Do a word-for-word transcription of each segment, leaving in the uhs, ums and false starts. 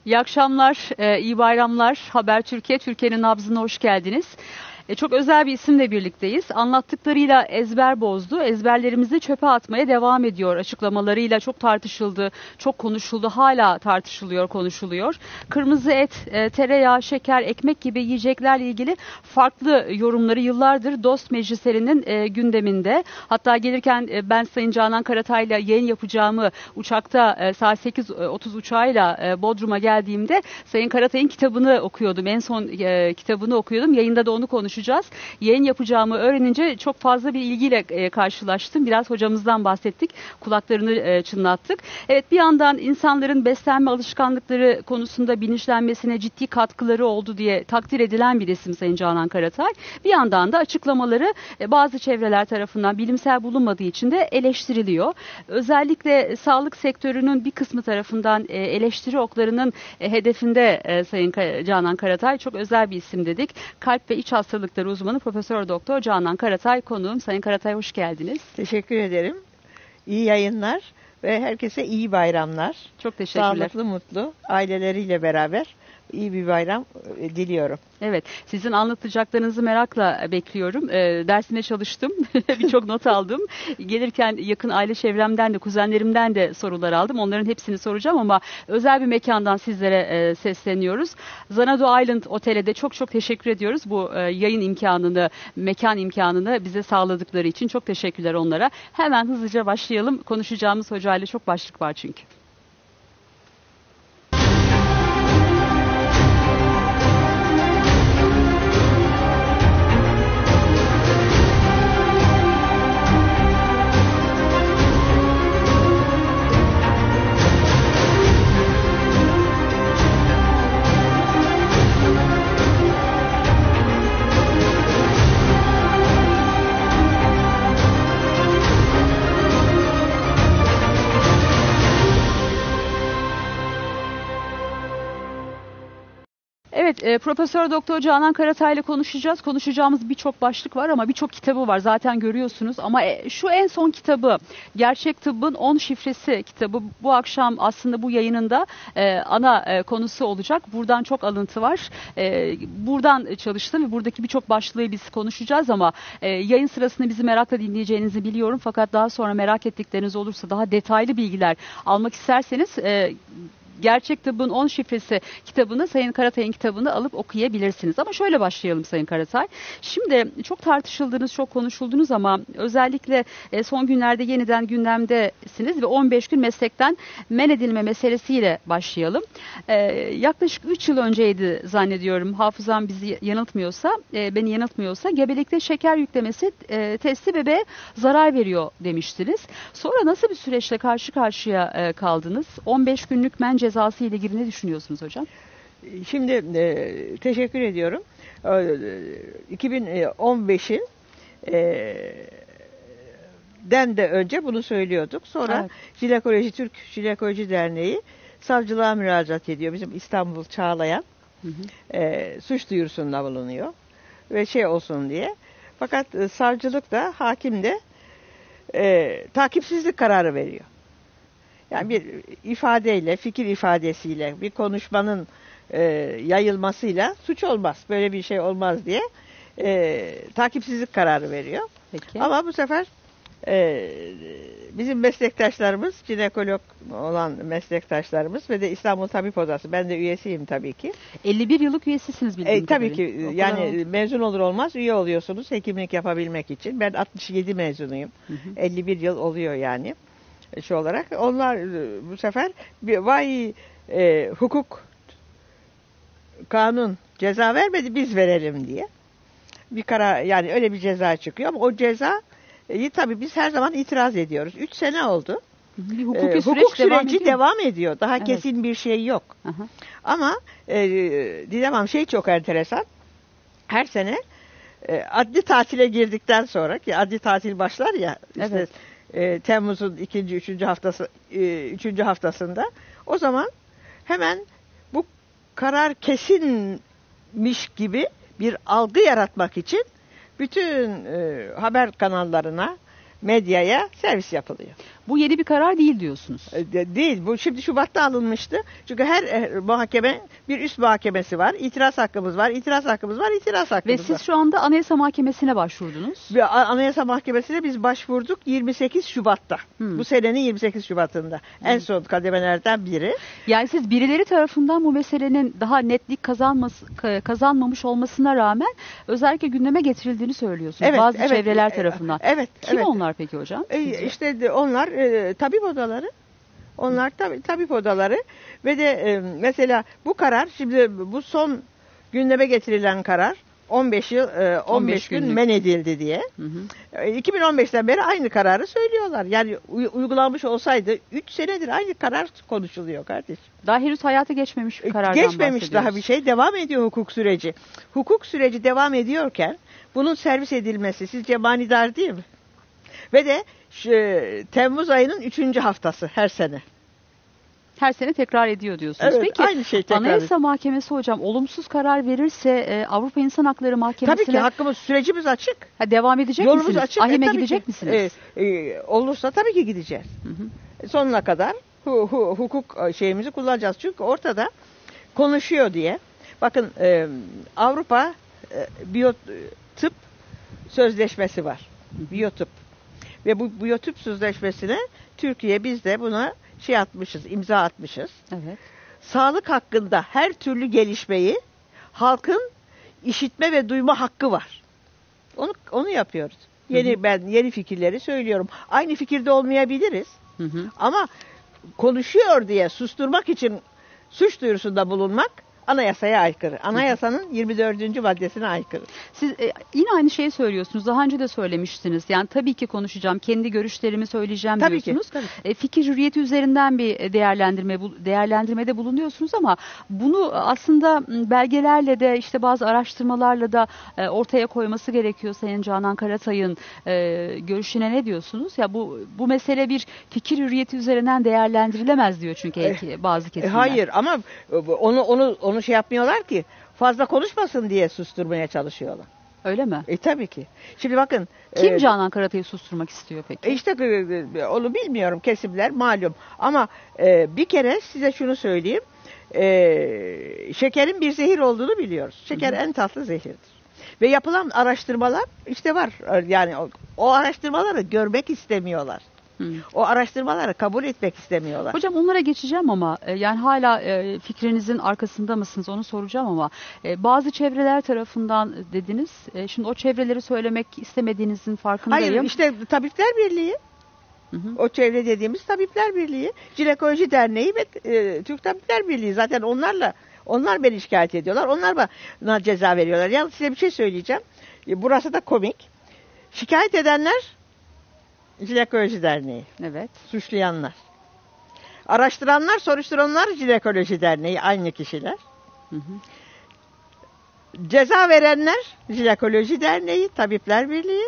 İyi akşamlar, e, iyi bayramlar. Haber Türkiye, Türkiye'nin nabzına hoş geldiniz. E, çok özel bir isimle birlikteyiz. Anlattıklarıyla ezber bozdu. Ezberlerimizi çöpe atmaya devam ediyor. Açıklamalarıyla çok tartışıldı, çok konuşuldu. Hala tartışılıyor, konuşuluyor. Kırmızı et, e, tereyağı, şeker, ekmek gibi yiyeceklerle ilgili farklı yorumları yıllardır Dost Meclislerinin e, gündeminde. Hatta gelirken e, ben Sayın Canan Karatay'la yayın yapacağımı uçakta e, saat sekiz otuz uçağıyla e, Bodrum'a geldiğimde Sayın Karatay'ın kitabını okuyordum. En son e, kitabını okuyordum. Yayında da onu konuşacağız. Yayın yapacağımı öğrenince çok fazla bir ilgiyle e, karşılaştım. Biraz hocamızdan bahsettik. Kulaklarını e, çınlattık. Evet, bir yandan insanların beslenme alışkanlıkları konusunda bilinçlenmesine ciddi katkıları oldu diye takdir edilen bir isim Sayın Canan Karatay. Bir yandan da açıklamaları e, bazı çevreler tarafından bilimsel bulunmadığı için de eleştiriliyor. Özellikle sağlık sektörünün bir kısmı tarafından e, eleştiri oklarının e, hedefinde e, Sayın Ka- Canan Karatay. Çok özel bir isim dedik. Kalp ve iç hastalıkları uzmanı Profesör Doktor Canan Karatay konuğum. Sayın Karatay, hoş geldiniz. Teşekkür ederim. İyi yayınlar ve herkese iyi bayramlar. Çok teşekkürler. Sağlıklı, mutlu, aileleriyle beraber iyi bir bayram diliyorum. Evet, sizin anlatacaklarınızı merakla bekliyorum. E, dersine çalıştım, birçok not aldım. Gelirken yakın aile çevremden de, kuzenlerimden de sorular aldım. Onların hepsini soracağım ama özel bir mekandan sizlere e, sesleniyoruz. Xanadu Island Otel'e de çok çok teşekkür ediyoruz. Bu e, yayın imkanını, mekan imkanını bize sağladıkları için çok teşekkürler onlara. Hemen hızlıca başlayalım. Konuşacağımız hocayla çok başlık var çünkü. Evet, e, Profesör Doktor Canan Karatay ile konuşacağız. Konuşacağımız birçok başlık var ama birçok kitabı var. Zaten görüyorsunuz ama e, şu en son kitabı, Gerçek Tıbbın on Şifresi kitabı bu akşam aslında bu yayınında e, ana e, konusu olacak. Buradan çok alıntı var. E, buradan çalıştım ve buradaki birçok başlığı biz konuşacağız ama e, yayın sırasında bizi merakla dinleyeceğinizi biliyorum. Fakat daha sonra merak ettikleriniz olursa, daha detaylı bilgiler almak isterseniz E, Gerçek Tıbbın on Şifresi kitabını, Sayın Karatay'ın kitabını alıp okuyabilirsiniz. Ama şöyle başlayalım Sayın Karatay. Şimdi çok tartışıldınız, çok konuşuldunuz ama özellikle son günlerde yeniden gündemdesiniz ve on beş gün meslekten men edilme meselesiyle başlayalım. Ee, yaklaşık üç yıl önceydi zannediyorum, hafızam bizi yanıltmıyorsa, e, beni yanıltmıyorsa, gebelikte şeker yüklemesi e, testi bebeğe zarar veriyor demiştiniz. Sonra nasıl bir süreçle karşı karşıya e, kaldınız? on beş günlük men cezası ile ilgili ne düşünüyorsunuz hocam? Şimdi e, teşekkür ediyorum. E, iki bin on beşin e, den de önce bunu söylüyorduk. Sonra evet. Jinekoloji Türk Jinekoloji Derneği savcılığa müracaat ediyor. Bizim İstanbul Çağlayan hı hı. E, suç duyurusunda bulunuyor ve şey olsun diye. Fakat e, savcılık da, hakim de e, takipsizlik kararı veriyor. Yani bir ifadeyle, fikir ifadesiyle, bir konuşmanın e, yayılmasıyla suç olmaz, böyle bir şey olmaz diye e, takipsizlik kararı veriyor. Peki. Ama bu sefer e, bizim meslektaşlarımız, jinekolog olan meslektaşlarımız ve de İstanbul Tabip Odası, ben de üyesiyim tabii ki. elli bir yıllık üyesisiniz bildiğim e, Tabii ki, o yani kadar... mezun olur olmaz üye oluyorsunuz hekimlik yapabilmek için. Ben altmış yedi mezunuyum, hı hı. elli bir yıl oluyor yani. Şu olarak onlar bu sefer bir vay e, hukuk, kanun ceza vermedi, biz verelim diye bir karar, yani öyle bir ceza çıkıyor ama o cezayı tabii biz her zaman itiraz ediyoruz. Üç sene oldu. Bir hukuki e, süreç hukuk devam süreci ediyor. devam ediyor. Daha evet. kesin bir şey yok. Aha. Ama e, diyemem şey çok enteresan. Her sene e, adli tatile girdikten sonra, ki adli tatil başlar ya işte. Evet. E, Temmuz'un ikinci, üçüncü haftası, e, üçüncü haftasında, o zaman hemen bu karar kesinmiş gibi bir algı yaratmak için bütün e, haber kanallarına medyaya servis yapılıyor. Bu yeni bir karar değil diyorsunuz. De, değil. Bu şimdi Şubat'ta alınmıştı. Çünkü her e, muhakeme bir üst muhakemesi var. İtiraz hakkımız var. İtiraz hakkımız var. İtiraz hakkımız Ve siz var. şu anda Anayasa Mahkemesi'ne başvurdunuz. Ve Anayasa Mahkemesi'ne biz başvurduk yirmi sekiz Şubat'ta. Hmm. Bu senenin yirmi sekiz Şubat'ında. Hmm. En son kademelerden biri. Yani siz birileri tarafından bu meselenin daha netlik kazanması, kazanmamış olmasına rağmen özellikle gündeme getirildiğini söylüyorsunuz. Evet, Bazı evet, çevreler tarafından. Evet. Kim evet. onlar peki hocam? E, işte onlar e, tabip odaları. Onlar tab tabip odaları ve de e, mesela bu karar, şimdi bu son gündeme getirilen karar on beş yıl e, on beş gün men edildi diye. Hı hı. E, iki bin on beşten beri aynı kararı söylüyorlar. Yani uygulanmış olsaydı üç senedir aynı karar konuşuluyor kardeşim. Daha henüz hayata geçmemiş bir karardan Geçmemiş daha bir şey. Devam ediyor hukuk süreci. Hukuk süreci devam ediyorken bunun servis edilmesi sizce manidar değil mi? Ve de şu, Temmuz ayının üçüncü haftası her sene. Her sene tekrar ediyor diyorsunuz. Evet, Peki aynı şey tekrar Anayasa ediyor. Mahkemesi hocam olumsuz karar verirse e, Avrupa İnsan Hakları Mahkemesi'ne... Tabii ki hakkımız, sürecimiz açık. Ha, devam edecek Yolumuz misiniz? açık. Ahim'e e, gidecek ki, misiniz? E, e, olursa tabii ki gideceğiz. Hı hı. Sonuna kadar hu, hu, hukuk şeyimizi kullanacağız. Çünkü ortada konuşuyor diye. Bakın e, Avrupa e, Biyotip Sözleşmesi var. Biyotip. Ve bu biyotip sözleşmesine Türkiye, biz de buna şey atmışız, imza atmışız. Evet. Sağlık hakkında her türlü gelişmeyi halkın işitme ve duyma hakkı var. Onu onu yapıyoruz. Yeni hı hı. Ben yeni fikirleri söylüyorum. Aynı fikirde olmayabiliriz. Hı hı. Ama konuşuyor diye susturmak için suç duyurusunda bulunmak anayasaya aykırı. Anayasanın yirmi dördüncü maddesine aykırı. Siz e, yine aynı şeyi söylüyorsunuz. Daha önce de söylemiştiniz. Yani tabii ki konuşacağım. Kendi görüşlerimi söyleyeceğim tabii diyorsunuz. Ki, tabii. E, fikir hürriyeti üzerinden bir değerlendirme değerlendirmede bulunuyorsunuz ama bunu aslında belgelerle de işte bazı araştırmalarla da e, ortaya koyması gerekiyor Sayın Canan Karatay'ın e, görüşüne ne diyorsunuz? Ya bu bu mesele bir fikir hürriyeti üzerinden değerlendirilemez diyor çünkü e, bazı kesimler. E, hayır ama onu onu onu şey yapmıyorlar ki, fazla konuşmasın diye susturmaya çalışıyorlar. Öyle mi? E tabii ki. Şimdi bakın. Kim e, Canan Karatay'ı susturmak istiyor peki? E işte e, onu bilmiyorum, kesimler malum. Ama e, bir kere size şunu söyleyeyim. E, şekerin bir zehir olduğunu biliyoruz. Şeker Hı-hı. en tatlı zehirdir. Ve yapılan araştırmalar işte var. Yani o, o araştırmaları görmek istemiyorlar. Hmm. O araştırmaları kabul etmek istemiyorlar. Hocam onlara geçeceğim ama yani hala e, fikrinizin arkasında mısınız onu soracağım ama e, bazı çevreler tarafından dediniz. E, şimdi o çevreleri söylemek istemediğinizin farkındayım. Hayır, işte Tabipler Birliği. Hı hı. O çevre dediğimiz Tabipler Birliği, Jinekoloji Derneği ve e, Türk Tabipler Birliği, zaten onlarla onlar beni şikayet ediyorlar. Onlar bana ceza veriyorlar. Yalnız size bir şey söyleyeceğim. E, burası da komik. Şikayet edenler Jinekoloji Derneği. Evet. Suçlayanlar. Araştıranlar, soruşturanlar Jinekoloji Derneği, aynı kişiler. Hı hı. Ceza verenler Jinekoloji Derneği, Tabipler Birliği.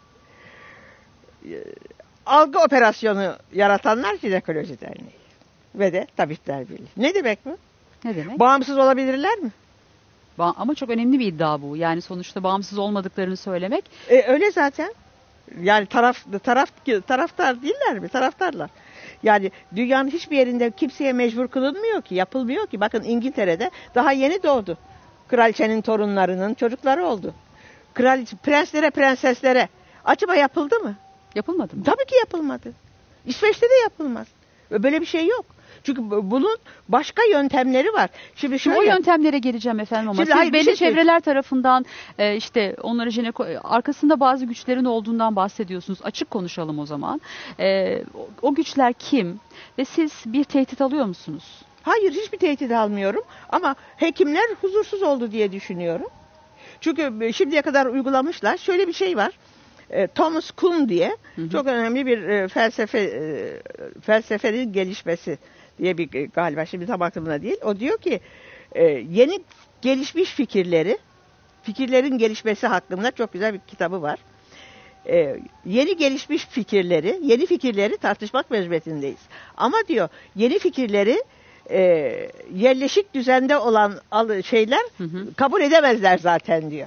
Algı operasyonu yaratanlar Jinekoloji Derneği. Ve de Tabipler Birliği. Ne demek bu? Ne demek? Bağımsız olabilirler mi? Ba- ama çok önemli bir iddia bu. Yani sonuçta bağımsız olmadıklarını söylemek. E, öyle zaten. Yani taraf taraf taraftar değiller mi? Taraftarlar. Yani dünyanın hiçbir yerinde kimseye mecbur kılınmıyor ki, yapılmıyor ki. Bakın İngiltere'de daha yeni doğdu. Kraliçenin torunlarının çocukları oldu. Kraliçe, prenslere, prenseslere acaba yapıldı mı? Yapılmadı mı? Tabii ki yapılmadı. İsveç'te de yapılmaz. Böyle bir şey yok. Çünkü bunun başka yöntemleri var. Şimdi, Şimdi şöyle, o yöntemlere geleceğim efendim ama Şimdi, siz hayır, belli şey çevreler söyleyeyim. tarafından e, işte onları jineko arkasında bazı güçlerin olduğundan bahsediyorsunuz. Açık konuşalım o zaman. E, o, o güçler kim ve siz bir tehdit alıyor musunuz? Hayır, hiçbir tehdit almıyorum ama hekimler huzursuz oldu diye düşünüyorum. Çünkü şimdiye kadar uygulamışlar. Şöyle bir şey var. Thomas Kuhn diye hı hı. çok önemli bir felsefe felsefenin gelişmesi diye bir, galiba şimdi tam aklımda değil. O diyor ki yeni gelişmiş fikirleri, fikirlerin gelişmesi hakkında çok güzel bir kitabı var. Yeni gelişmiş fikirleri, yeni fikirleri tartışmak mecburiyetindeyiz. Ama diyor yeni fikirleri e, yerleşik düzende olan şeyler hı hı. kabul edemezler zaten diyor.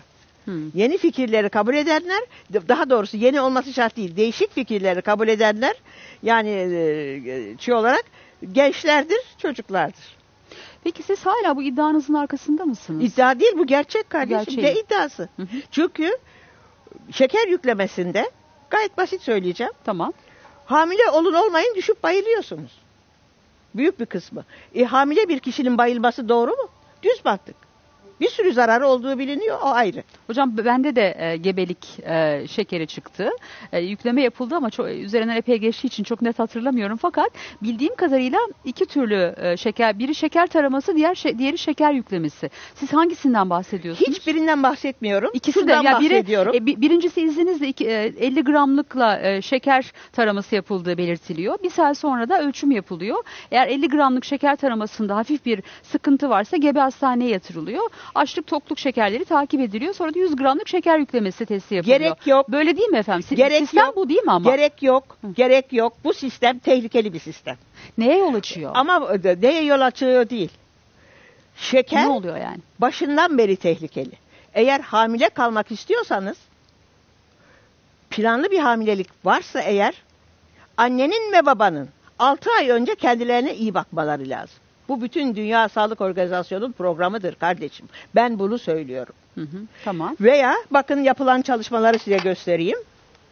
Hmm. Yeni fikirleri kabul edenler, daha doğrusu yeni olması şart değil, değişik fikirleri kabul edenler, yani şey olarak gençlerdir, çocuklardır. Peki siz hala bu iddianızın arkasında mısınız? İddia değil, bu gerçek kardeşim. Gerçeği. Ne iddiası? Hı hı. Çünkü şeker yüklemesinde gayet basit söyleyeceğim. Tamam. Hamile olun olmayın düşüp bayılıyorsunuz. Büyük bir kısmı. E, hamile bir kişinin bayılması doğru mu? Düz baktık. Bir sürü zararı olduğu biliniyor, o ayrı. Hocam bende de e, gebelik e, şekeri çıktı. E, yükleme yapıldı ama çok, üzerinden epey geçtiği için çok net hatırlamıyorum. Fakat bildiğim kadarıyla iki türlü e, şeker, biri şeker taraması, diğer şe, diğeri şeker yüklemesi. Siz hangisinden bahsediyorsunuz? Hiçbirinden bahsetmiyorum. İkisi Şundan de. Ya biri, bahsediyorum. E, birincisi izninizle iki, e, elli gramlıkla e, şeker taraması yapıldığı belirtiliyor. Bir saat sonra da ölçüm yapılıyor. Eğer elli gramlık şeker taramasında hafif bir sıkıntı varsa gebe hastaneye yatırılıyor. Açlık tokluk şekerleri takip ediliyor. Sonra da yüz gramlık şeker yüklemesi testi yapılıyor. Gerek yok. Böyle değil mi efendim? Si Gerek sistem yok. bu değil mi ama? Gerek yok. Hı. Gerek yok. Bu sistem tehlikeli bir sistem. Neye yol açıyor? Ama neye yol açıyor değil. Şeker ne oluyor yani? Başından beri tehlikeli. Eğer hamile kalmak istiyorsanız, planlı bir hamilelik varsa eğer, annenin ve babanın altı ay önce kendilerine iyi bakmaları lazım. Bu bütün Dünya Sağlık Organizasyonu'nun programıdır kardeşim. Ben bunu söylüyorum. Hı hı, tamam. Veya bakın yapılan çalışmaları size göstereyim.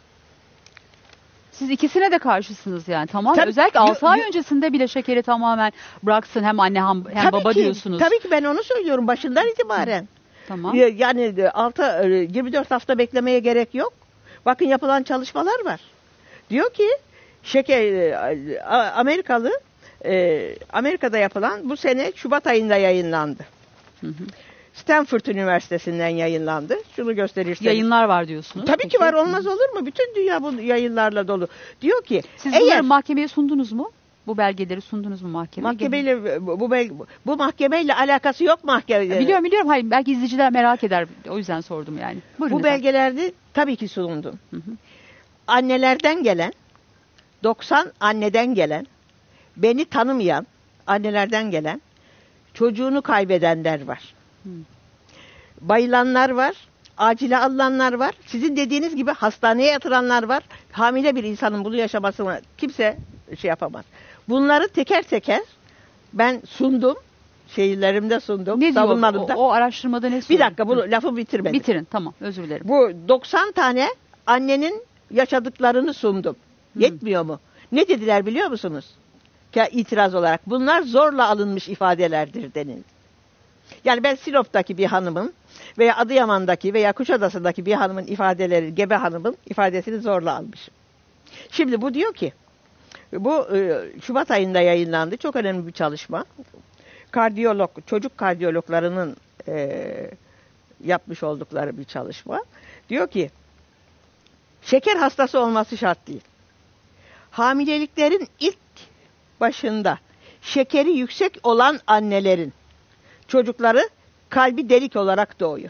Siz ikisine de karşısınız yani, tamam. Tabii, Özellikle altı ay yo, öncesinde bile şekeri tamamen bıraksın hem anne hem, hem baba ki, diyorsunuz. Tabii ki ben onu söylüyorum başından itibaren. Tamam. Yani altı, yirmi dört hafta beklemeye gerek yok. Bakın yapılan çalışmalar var. Diyor ki şeker Amerikalı Amerika'da yapılan, bu sene Şubat ayında yayınlandı. Hı hı. Stanford Üniversitesi'nden yayınlandı. Şunu gösterirseniz. Yayınlar var diyorsunuz. Tabii peki. ki var, olmaz olur mu? Bütün dünya bu yayınlarla dolu. Diyor ki siz eğer, bunları mahkemeye sundunuz mu? Bu belgeleri sundunuz mu mahkemeye? Mahkemeyle bu, bu, bu mahkemeyle alakası yok mahkeme. Biliyorum biliyorum. Hayır, belki izleyiciler merak eder. O yüzden sordum yani. Buyurun bu efendim. belgelerde tabii ki sunuldu. Hı hı. Annelerden gelen, doksan anneden gelen, beni tanımayan annelerden gelen, çocuğunu kaybedenler var. Hı. Bayılanlar var, acile alınanlar var. Sizin dediğiniz gibi hastaneye yatıranlar var. Hamile bir insanın bunu yaşamasını kimse şey yapamaz. Bunları teker teker ben sundum. Şehirlerimde sundum. Ne savunmalarımda. diyor? O, o araştırmada ne söylüyor? Bir dakika, bunu lafı bitirmedim. Bitirin, tamam, özür dilerim. Bu doksan tane annenin yaşadıklarını sundum. Hı. Yetmiyor mu? Ne dediler biliyor musunuz? Ki itiraz olarak. Bunlar zorla alınmış ifadelerdir denildi. Yani ben Sinop'taki bir hanımın veya Adıyaman'daki veya Kuşadası'ndaki bir hanımın ifadeleri, gebe hanımın ifadesini zorla almışım. Şimdi bu diyor ki, bu Şubat ayında yayınlandı. Çok önemli bir çalışma. Kardiyolog, çocuk kardiyologlarının e, yapmış oldukları bir çalışma. Diyor ki, şeker hastası olması şart değil. Hamileliklerin ilk başında şekeri yüksek olan annelerin çocukları kalbi delik olarak doğuyor.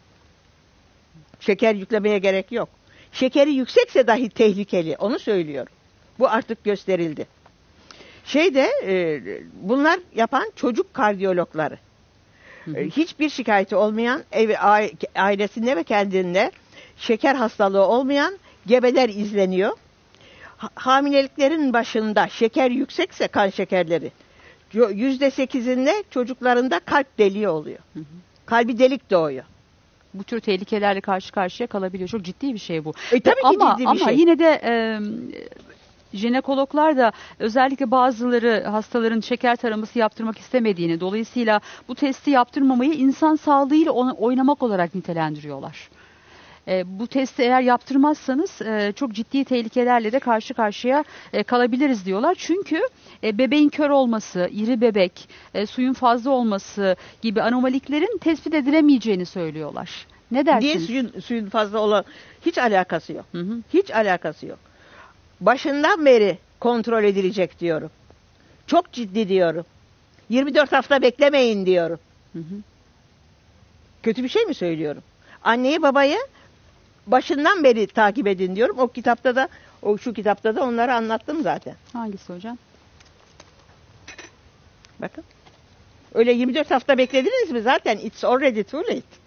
Şeker yüklemeye gerek yok. Şekeri yüksekse dahi tehlikeli. Onu söylüyorum. Bu artık gösterildi. Şeyde e, bunlar yapan çocuk kardiyologları. Hı hı. Hiçbir şikayeti olmayan, ev, ailesinde ve kendinde şeker hastalığı olmayan gebeler izleniyor. Ha, hamileliklerin başında şeker yüksekse kan şekerleri, yüzde sekizinde çocuklarında kalp deliği oluyor. Hı hı. Kalbi delik doğuyor. Bu tür tehlikelerle karşı karşıya kalabiliyor. Çok ciddi bir şey bu. E, tabii ki ama, ciddi bir ama şey. yine de e, jinekologlar da özellikle bazıları hastaların şeker taraması yaptırmak istemediğini, dolayısıyla bu testi yaptırmamayı insan sağlığıyla oynamak olarak nitelendiriyorlar. E, bu testi eğer yaptırmazsanız e, çok ciddi tehlikelerle de karşı karşıya e, kalabiliriz diyorlar. Çünkü e, bebeğin kör olması, iri bebek, e, suyun fazla olması gibi anomaliklerin tespit edilemeyeceğini söylüyorlar. Ne dersiniz? Diye suyun, suyun fazla olan hiç alakası yok. Hı hı. Hiç alakası yok. Başından beri kontrol edilecek diyorum. Çok ciddi diyorum. yirmi dört hafta beklemeyin diyorum. Hı hı. Kötü bir şey mi söylüyorum? Anneyi babayı başından beri takip edin diyorum. O kitapta da, o şu kitapta da onları anlattım zaten. Hangisi hocam? Bakın. Öyle yirmi dört hafta beklediniz mi zaten? It's already too late.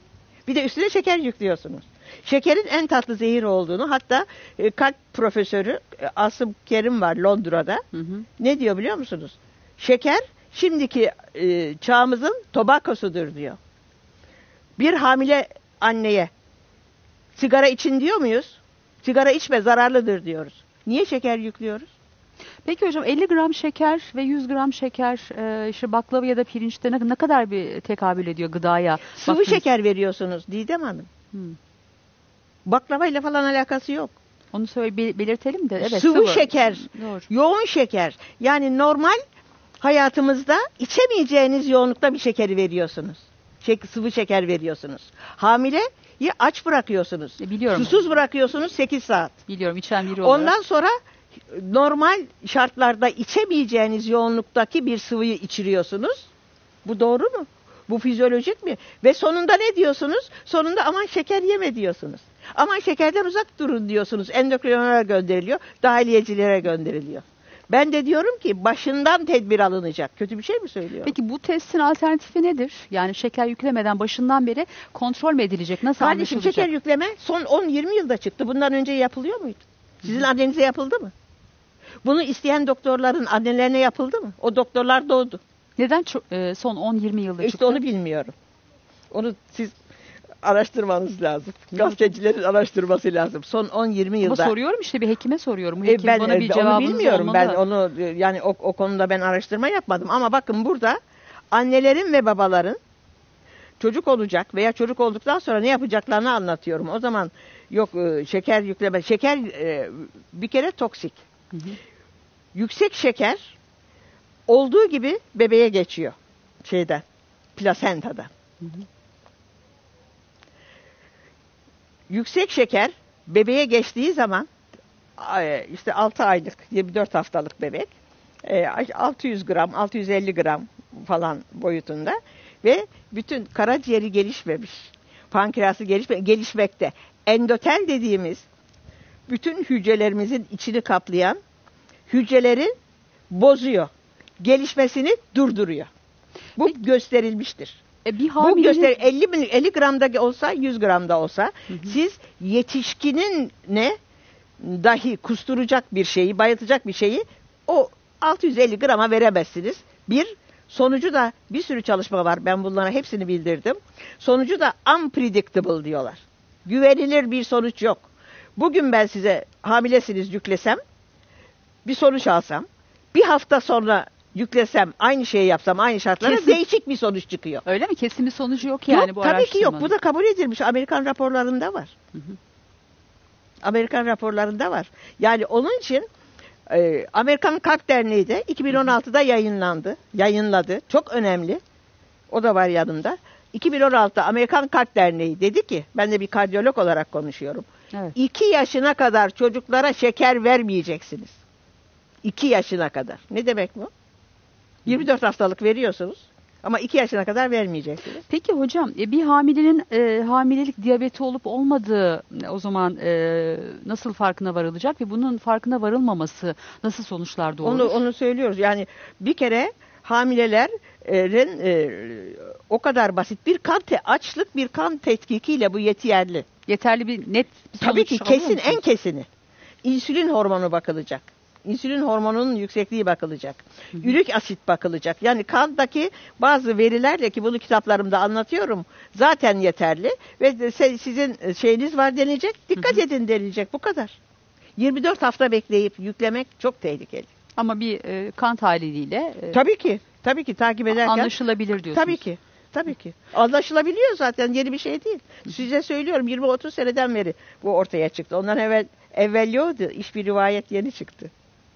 Bir de üstüne şeker yüklüyorsunuz. Şekerin en tatlı zehir olduğunu, hatta e, kalp profesörü e, Asım Kerim var Londra'da. Hı hı. Ne diyor biliyor musunuz? Şeker şimdiki e, çağımızın tobakosudur diyor. Bir hamile anneye sigara için diyor muyuz? Sigara içme, zararlıdır diyoruz. Niye şeker yüklüyoruz? Peki hocam, elli gram şeker ve yüz gram şeker e, işte baklava ya da pirinçte ne, ne kadar bir tekabül ediyor gıdaya? Sıvı Baktınız. şeker veriyorsunuz Didem Hanım. Hmm. Baklavayla falan alakası yok. Onu söyle belirtelim de. Evet, sıvı, sıvı şeker, Doğru. yoğun şeker. Yani normal hayatımızda içemeyeceğiniz yoğunlukta bir şekeri veriyorsunuz. Şek sıvı şeker veriyorsunuz. Hamileyi aç bırakıyorsunuz. E, biliyorum. Susuz onu. bırakıyorsunuz sekiz saat. Biliyorum, içen biri olarak. Ondan sonra normal şartlarda içemeyeceğiniz yoğunluktaki bir sıvıyı içiriyorsunuz. Bu doğru mu? Bu fizyolojik mi? Ve sonunda ne diyorsunuz? Sonunda aman şeker yeme diyorsunuz. Aman şekerden uzak durun diyorsunuz. Endokrinoloğa gönderiliyor, dahiliyecilere gönderiliyor. Ben de diyorum ki başından tedbir alınacak. Kötü bir şey mi söylüyorum? Peki bu testin alternatifi nedir? Yani şeker yüklemeden başından beri kontrol mü edilecek? Nasıl Kardeşim, anlaşılacak? şeker yükleme son on yirmi yılda çıktı. Bundan önce yapılıyor muydu? Sizin Hı. annenize yapıldı mı? Bunu isteyen doktorların annelerine yapıldı mı? O doktorlar doğdu. Neden çok, e, son on yirmi yılda işte çıktı? Onu bilmiyorum. Onu siz araştırmanız lazım. Gazetecilerin araştırması lazım. Son on yirmi yılda. Ama soruyorum işte, bir hekime soruyorum. Hekim e ben, bana bir onu bilmiyorum. olmalı. Ben onu yani o, o konuda ben araştırma yapmadım. Ama bakın burada annelerin ve babaların çocuk olacak veya çocuk olduktan sonra ne yapacaklarını anlatıyorum. O zaman yok şeker yükleme. Şeker bir kere toksik. Hı hı. Yüksek şeker olduğu gibi bebeğe geçiyor. Şeyden, plasentada. Hı hı. Yüksek şeker bebeğe geçtiği zaman işte altı aylık, yirmi dört haftalık bebek altı yüz gram, altı yüz elli gram falan boyutunda ve bütün karaciğeri gelişmemiş, pankreası gelişme, gelişmekte. Endotel dediğimiz bütün hücrelerimizin içini kaplayan hücreleri bozuyor. Gelişmesini durduruyor. Bu Peki. gösterilmiştir. E bir hamilenin... Bu göster elli, elli gramda olsa, yüz gramda olsa, hı hı. siz yetişkinin ne dahi kusturacak bir şeyi, bayıltacak bir şeyi o altı yüz elli grama veremezsiniz. Bir sonucu da, bir sürü çalışma var. Ben bunlara hepsini bildirdim. Sonucu da unpredictable diyorlar. Güvenilir bir sonuç yok. Bugün ben size hamilesiniz yüklesem, bir sonuç alsam, bir hafta sonra yüklesem, aynı şeyi yapsam, aynı şartlarda Kesin. değişik bir sonuç çıkıyor. Öyle mi? Kesin bir sonucu yok yani yok, bu tabii ki yok. Bu da kabul edilmiş. Amerikan raporlarında var. Hı hı. Amerikan raporlarında var. Yani onun için e, Amerikan Kalp Derneği de iki bin on altıda yayınlandı. Yayınladı. Çok önemli. O da var yanımda. iki bin on altıda Amerikan Kalp Derneği dedi ki, ben de bir kardiyolog olarak konuşuyorum. Evet. iki yaşına kadar çocuklara şeker vermeyeceksiniz. iki yaşına kadar. Ne demek bu? yirmi dört haftalık veriyorsunuz ama iki yaşına kadar vermeyeceksiniz. Peki hocam, bir hamilenin e, hamilelik diyabeti olup olmadığı o zaman e, nasıl farkına varılacak ve bunun farkına varılmaması nasıl sonuçlar doğurur? Onu, onu söylüyoruz. Yani bir kere hamilelerin e, o kadar basit bir kan te, açlık bir kan tetkikiyle bu yeterli. Yeterli bir net bir sonuç. Tabii ki kesin, en kesini. İnsülin hormonu bakılacak. İnsülin hormonunun yüksekliği bakılacak. Hı hı. Ürik asit bakılacak. Yani kandaki bazı verilerle, ki bunu kitaplarımda anlatıyorum, zaten yeterli. Ve sizin şeyiniz var denilecek. Dikkat hı hı. edin denilecek. Bu kadar. yirmi dört hafta bekleyip yüklemek çok tehlikeli. Ama bir e, kan tahliliyle e, tabii ki. Tabii ki takip ederken. Anlaşılabilir diyorsunuz. Tabii ki. Tabii ki. Anlaşılabiliyor zaten. Yeni bir şey değil. Size söylüyorum, yirmi otuz seneden beri bu ortaya çıktı. Ondan evvel evveliyordu. İş bir rivayet yeni çıktı.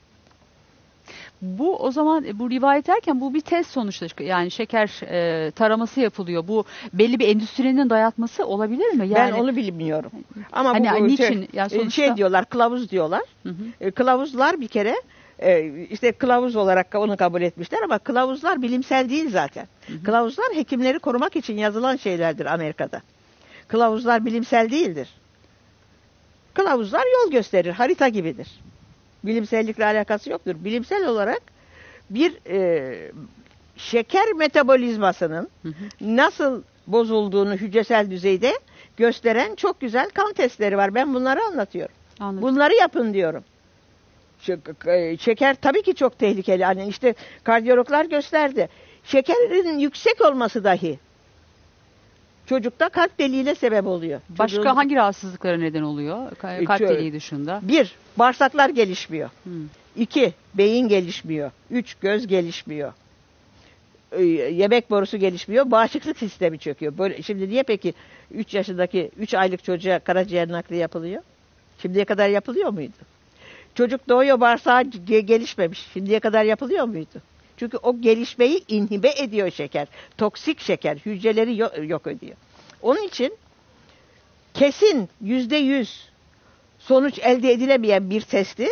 Bu o zaman bu rivayet derken bu bir test sonuçta, yani şeker e, taraması yapılıyor. Bu belli bir endüstrinin dayatması olabilir mi? Yani, ben onu bilmiyorum. Ama hani bu niçin? Şey, yani sonuçta... şey diyorlar, kılavuz diyorlar. Hı hı. E, kılavuzlar bir kere e, işte kılavuz olarak onu kabul etmişler ama kılavuzlar bilimsel değil zaten. Hı hı. Kılavuzlar hekimleri korumak için yazılan şeylerdir Amerika'da. Kılavuzlar bilimsel değildir. Kılavuzlar yol gösterir, harita gibidir. Bilimsellikle alakası yoktur. Bilimsel olarak bir e, şeker metabolizmasının hı hı. nasıl bozulduğunu hücresel düzeyde gösteren çok güzel kan testleri var. Ben bunları anlatıyorum. Anladım. Bunları yapın diyorum. Şeker tabii ki çok tehlikeli. Hani işte kardiyologlar gösterdi. Şekerin yüksek olması dahi çocukta kalp deliğine sebep oluyor. Başka Çocuğun, hangi rahatsızlıklara neden oluyor? Kalp deliği dışında. Bir, bağırsaklar gelişmiyor. Hmm. İki, beyin gelişmiyor. Üç, göz gelişmiyor. Yemek borusu gelişmiyor. Bağışıklık sistemi çöküyor. Böyle, şimdi niye peki üç yaşındaki üç aylık çocuğa karaciğer nakli yapılıyor? Şimdiye kadar yapılıyor muydu? Çocuk doğuyor, bağırsağı gelişmemiş. Şimdiye kadar yapılıyor muydu? Çünkü o gelişmeyi inhibe ediyor şeker. Toksik şeker. Hücreleri yok, yok ediyor. Onun için kesin yüzde yüz sonuç elde edilemeyen bir testi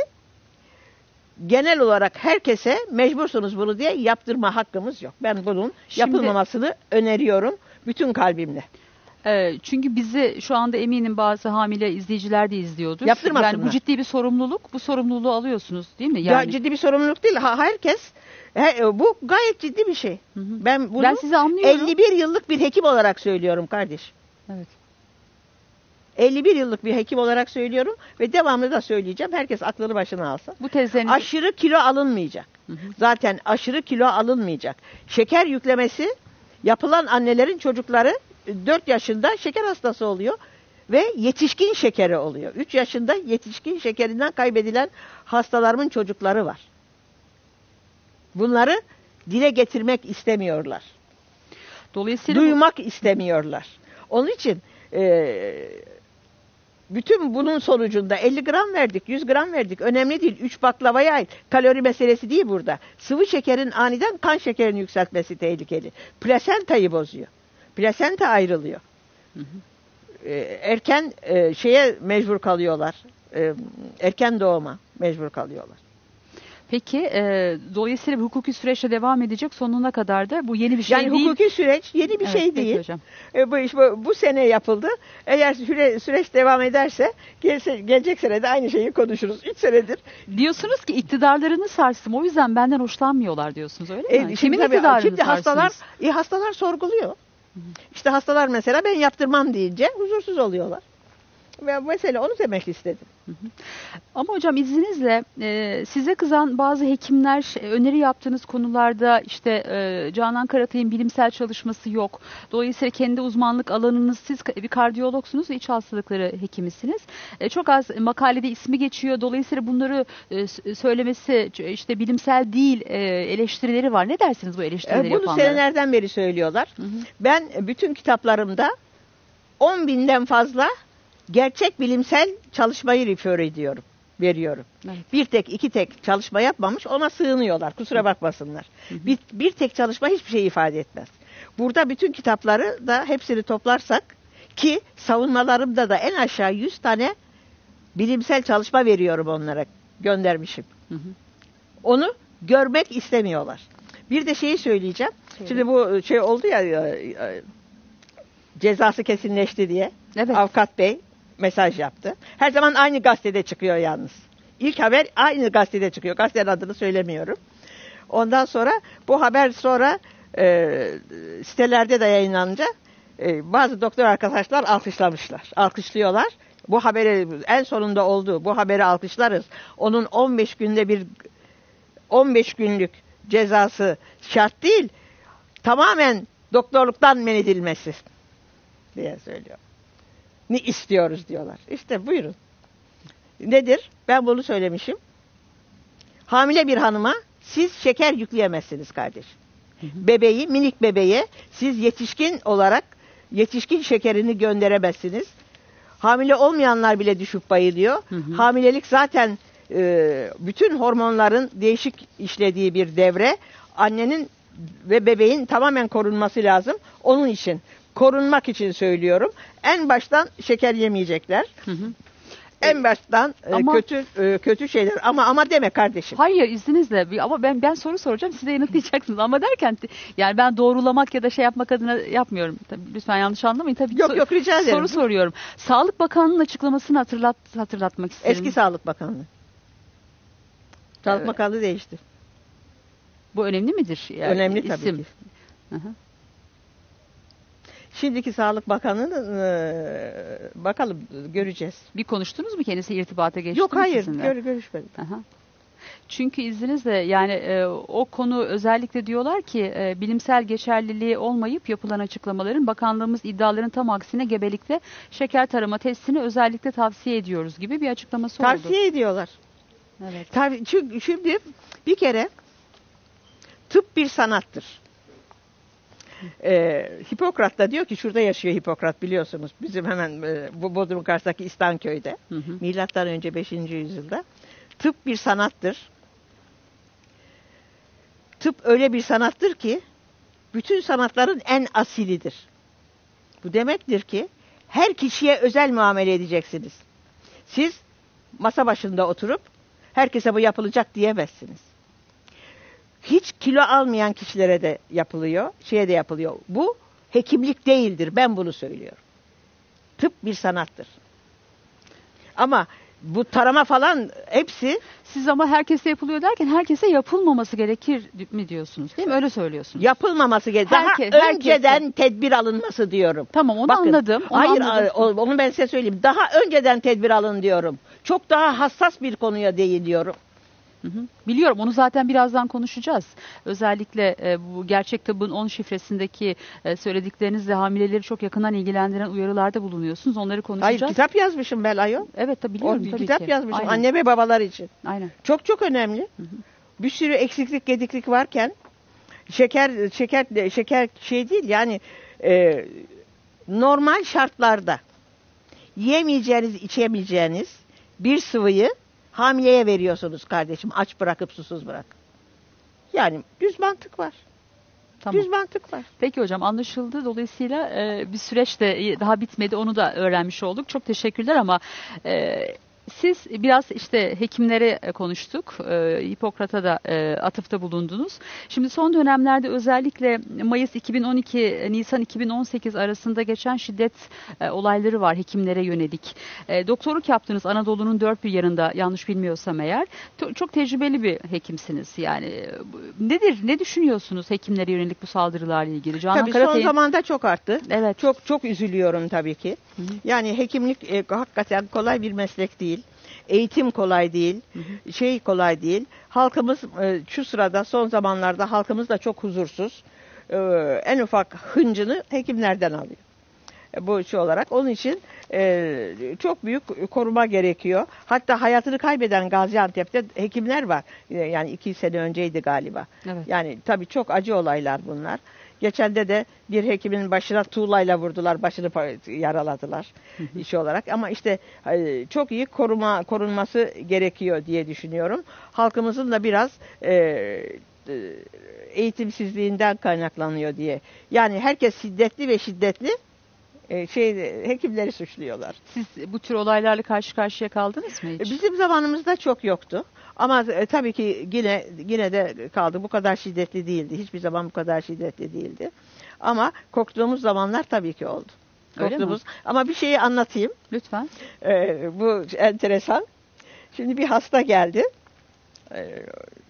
genel olarak herkese mecbursunuz bunu diye yaptırma hakkımız yok. Ben bunun Şimdi, yapılmamasını öneriyorum bütün kalbimle. E, çünkü bizi şu anda eminim bazı hamile izleyiciler de izliyordur. Yaptırmasınlar. Yani bu ciddi bir sorumluluk. Bu sorumluluğu alıyorsunuz değil mi? Yani Ya ciddi bir sorumluluk değil. Ha, herkes he, bu gayet ciddi bir şey. Hı hı. Ben bunu ben sizi anlıyorum. elli bir yıllık bir hekim olarak söylüyorum kardeş. Evet. elli bir yıllık bir hekim olarak söylüyorum ve devamlı da söyleyeceğim. Herkes aklını başına alsın. Bu tezleriniz... Aşırı kilo alınmayacak. Hı hı. Zaten aşırı kilo alınmayacak. Şeker yüklemesi yapılan annelerin çocukları dört yaşında şeker hastası oluyor ve yetişkin şekeri oluyor. üç yaşında yetişkin şekerinden kaybedilen hastalarımın çocukları var. Bunları dile getirmek istemiyorlar. Dolayısıyla duymak bu... istemiyorlar. Onun için e, bütün bunun sonucunda elli gram verdik, yüz gram verdik. Önemli değil. üç baklavaya ait. Kalori meselesi değil burada. Sıvı şekerin aniden kan şekerini yükseltmesi tehlikeli. Plasentayı bozuyor. Plasenta ayrılıyor. Hı hı. E, erken e, şeye mecbur kalıyorlar. E, erken doğuma mecbur kalıyorlar. Peki e, dolayısıyla bu hukuki süreçte devam edecek sonuna kadar da bu yeni bir şey yani değil. Yani hukuki süreç yeni bir evet, şey değil. Hocam. E, bu iş bu, bu sene yapıldı. Eğer süre, süreç devam ederse gelse, gelecek sene de aynı şeyi konuşuruz. üç senedir. Diyorsunuz ki iktidarlarını sarstım. O yüzden benden hoşlanmıyorlar diyorsunuz öyle e, mi? Kimin tabii, iktidarını şimdi hastalar, sarsınız? e, hastalar sorguluyor. Hı hı. İşte hastalar mesela ben yaptırmam deyince huzursuz oluyorlar. Ve mesela onu demek istedim. Hı hı. Ama hocam izninizle e, size kızan bazı hekimler e, öneri yaptığınız konularda işte e, Canan Karatay'ın bilimsel çalışması yok. Dolayısıyla kendi uzmanlık alanınız, siz bir kardiyologsunuz ve iç hastalıkları hekimisiniz. E, çok az makalede ismi geçiyor. Dolayısıyla bunları e, söylemesi işte bilimsel değil e, eleştirileri var. Ne dersiniz bu eleştirileri e, bunu yapanlara? Bunu senelerden beri söylüyorlar. Hı hı. Ben bütün kitaplarımda on binden fazla gerçek bilimsel çalışmayı refer ediyorum, veriyorum. Evet. Bir tek, iki tek çalışma yapmamış, ona sığınıyorlar. Kusura bakmasınlar. Hı hı. Bir, bir tek çalışma hiçbir şey ifade etmez. Burada bütün kitapları da hepsini toplarsak ki savunmalarımda da en aşağı yüz tane bilimsel çalışma veriyorum onlara, göndermişim. Hı hı. Onu görmek istemiyorlar. Bir de şeyi söyleyeceğim. Evet. Şimdi bu şey oldu ya, cezası kesinleşti diye. Evet. Avukat Bey mesaj yaptı. Her zaman aynı gazetede çıkıyor yalnız. İlk haber aynı gazetede çıkıyor. Gazetenin adını söylemiyorum. Ondan sonra bu haber sonra e, sitelerde de yayınlanınca e, bazı doktor arkadaşlar alkışlamışlar. Alkışlıyorlar. Bu haberi en sonunda oldu. Bu haberi alkışlarız. Onun on beş günde bir on beş günlük cezası şart değil. Tamamen doktorluktan men edilmesi diye söylüyor. Ne istiyoruz diyorlar. İşte buyurun. Nedir? Ben bunu söylemişim. Hamile bir hanıma siz şeker yükleyemezsiniz kardeşim. Hı hı. Bebeği, minik bebeğe siz yetişkin olarak yetişkin şekerini gönderemezsiniz. Hamile olmayanlar bile düşüp bayılıyor. Hı hı. Hamilelik zaten e, bütün hormonların değişik işlediği bir devre. Annenin ve bebeğin tamamen korunması lazım. Onun için korunmak için söylüyorum. En baştan şeker yemeyecekler. Hı hı. En baştan ama, kötü kötü şeyler ama ama deme kardeşim. Hayır izninizle ama ben ben soru soracağım size yanıtlayacaksınız ama derken yani ben doğrulamak ya da şey yapmak adına yapmıyorum. Tabii, lütfen yanlış anlamayın. Tabii yok yok rica ederim. Soru soruyorum. Sağlık Bakanlığı'nın açıklamasını hatırlat hatırlatmak isterim. Eski Sağlık Bakanlığı. Sağlık evet. Bakanlığı değişti. Bu önemli midir? Yani önemli isim. tabii ki. Hı hı. Şimdiki Sağlık Bakanı'nın e, bakalım göreceğiz. Bir konuştunuz mu, kendisi irtibata geçti Yok mi hayır sizinle? gör, görüşmedim. Aha. Çünkü izninizle yani e, o konu özellikle diyorlar ki e, bilimsel geçerliliği olmayıp yapılan açıklamaların, bakanlığımız iddiaların tam aksine gebelikte şeker tarama testini özellikle tavsiye ediyoruz gibi bir açıklaması oldu. Tavsiye ediyorlar. Evet. Tabii, çünkü şimdi bir kere tıp bir sanattır. Ee, Hipokrat da diyor ki, şurada yaşıyor Hipokrat biliyorsunuz. Bizim hemen e, bu Bodrum karşısındaki İstanköy'de. Hı hı. Milattan önce beşinci yüzyılda. Tıp bir sanattır. Tıp öyle bir sanattır ki bütün sanatların en asilidir. Bu demektir ki her kişiye özel muamele edeceksiniz. Siz masa başında oturup herkese bu yapılacak diyemezsiniz. Hiç kilo almayan kişilere de yapılıyor, şeye de yapılıyor. Bu hekimlik değildir, ben bunu söylüyorum. Tıp bir sanattır. Ama bu tarama falan hepsi... Siz ama herkese yapılıyor derken herkese yapılmaması gerekir mi diyorsunuz, değil mi? Öyle söylüyorsunuz. Yapılmaması gerekir. Daha Herke, önceden herkese. tedbir alınması diyorum. Tamam, onu Bakın, anladım. Onu hayır anladım. onu ben size söyleyeyim. Daha önceden tedbir alın diyorum. Çok daha hassas bir konuya değiniyorum. Hı hı. Biliyorum, onu zaten birazdan konuşacağız. Özellikle e, bu gerçek tıbbın on şifresindeki e, söylediklerinizle hamileleri çok yakından ilgilendiren uyarılarda bulunuyorsunuz. Onları konuşacağız. Hayır, kitap yazmışım ben ayol. Evet tabii biliyorum o, tabii kitap ki. yazmışım Aynen. anne ve babalar için. Aynen. Çok çok önemli. Hı hı. Bir sürü eksiklik, gediklik varken şeker şeker şeker şey değil yani e, normal şartlarda yemeyeceğiniz, içemeyeceğiniz bir sıvıyı hamileye veriyorsunuz kardeşim. Aç bırakıp susuz bırak. Yani düz mantık var. Tamam. Düz mantık var. Peki hocam, anlaşıldı. Dolayısıyla e, bir süreç de daha bitmedi. Onu da öğrenmiş olduk. Çok teşekkürler ama e, siz biraz işte hekimlere konuştuk. E, Hipokrat'a da e, atıfta bulundunuz. Şimdi son dönemlerde özellikle Mayıs iki bin on iki, Nisan iki bin on sekiz arasında geçen şiddet e, olayları var hekimlere yönelik. E, doktorluk yaptınız Anadolu'nun dört bir yanında, yanlış bilmiyorsam eğer. To- çok tecrübeli bir hekimsiniz. Yani nedir, ne düşünüyorsunuz hekimlere yönelik bu saldırılarla ilgili? Canan Tabii Karatay'ın... son zamanda çok arttı. Evet. Çok çok üzülüyorum tabii ki. Hı hı. Yani hekimlik e, hakikaten kolay bir meslek değil. Eğitim kolay değil. Hı hı. Şey kolay değil. Halkımız e, şu sırada son zamanlarda halkımız da çok huzursuz. E, en ufak hıncını hekimlerden alıyor. E, bu şey olarak. Onun için e, çok büyük koruma gerekiyor. Hatta hayatını kaybeden Gaziantep'te hekimler var. E, yani iki sene önceydi galiba. Evet. Yani tabii çok acı olaylar bunlar. Geçende de bir hekimin başına tuğlayla vurdular, başını yaraladılar işi olarak. Ama işte çok iyi koruma korunması gerekiyor diye düşünüyorum. Halkımızın da biraz e, eğitimsizliğinden kaynaklanıyor diye. Yani herkes şiddetli ve şiddetli e, şey hekimleri suçluyorlar. Siz bu tür olaylarla karşı karşıya kaldınız mı hiç? Bizim zamanımızda çok yoktu. Ama e, tabii ki yine yine de kaldı. Bu kadar şiddetli değildi. Hiçbir zaman bu kadar şiddetli değildi. Ama korktuğumuz zamanlar tabii ki oldu. Korktuğumuz. Ama bir şeyi anlatayım. Lütfen. Ee, bu enteresan. Şimdi bir hasta geldi. Ee,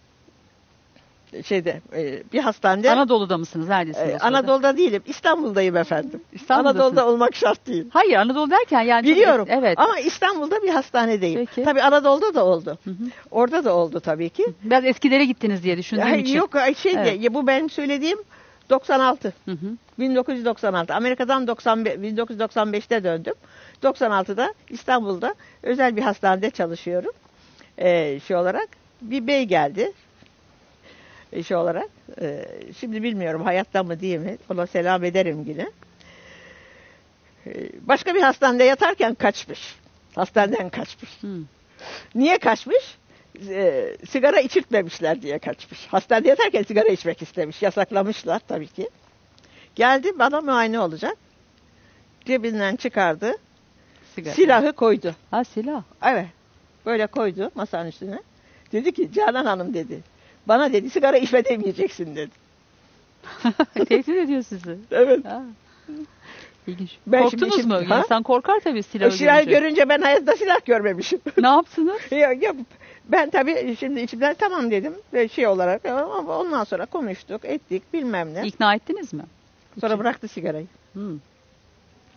şeyde e, bir hastanede. Anadolu'da mısınız? Neredesiniz? E, Anadolu'da değilim. İstanbul'dayım efendim. Anadolu'da olmak şart değil. Hayır, Anadolu derken yani. Biliyorum. Çok, evet. Ama İstanbul'da bir hastanedeyim. Peki. Tabii Anadolu'da da oldu. Hı hı. Orada da oldu tabii ki. Biraz eskilere gittiniz diye düşündüğüm ya, için. Yok şey evet. diye, bu benim söylediğim doksan altı. Hı hı. bin dokuz yüz doksan altı. Amerika'dan doksan beş, bin dokuz yüz doksan beşte döndüm. doksan altıda İstanbul'da özel bir hastanede çalışıyorum. Ee, şey olarak bir bey geldi. Şey olarak. Ee, şimdi bilmiyorum hayatta mı değil mi? Ona selam ederim yine. Ee, başka bir hastanede yatarken kaçmış. Hastaneden kaçmış. Hmm. Niye kaçmış? Ee, sigara içirtmemişler diye kaçmış. Hastanede yatarken sigara içmek istemiş. Yasaklamışlar tabii ki. Geldi, bana muayene olacak. Cebinden çıkardı. Sigara. Silahı koydu. Ha, silah. Evet. Böyle koydu masanın üstüne. Dedi ki Canan Hanım dedi. Bana dedi sigara içme demeyeceksin dedi. Tehdit ediyor sizi. Evet. Ha. İlginç. Ben Korktunuz şimdi, mu? Ha? İnsan korkar tabii silahı o silahı görünce. görünce ben hayatta silah görmemişim. Ne yaptınız? ya, ya, ben tabii şimdi içimden tamam dedim. Şey olarak ama ondan sonra konuştuk, ettik bilmem ne. İkna ettiniz mi? Sonra İçin. bıraktı sigarayı. Hmm.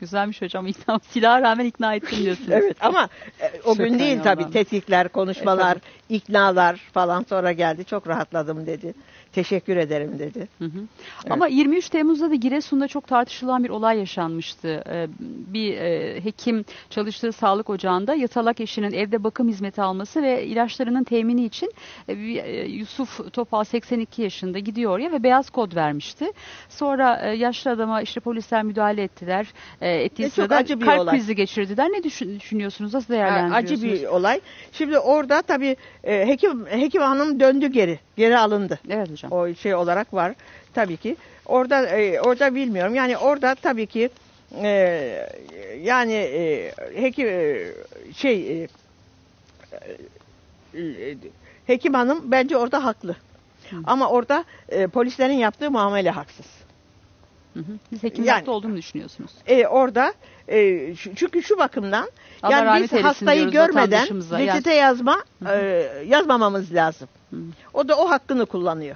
Güzelmiş hocam. İkna, silaha rağmen ikna ettim diyorsunuz. Evet ama e, o gün değil tabii. Tetkikler, konuşmalar, e, iknalar falan sonra geldi. Çok rahatladım dedi. Teşekkür ederim dedi. Hı hı. Evet. Ama yirmi üç Temmuz'da da Giresun'da çok tartışılan bir olay yaşanmıştı. Ee, bir e, hekim çalıştığı sağlık ocağında yatalak eşinin evde bakım hizmeti alması ve ilaçlarının temini için e, bir, e, Yusuf Topal seksen iki yaşında gidiyor ya ve beyaz kod vermişti. Sonra e, yaşlı adama işte polisler müdahale ettiler. E, ettiği e, sırada acı bir kalp olay. krizi geçirdiler. Ne düşün, düşünüyorsunuz? Nasıl değerlendiriyorsunuz? Acı bir olay. Şimdi orada tabii e, hekim hekim hanım döndü geri. Geri alındı. Evet hocam. O şey olarak var tabii ki. Orada e, orada bilmiyorum. Yani orada tabii ki e, yani e, hekim e, şey e, e, hekim hanım bence orada haklı. Hı. Ama orada e, polislerin yaptığı muamele haksız. Hı hı. Siz hekimin yani, haklı olduğunu düşünüyorsunuz. E, orada e, çünkü şu bakımdan Allah yani biz hastayı görmeden reçete yani. yazma e, yazmamamız lazım. Hı. O da o hakkını kullanıyor.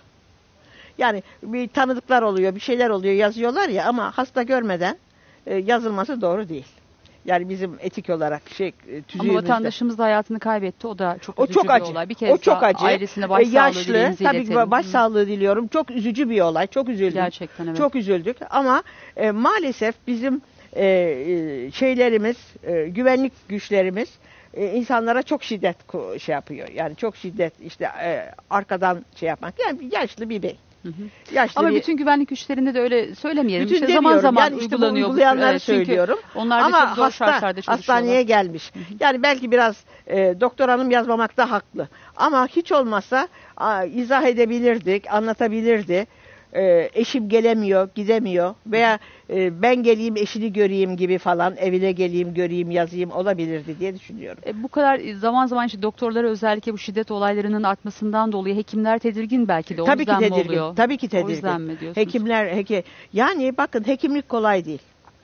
Yani bir tanıdıklar oluyor, bir şeyler oluyor, yazıyorlar ya ama hasta görmeden e, yazılması doğru değil. Yani bizim etik olarak şey tüzüğümüzde. Ama vatandaşımız da hayatını kaybetti. O da çok üzücü o çok acı. bir olay. Bir kez o çok acı. Ailesine başsağlığı dileriz. Tabii ki başsağlığı diliyorum. Çok üzücü bir olay. Çok üzüldüm. Gerçekten evet. Çok üzüldük ama e, maalesef bizim e, şeylerimiz, e, güvenlik güçlerimiz e, insanlara çok şiddet şey yapıyor. Yani çok şiddet işte e, arkadan şey yapmak. Yani yaşlı bir bey. Hı hı. Ama bir, bütün güvenlik güçlerinde de öyle söylemeyelim. Bütün işte zaman zaman yani işte uygulanıyor. Uygulayanları evet, söylüyorum. Onlar da ama çok zor hasta, şartlarda çalışıyorlar. Hastaneye gelmiş. Hı hı. Yani belki biraz e, doktor hanım yazmamakta haklı. Ama hiç olmazsa a, izah edebilirdik, anlatabilirdi. E, eşim gelemiyor, gidemiyor veya e, ben geleyim eşini göreyim gibi falan evine geleyim, göreyim, yazayım olabilirdi diye düşünüyorum. E, bu kadar zaman zaman işte doktorlara özellikle bu şiddet olaylarının artmasından dolayı hekimler tedirgin belki de. O Tabii yüzden ki tedirgin. mi oluyor? Tabii ki tedirgin. O yüzden mi diyorsunuz? Hekimler, heki, yani bakın hekimlik kolay değil.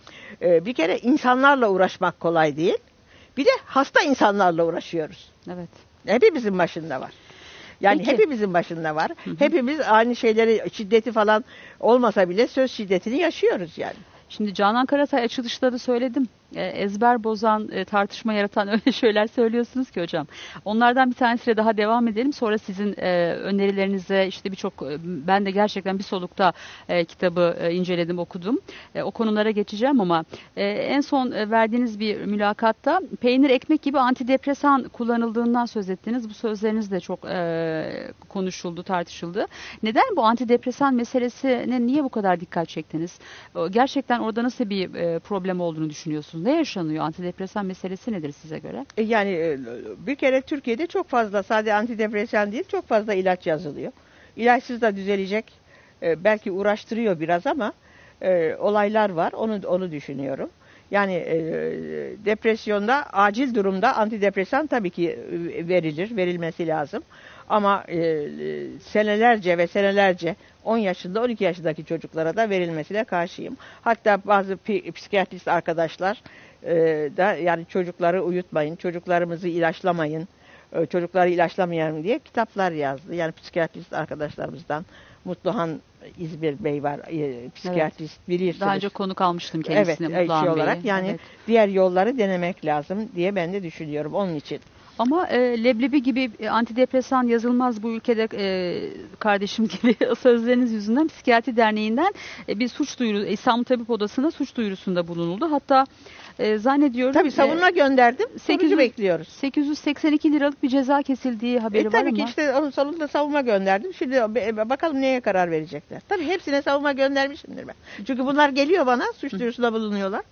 E, bir kere insanlarla uğraşmak kolay değil. Bir de hasta insanlarla uğraşıyoruz. Evet. Hepimizin başında var. Yani Peki. hepimizin başında var. Hı hı. Hepimiz aynı şeyleri, şiddeti falan olmasa bile söz şiddetini yaşıyoruz yani. Şimdi Canan Karatay açılışta da söyledim. E, ezber bozan, e, tartışma yaratan öyle şeyler söylüyorsunuz ki hocam. Onlardan bir tanesiyle daha devam edelim. Sonra sizin e, önerilerinize işte birçok, e, ben de gerçekten bir solukta e, kitabı e, inceledim, okudum. E, o konulara geçeceğim ama e, en son e, verdiğiniz bir mülakatta peynir, ekmek gibi antidepresan kullanıldığından söz ettiniz. Bu sözleriniz de çok e, konuşuldu, tartışıldı. Neden bu antidepresan meselesine niye bu kadar dikkat çektiniz? Gerçekten orada nasıl bir e, problem olduğunu düşünüyorsunuz? Ne yaşanıyor? Antidepresan meselesi nedir size göre? Yani bir kere Türkiye'de çok fazla, sadece antidepresan değil, çok fazla ilaç yazılıyor. İlaçsız da düzelecek. Belki uğraştırıyor biraz ama e, olaylar var. Onu onu düşünüyorum. Yani e, depresyonda, acil durumda antidepresan tabii ki verilir, verilmesi lazım. Ama e, senelerce ve senelerce on yaşında, on iki yaşındaki çocuklara da verilmesine karşıyım. Hatta bazı psikiyatrist arkadaşlar e, da yani çocukları uyutmayın, çocuklarımızı ilaçlamayın, e, çocukları ilaçlamayalım diye kitaplar yazdı. Yani psikiyatrist arkadaşlarımızdan Mutluhan İzmir Bey var, e, psikiyatrist, evet. Bilirsiniz. Daha önce konuk almıştım kendisine, evet, Mutluhan şey Bey'i. olarak yani evet. Diğer yolları denemek lazım diye ben de düşünüyorum onun için. Ama e, leblebi gibi e, antidepresan yazılmaz bu ülkede e, kardeşim gibi sözleriniz yüzünden Psikiyatri Derneği'nden e, bir suç duyuru, İstanbul Tabip Odası'na suç duyurusunda bulunuldu. Hatta e, zannediyorum... Tabii savunma e, gönderdim, sekiz yüz bekliyoruz. sekiz yüz seksen iki liralık bir ceza kesildiği haberi e, var ama... Tabii ki işte onun sonunda savunma gönderdim. Şimdi bakalım neye karar verecekler. Tabii hepsine savunma göndermişimdir ben. Çünkü bunlar geliyor bana, suç duyurusunda bulunuyorlar.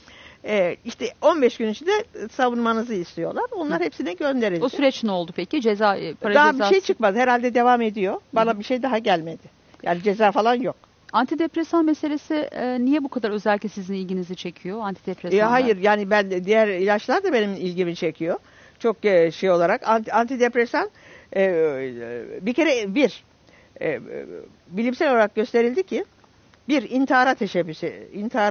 Ee, işte on beş gün içinde savunmanızı istiyorlar. Onlar Hı. hepsine gönderildi. O süreç ne oldu peki? Ceza, para daha cezası... bir şey çıkmadı. Herhalde devam ediyor. Bana Hı. bir şey daha gelmedi. Yani ceza falan yok. Antidepresan meselesi e, niye bu kadar özellikle sizin ilginizi çekiyor? Antidepresanlar. E, hayır yani ben diğer ilaçlar da benim ilgimi çekiyor. Çok e, şey olarak anti, antidepresan e, bir kere bir e, bilimsel olarak gösterildi ki bir, intihara teşebbüsü, intihar,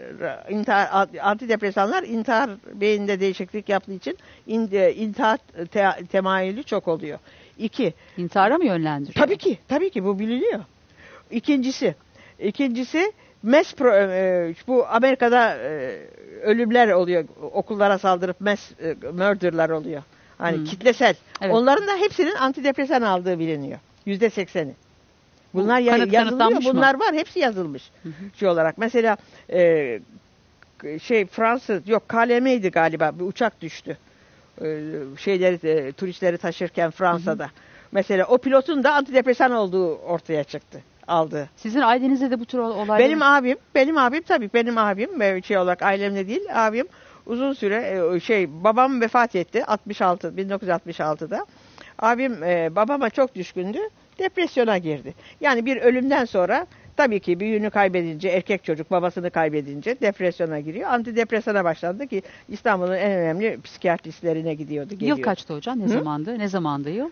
intihar, antidepresanlar intihar beyinde değişiklik yaptığı için intihar te, temayülü çok oluyor. İki, intihara mı yönlendiriyor? Tabii ki, tabii ki bu biliniyor. İkincisi, ikincisi mass pro, e, bu Amerika'da e, ölümler oluyor. Okullara saldırıp mass e, murder'lar oluyor. Hani hmm. kitlesel. Evet. Onların da hepsinin antidepresan aldığı biliniyor. Yüzde sekseni. Bunlar Bu, kanıt, yazılıyor. Bunlar mı? Var. Hepsi yazılmış. Hı hı. Şey olarak. Mesela e, şey Fransız yok K L M'ydi galiba. Bir uçak düştü. E, şeyleri e, turistleri taşırken Fransa'da. Hı hı. Mesela o pilotun da antidepresan olduğu ortaya çıktı. Aldı. Sizin ailenizde de bu tür olaylar... Benim abim, benim abim tabii benim abim şey olarak ailemde değil, abim uzun süre şey babam vefat etti altmış altı bin dokuz yüz altmış altıda. Abim e, babama çok düşkündü. Depresyona girdi. Yani bir ölümden sonra tabii ki büyüğünü kaybedince, erkek çocuk babasını kaybedince depresyona giriyor. Antidepresana başlandı ki İstanbul'un en önemli psikiyatristlerine gidiyordu. Geliyordu. Yıl kaçtı hocam? Ne Hı? zamandı? Ne zamandı yıl?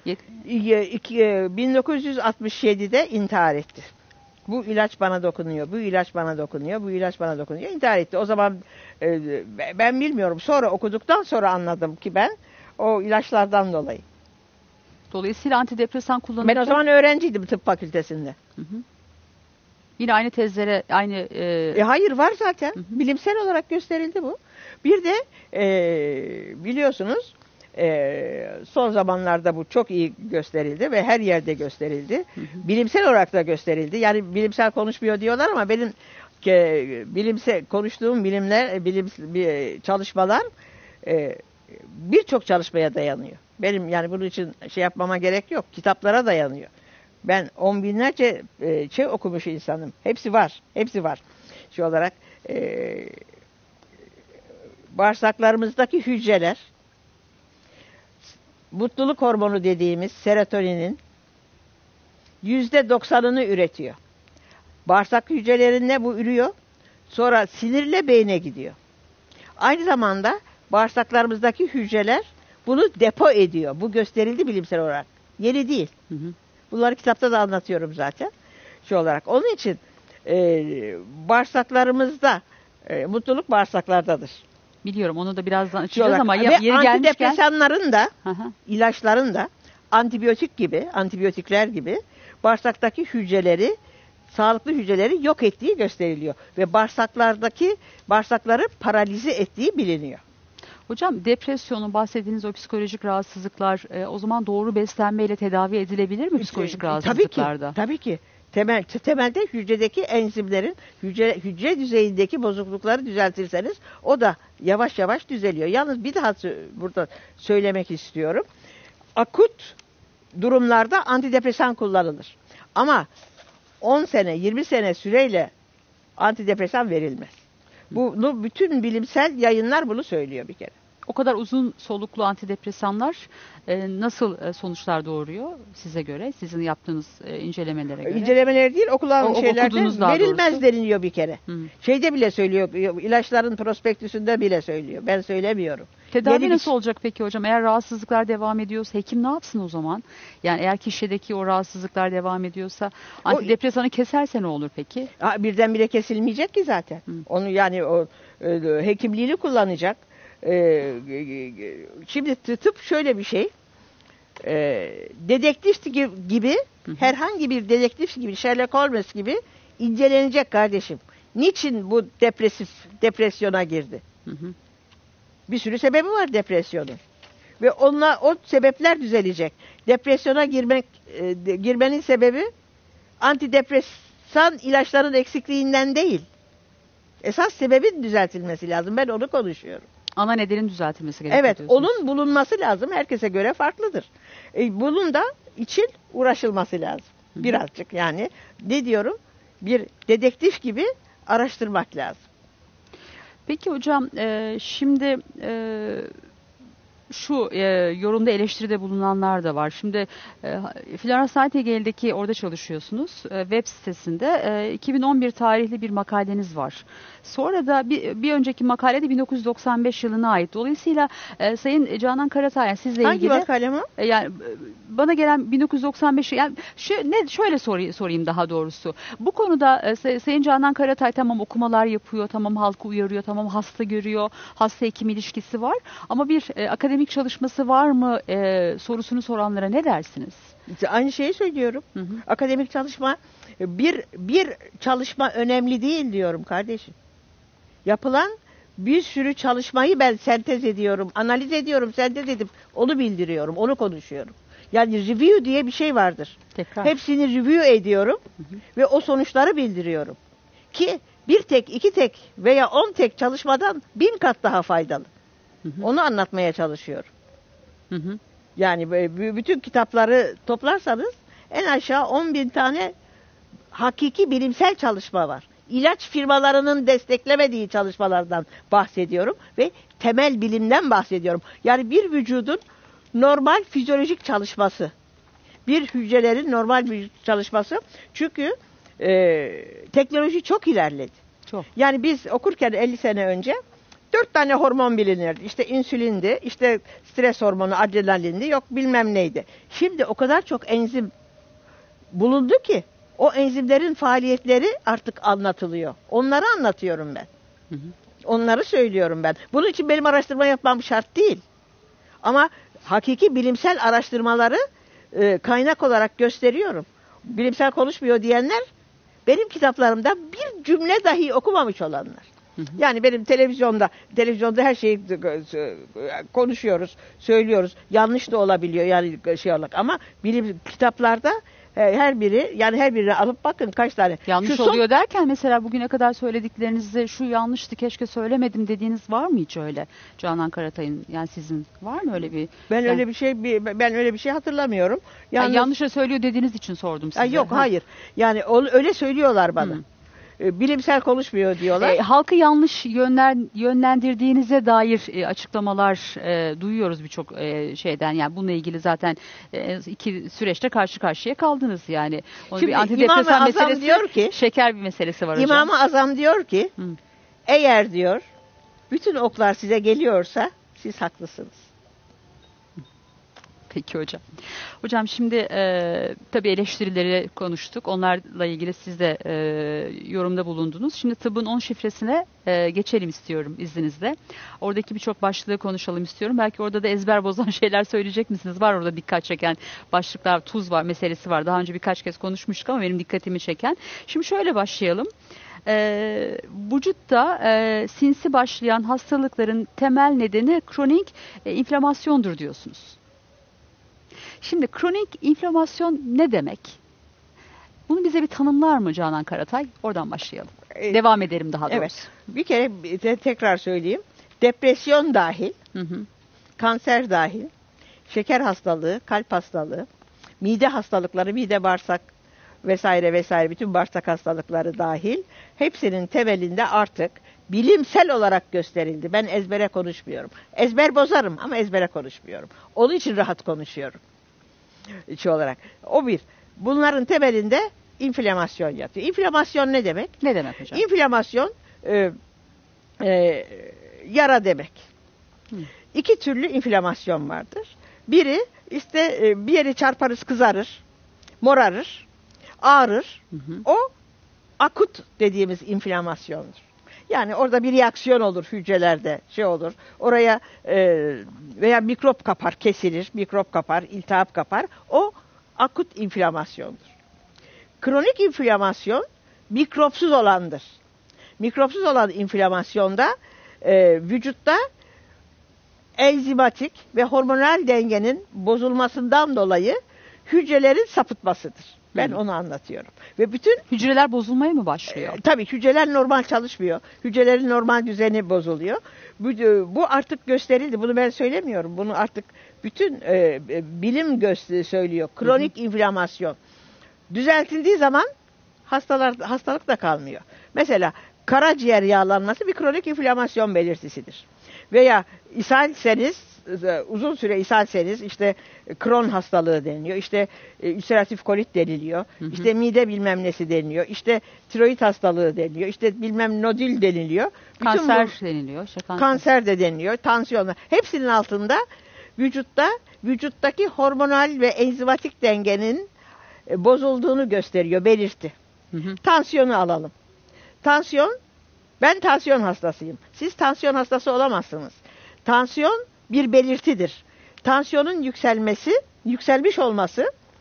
bin dokuz yüz altmış yedide intihar etti. Bu ilaç bana dokunuyor, bu ilaç bana dokunuyor, bu ilaç bana dokunuyor. İntihar etti. O zaman e, ben bilmiyorum. Sonra okuduktan sonra anladım ki ben o ilaçlardan dolayı. Dolayısıyla antidepresan kullanırken... Ben o zaman öğrenciydim tıp fakültesinde. Hı hı. Yine aynı tezlere, aynı... E... E hayır var zaten. Hı hı. Bilimsel olarak gösterildi bu. Bir de e, biliyorsunuz e, son zamanlarda bu çok iyi gösterildi ve her yerde gösterildi. Hı hı. Bilimsel olarak da gösterildi. Yani bilimsel konuşmuyor diyorlar ama benim e, bilimsel konuştuğum bilimler, bilim çalışmalar e, birçok çalışmaya dayanıyor. Benim yani bunun için şey yapmama gerek yok. Kitaplara dayanıyor. Ben on binlerce e, şey okumuş insanım. Hepsi var. Hepsi var. Şu olarak e, bağırsaklarımızdaki hücreler mutluluk hormonu dediğimiz serotoninin yüzde doksanını üretiyor. Bağırsak hücrelerinde bu ürüyor. Sonra sinirle beyne gidiyor. Aynı zamanda bağırsaklarımızdaki hücreler bunu depo ediyor. Bu gösterildi bilimsel olarak. Yeni değil. Hı hı. Bunları kitapta da anlatıyorum zaten. Şu olarak. Onun için e, bağırsaklarımızda e, mutluluk bağırsaklardadır. Biliyorum. Onu da birazdan açacağız ama ya, yeri antidepresanların da Aha. ilaçların da antibiyotik gibi, antibiyotikler gibi bağırsaktaki hücreleri, sağlıklı hücreleri yok ettiği gösteriliyor. Ve bağırsaklardaki bağırsakları paralize ettiği biliniyor. Hocam depresyonun bahsettiğiniz o psikolojik rahatsızlıklar e, o zaman doğru beslenmeyle tedavi edilebilir mi psikolojik rahatsızlıklarda? Tabii ki. Tabii ki. Temel, temelde hücredeki enzimlerin hücre, hücre düzeyindeki bozuklukları düzeltirseniz o da yavaş yavaş düzeliyor. Yalnız bir daha burada söylemek istiyorum. Akut durumlarda antidepresan kullanılır. Ama on sene yirmi sene süreyle antidepresan verilmez. Bunu bütün bilimsel yayınlar bunu söylüyor bir kere. O kadar uzun soluklu antidepresanlar e, nasıl e, sonuçlar doğuruyor size göre? Sizin yaptığınız e, incelemelere göre. İncelemeler değil, okulan şeylerde verilmez doğrusu. Deniliyor bir kere. Hı. Şeyde bile söylüyor, ilaçların prospektüsünde bile söylüyor. Ben söylemiyorum. Tedavi Yeni nasıl bir... olacak peki hocam? Eğer rahatsızlıklar devam ediyorsa hekim ne yapsın o zaman? Yani eğer kişideki o rahatsızlıklar devam ediyorsa antidepresanı o... keserse ne olur peki? Ha, birdenbire kesilmeyecek ki zaten. Hı. Onu yani o e, hekimliğini kullanacak. Ee, şimdi tıp şöyle bir şey, ee, dedektif gibi, hı hı. herhangi bir dedektif gibi, Sherlock Holmes gibi incelenecek kardeşim. Niçin bu depresif depresyona girdi? Hı hı. Bir sürü sebebi var depresyonun ve onunla o sebepler düzelecek. Depresyona girmek, e, girmenin sebebi antidepresan ilaçların eksikliğinden değil. Esas sebebin düzeltilmesi lazım. Ben onu konuşuyorum. Ana nedenin düzeltilmesi gerekiyor. Evet, onun bulunması lazım. Herkese göre farklıdır. E, bunun da için uğraşılması lazım. Hı-hı. Birazcık yani ne diyorum? Bir dedektif gibi araştırmak lazım. Peki hocam, e, şimdi e, şu e, yorumda eleştiride bulunanlar da var. Şimdi e, Florence Nightingale'deki orada çalışıyorsunuz. E, web sitesinde e, iki bin on bir tarihli bir makaleniz var. Sonra da bir, bir önceki makalede bin dokuz yüz doksan beş yılına ait. Dolayısıyla e, Sayın Canan Karatay yani sizle Hangi ilgili. Hangi makale mi? E, yani bana gelen bin dokuz yüz doksan beş yani şu, ne şöyle sorayım, sorayım daha doğrusu. Bu konuda e, Sayın Canan Karatay tamam okumalar yapıyor, tamam halkı uyarıyor, tamam hasta görüyor, hasta hekim ilişkisi var. Ama bir e, akademik çalışması var mı e, sorusunu soranlara ne dersiniz? Aynı şeyi söylüyorum. Hı hı. Akademik çalışma, bir bir çalışma önemli değil diyorum kardeşim. Yapılan bir sürü çalışmayı ben sentez ediyorum, analiz ediyorum, sentez edip onu bildiriyorum, onu konuşuyorum. Yani review diye bir şey vardır. Tekrar. Hepsini review ediyorum hı hı. ve o sonuçları bildiriyorum. Ki bir tek, iki tek veya on tek çalışmadan bin kat daha faydalı. Hı hı. Onu anlatmaya çalışıyorum. Hı hı. Yani bütün kitapları toplarsanız en aşağı on bin tane hakiki bilimsel çalışma var. İlaç firmalarının desteklemediği çalışmalardan bahsediyorum ve temel bilimden bahsediyorum. Yani bir vücudun normal fizyolojik çalışması, bir hücrelerin normal bir çalışması. Çünkü e, teknoloji çok ilerledi. Çok. Yani biz okurken elli sene önce dört tane hormon bilinirdi. İşte insülindi, işte stres hormonu, adrenalindi, yok bilmem neydi. Şimdi o kadar çok enzim bulundu ki o enzimlerin faaliyetleri artık anlatılıyor. Onları anlatıyorum ben. Hı hı. Onları söylüyorum ben. Bunun için benim araştırma yapmam şart değil. Ama hakiki bilimsel araştırmaları e, kaynak olarak gösteriyorum. Bilimsel konuşmuyor diyenler benim kitaplarımda bir cümle dahi okumamış olanlar. Hı hı. Yani benim televizyonda, televizyonda her şeyi konuşuyoruz, söylüyoruz. Yanlış da olabiliyor yani şey olarak ama bilim kitaplarda her biri yani her birini alıp bakın kaç tane. Yanlış şu oluyor son... derken mesela bugüne kadar söylediklerinizde şu yanlıştı keşke söylemedim dediğiniz var mı hiç öyle? Canan Karatay'ın yani sizin var mı öyle bir? Ben yani... öyle bir şey ben öyle bir şey hatırlamıyorum. Yalnız... Yani yanlış söylüyor dediğiniz için sordum size. Ha, yok ha. hayır. Yani öyle söylüyorlar bana. Hmm. Bilimsel konuşmuyor diyorlar. E, halkı yanlış yönlen, yönlendirdiğinize dair e, açıklamalar e, duyuyoruz birçok e, şeyden. Yani bununla ilgili zaten e, iki süreçte karşı karşıya kaldınız yani. Onun Şimdi bir antidepresan meselesi, diyor ki, şeker bir meselesi var hocam. İmam-ı Azam diyor ki, Hı. eğer diyor, bütün oklar size geliyorsa siz haklısınız. Peki hocam. Hocam şimdi e, tabii eleştirileri konuştuk. Onlarla ilgili siz de e, yorumda bulundunuz. Şimdi tıbbın on şifresine e, geçelim istiyorum izninizle. Oradaki birçok başlığı konuşalım istiyorum. Belki orada da ezber bozan şeyler söyleyecek misiniz? Var orada dikkat çeken başlıklar, tuz var meselesi var. Daha önce birkaç kez konuşmuştuk ama benim dikkatimi çeken. Şimdi şöyle başlayalım. E, vücutta e, sinsi başlayan hastalıkların temel nedeni kronik e, inflamasyondur diyorsunuz. Şimdi kronik inflamasyon ne demek? Bunu bize bir tanımlar mı Canan Karatay? Oradan başlayalım. Ee, Devam edelim daha doğrusu. Evet. Bir kere de tekrar söyleyeyim. Depresyon dahil, hı hı. kanser dahil, şeker hastalığı, kalp hastalığı, mide hastalıkları, mide bağırsak vesaire vesaire bütün bağırsak hastalıkları dahil hepsinin temelinde artık bilimsel olarak gösterildi. Ben ezbere konuşmuyorum. Ezber bozarım ama ezbere konuşmuyorum. Onun için rahat konuşuyorum. Şey olarak. O bir. Bunların temelinde inflamasyon yatıyor. İnflamasyon ne demek? Ne demek hocam? İnflamasyon e, e, yara demek. Hı. İki türlü inflamasyon vardır. Biri işte e, bir yeri çarparız kızarır, morarır, ağrır. Hı hı. O akut dediğimiz inflamasyondur. Yani orada bir reaksiyon olur hücrelerde, şey olur. Oraya e, veya mikrop kapar, kesilir, mikrop kapar, iltihap kapar. O akut inflamasyondur. Kronik inflamasyon mikropsuz olandır. Mikropsuz olan inflamasyonda e, vücutta enzimatik ve hormonal dengenin bozulmasından dolayı hücrelerin sapıtmasıdır. Ben Hı. onu anlatıyorum. Ve bütün hücreler bozulmaya mı başlıyor? E, tabii hücreler normal çalışmıyor. Hücrelerin normal düzeni bozuluyor. Bu, bu artık gösterildi. Bunu ben söylemiyorum. Bunu artık bütün e, bilim göster söylüyor. Kronik Hı. inflamasyon. Düzeltildiği zaman hastalar hastalık da kalmıyor. Mesela karaciğer yağlanması bir kronik inflamasyon belirtisidir. Veya ishalseniz uzun süre ishalseniz işte Crohn hastalığı deniliyor. İşte e, ülseratif kolit deniliyor. Hı hı. İşte mide bilmem nesi deniliyor. İşte tiroid hastalığı deniliyor. İşte bilmem nodül deniliyor. Kanser bu, deniliyor. İşte kanser. kanser de deniliyor. Tansiyonlar. Hepsinin altında vücutta vücuttaki hormonal ve enzimatik dengenin e, bozulduğunu gösteriyor. Belirti. Hı hı. Tansiyonu alalım. Tansiyon, ben tansiyon hastasıyım. Siz tansiyon hastası olamazsınız. Tansiyon bir belirtidir. Tansiyonun yükselmesi, yükselmiş olması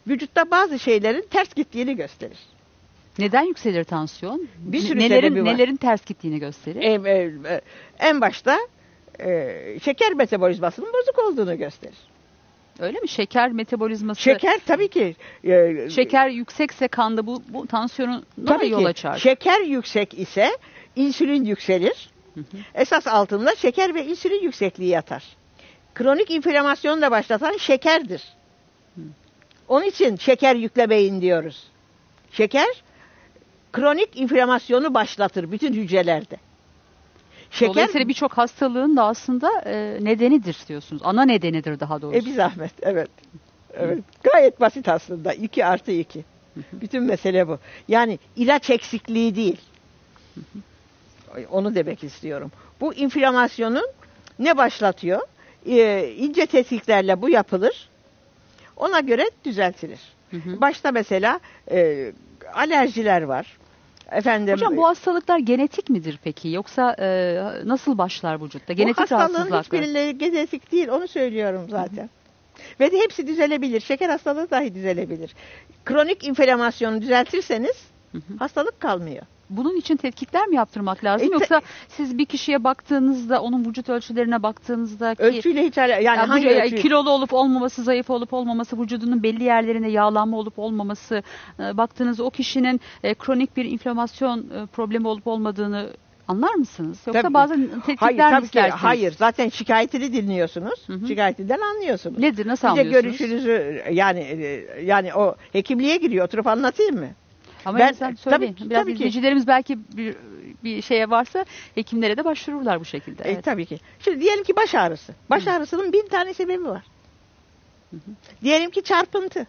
vücutta bazı şeylerin ters gittiğini gösterir. Neden yükselir tansiyon? Bir sürü nelerin, sebebi var. Nelerin ters gittiğini gösterir? En, en, en başta e, şeker metabolizmasının bozuk olduğunu gösterir. Öyle mi? Şeker metabolizması. Şeker tabii ki. E, Şeker yüksekse kanda bu, bu tansiyonuna tabii yol ki. açar. Şeker yüksek ise insülin yükselir. Hı hı. Esas altında şeker ve insülin yüksekliği yatar. Kronik inflamasyonu da başlatan şekerdir. Hı. Onun için şeker yüklemeyin diyoruz. Şeker kronik inflamasyonu başlatır bütün hücrelerde. Şeker, dolayısıyla birçok hastalığın da aslında e, nedenidir diyorsunuz. Ana nedenidir daha doğrusu. E bir zahmet, evet. Evet. Hı. Gayet basit aslında. iki artı iki. Hı hı. Bütün mesele bu. Yani ilaç eksikliği değil. Hı hı. Onu demek istiyorum. Bu inflamasyonun ne başlatıyor? Ee, ince tetkiklerle bu yapılır. Ona göre düzeltilir. Hı hı. Başta mesela e, alerjiler var. Efendim, hocam bu hastalıklar genetik midir peki? Yoksa e, nasıl başlar vücutta? Genetik bu hastalığın hiçbirileri genetik değil. Onu söylüyorum zaten. Hı hı. Ve de hepsi düzelebilir. Şeker hastalığı dahi düzelebilir. Kronik inflamasyonu düzeltirseniz hı hı. hastalık kalmıyor. Bunun için tetkikler mi yaptırmak lazım? E, Yoksa siz bir kişiye baktığınızda, onun vücut ölçülerine baktığınızda ki, ölçüyle hiç yani, yani hangi vücut, ölçü? kilolu olup olmaması, zayıf olup olmaması, vücudunun belli yerlerine yağlanma olup olmaması, e, baktığınızda o kişinin e, kronik bir inflamasyon e, problemi olup olmadığını anlar mısınız? Yoksa tabii. Bazen tetkikler hayır, mi tabii istersiniz? Ki, hayır, zaten şikayetini dinliyorsunuz. Hı hı. Şikayetinden anlıyorsunuz. Nedir, nasıl bir anlıyorsunuz? Bir de görüşünüzü yani yani o hekimliğe giriyor. Oturup anlatayım mı? Ama ben, sen söyleyin. Tabii, Biraz tabii izleyicilerimiz ki. belki bir, bir şeye varsa hekimlere de başvururlar bu şekilde. Evet. E, tabii ki. Şimdi diyelim ki baş ağrısı. Baş Hı. ağrısının bin tane sebebi var. Hı hı. Diyelim ki çarpıntı.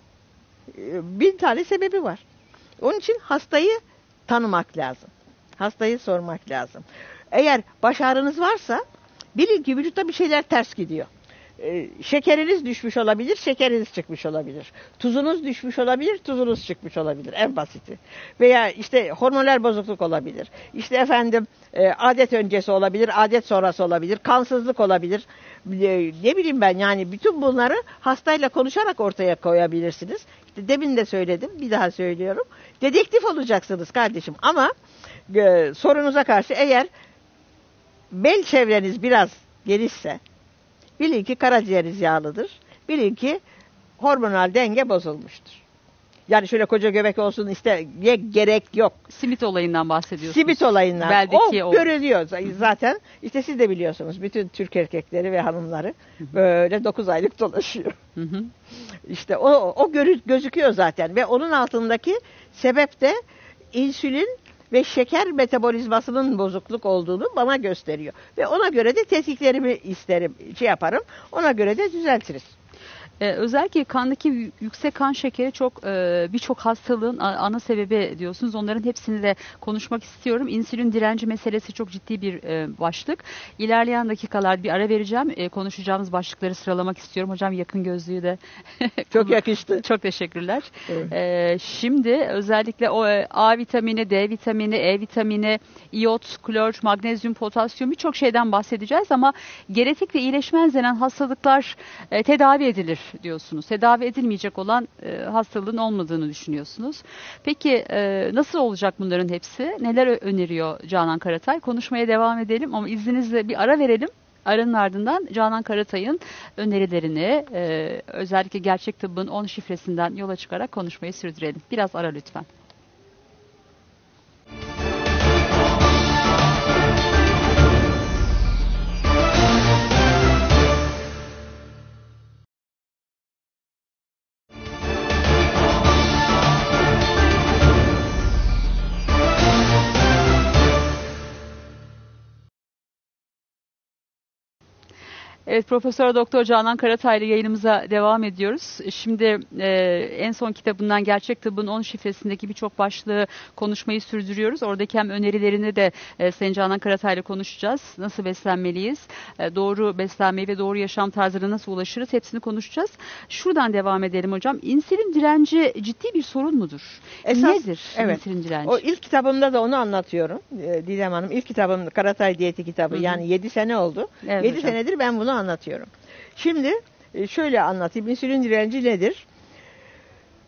Bin tane sebebi var. Onun için hastayı tanımak lazım. Hastayı sormak lazım. Eğer baş ağrınız varsa bilin ki vücutta bir şeyler ters gidiyor. Ee, şekeriniz düşmüş olabilir, şekeriniz çıkmış olabilir. Tuzunuz düşmüş olabilir, tuzunuz çıkmış olabilir. En basiti. Veya işte hormonal bozukluk olabilir. İşte efendim e, adet öncesi olabilir, adet sonrası olabilir, kansızlık olabilir. E, ne bileyim ben yani bütün bunları hastayla konuşarak ortaya koyabilirsiniz. İşte demin de söyledim, bir daha söylüyorum. Dedektif olacaksınız kardeşim ama e, sorunuza karşı eğer bel çevreniz biraz genişse, bilin ki karaciğeriniz yağlıdır. Bilin ki hormonal denge bozulmuştur. Yani şöyle koca göbek olsun istemeye gerek yok. Simit olayından bahsediyorsunuz. Simit olayından. Beldeki o, o görülüyor zaten. İşte siz de biliyorsunuz bütün Türk erkekleri ve hanımları böyle dokuz aylık dolaşıyor. Hı hı. İşte o, o görü, gözüküyor zaten ve onun altındaki sebep de insülin ve şeker metabolizmasının bozukluk olduğunu bana gösteriyor. Ve ona göre de tetkiklerimi isterim, şey yaparım. Ona göre de düzeltiriz. Ee, özellikle kandaki yüksek kan şekeri çok e, birçok hastalığın ana sebebi diyorsunuz. Onların hepsini de konuşmak istiyorum. İnsülin direnci meselesi çok ciddi bir e, başlık. İlerleyen dakikalar bir ara vereceğim. E, konuşacağımız başlıkları sıralamak istiyorum. Hocam yakın gözlüğü de çok yakıştı. Çok teşekkürler. Evet. E, şimdi özellikle o A vitamini, D vitamini, E vitamini, iyot, klor, magnezyum, potasyum birçok şeyden bahsedeceğiz ama genetik ve iyileşmez denen hastalıklar e, tedavi edilir diyorsunuz. Tedavi edilmeyecek olan e, hastalığın olmadığını düşünüyorsunuz. Peki e, nasıl olacak bunların hepsi? Neler öneriyor Canan Karatay? Konuşmaya devam edelim ama izninizle bir ara verelim. Aranın ardından Canan Karatay'ın önerilerini e, özellikle gerçek tıbbın on şifresinden yola çıkarak konuşmayı sürdürelim. Biraz ara lütfen. Evet, Profesör Doktor Canan Karatay ile yayınımıza devam ediyoruz. Şimdi e, en son kitabından Gerçek Tıbbın on şifresindeki birçok başlığı konuşmayı sürdürüyoruz. Oradaki hem önerilerini de e, Sayın Canan Karatay ile konuşacağız. Nasıl beslenmeliyiz? E, doğru beslenmeyi ve doğru yaşam tarzına nasıl ulaşırız? Hepsini konuşacağız. Şuradan devam edelim hocam. İnsülin direnci ciddi bir sorun mudur? Esas, Nedir evet, insülin direnci? O ilk kitabımda da onu anlatıyorum. E, Didem Hanım ilk kitabım Karatay Diyeti kitabı. Hı hı. Yani yedi sene oldu. Evet, yedi senedir ben bunu anlatıyorum. Şimdi şöyle anlatayım. İnsülin direnci nedir?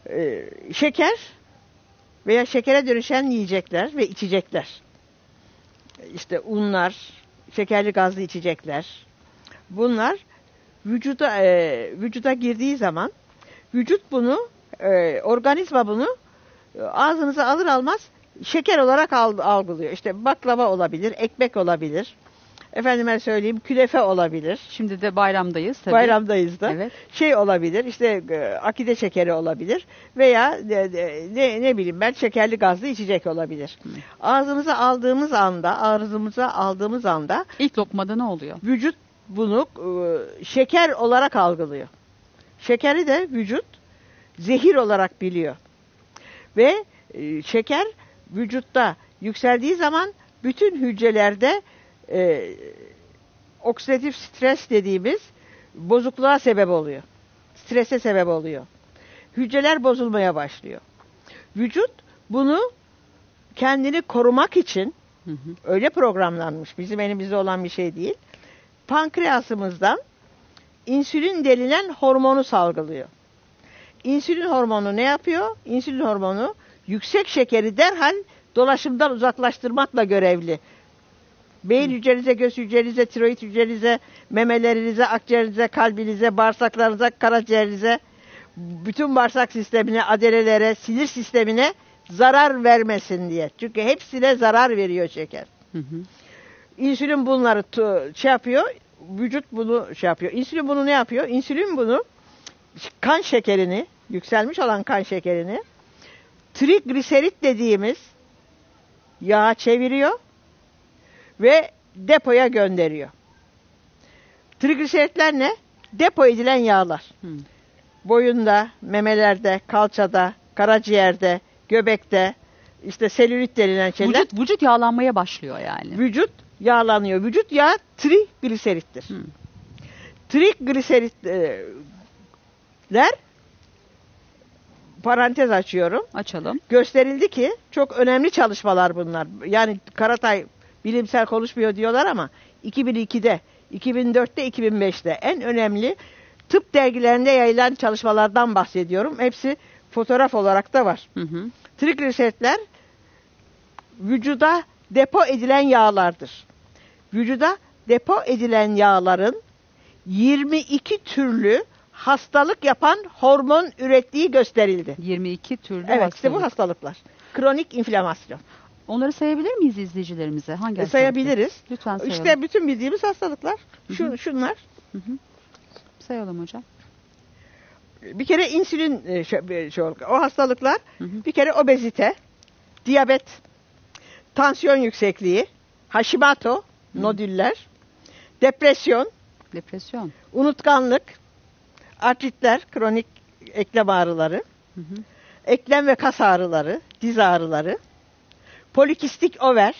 e, şeker veya şekere dönüşen yiyecekler ve içecekler. İşte unlar, şekerli gazlı içecekler. Bunlar vücuda e, vücuda girdiği zaman vücut bunu, e, organizma bunu e, ağzınıza alır almaz şeker olarak algılıyor. İşte baklava olabilir, ekmek olabilir. Efendime söyleyeyim, künefe olabilir. Şimdi de bayramdayız tabii. Bayramdayız da. Evet. Şey olabilir, işte e, akide şekeri olabilir veya e, ne, ne bileyim ben şekerli gazlı içecek olabilir. Hı. Ağzımıza aldığımız anda, ağzımıza aldığımız anda ilk lokmada ne oluyor? Vücut bunu e, şeker olarak algılıyor. Şekeri de vücut zehir olarak biliyor. Ve e, şeker vücutta yükseldiği zaman bütün hücrelerde e, oksidatif stres dediğimiz bozukluğa sebep oluyor. Strese sebep oluyor. Hücreler bozulmaya başlıyor. Vücut bunu kendini korumak için hı hı. öyle programlanmış. Bizim elimizde olan bir şey değil. Pankreasımızdan insülin denilen hormonu salgılıyor. İnsülin hormonu ne yapıyor? İnsülin hormonu yüksek şekeri derhal dolaşımdan uzaklaştırmakla görevli. Beyin hücrenize, göz hücrenize, tiroid hücrenize, memelerinize, akciğerinize, kalbinize, bağırsaklarınıza, karaciğerinize, bütün bağırsak sistemine, adelelere, sinir sistemine zarar vermesin diye. Çünkü hepsine zarar veriyor şeker. Hı hı. İnsülin bunları şey yapıyor, vücut bunu şey yapıyor. İnsülin bunu ne yapıyor? İnsülin bunu kan şekerini, yükselmiş olan kan şekerini trigliserit dediğimiz yağa çeviriyor ve depoya gönderiyor. Trigliseritler ne? Depo edilen yağlar. Hmm. Boyunda, memelerde, kalçada, karaciğerde, göbekte, işte selülit denilen şeyler. Vücut, vücut yağlanmaya başlıyor yani. Vücut yağlanıyor. Vücut yağı trigliserittir. Hmm. Trigliseritler, parantez açıyorum. Açalım. Gösterildi ki çok önemli çalışmalar bunlar. Yani Karatay bilimsel konuşmuyor diyorlar ama iki bin ikide, iki bin dörtte, iki bin beşte en önemli tıp dergilerinde yayılan çalışmalardan bahsediyorum. Hepsi fotoğraf olarak da var. Hı hı. Trigliseritler vücuda depo edilen yağlardır. Vücuda depo edilen yağların yirmi iki türlü hastalık yapan hormon ürettiği gösterildi. yirmi iki türlü evet, hastalık. işte bu hastalıklar. Kronik inflamasyon. Onları sayabilir miyiz izleyicilerimize? Hangi e, sayabiliriz. Lütfen sayalım. İşte bütün bildiğimiz hastalıklar. Şu, hı-hı. Şunlar. Hı-hı. Sayalım hocam. Bir kere insülin şey, şey, o hastalıklar. Hı-hı. Bir kere obezite, diyabet, tansiyon yüksekliği, Hashimoto, Hı-hı. nodüller, depresyon, depresyon, unutkanlık, artritler, kronik eklem ağrıları, hı hı. eklem ve kas ağrıları, diz ağrıları, polikistik over,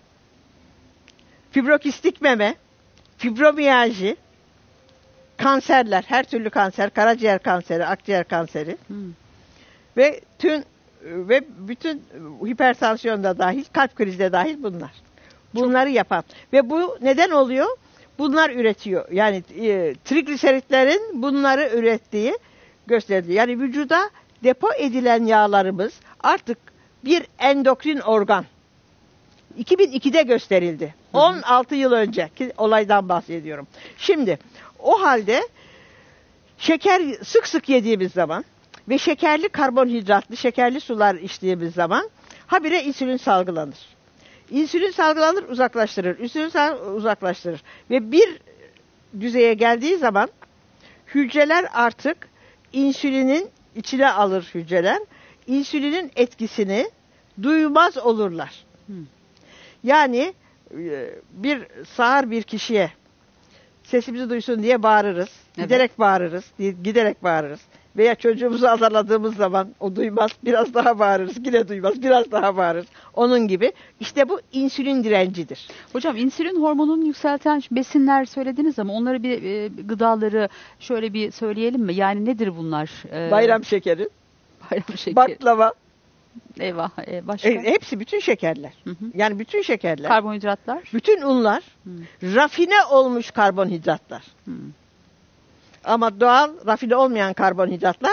fibrokistik meme, fibromiyalji, kanserler, her türlü kanser, karaciğer kanseri, akciğer kanseri hı. ve tüm ve bütün hipertansiyon da dahil, kalp krizi de dahil bunlar. Bunları Çok... yapan ve bu neden oluyor? Bunlar üretiyor. Yani e, trigliseritlerin bunları ürettiği gösteriliyor. Yani vücuda depo edilen yağlarımız artık bir endokrin organ. iki bin ikide gösterildi. Hı hı. on altı yıl önceki olaydan bahsediyorum. Şimdi o halde şeker sık sık yediğimiz zaman ve şekerli karbonhidratlı, şekerli sular içtiğimiz zaman habire insülin salgılanır. İnsülin salgılanır, uzaklaştırır. İnsülin salgılanır, uzaklaştırır. Ve bir düzeye geldiği zaman hücreler artık insülinin içine alır hücreler. İnsülinin etkisini duymaz olurlar. Hmm. Yani bir sağır bir kişiye sesimizi duysun diye bağırırız. Evet. Giderek bağırırız. Giderek bağırırız. Veya çocuğumuzu azarladığımız zaman o duymaz, biraz daha bağırırız, yine duymaz, biraz daha bağırırız. Onun gibi. İşte bu insülin direncidir. Hocam insülin hormonunu yükselten besinler söylediniz ama onları bir e, gıdaları şöyle bir söyleyelim mi? Yani nedir bunlar? Ee, Bayram şekeri, bayram şekeri, baklava. Eyvah, e, başka? E, hepsi bütün şekerler. Hı hı. Yani bütün şekerler. Karbonhidratlar. Bütün unlar. Hı. Rafine olmuş karbonhidratlar. Hı. Ama doğal, rafine olmayan karbonhidratlar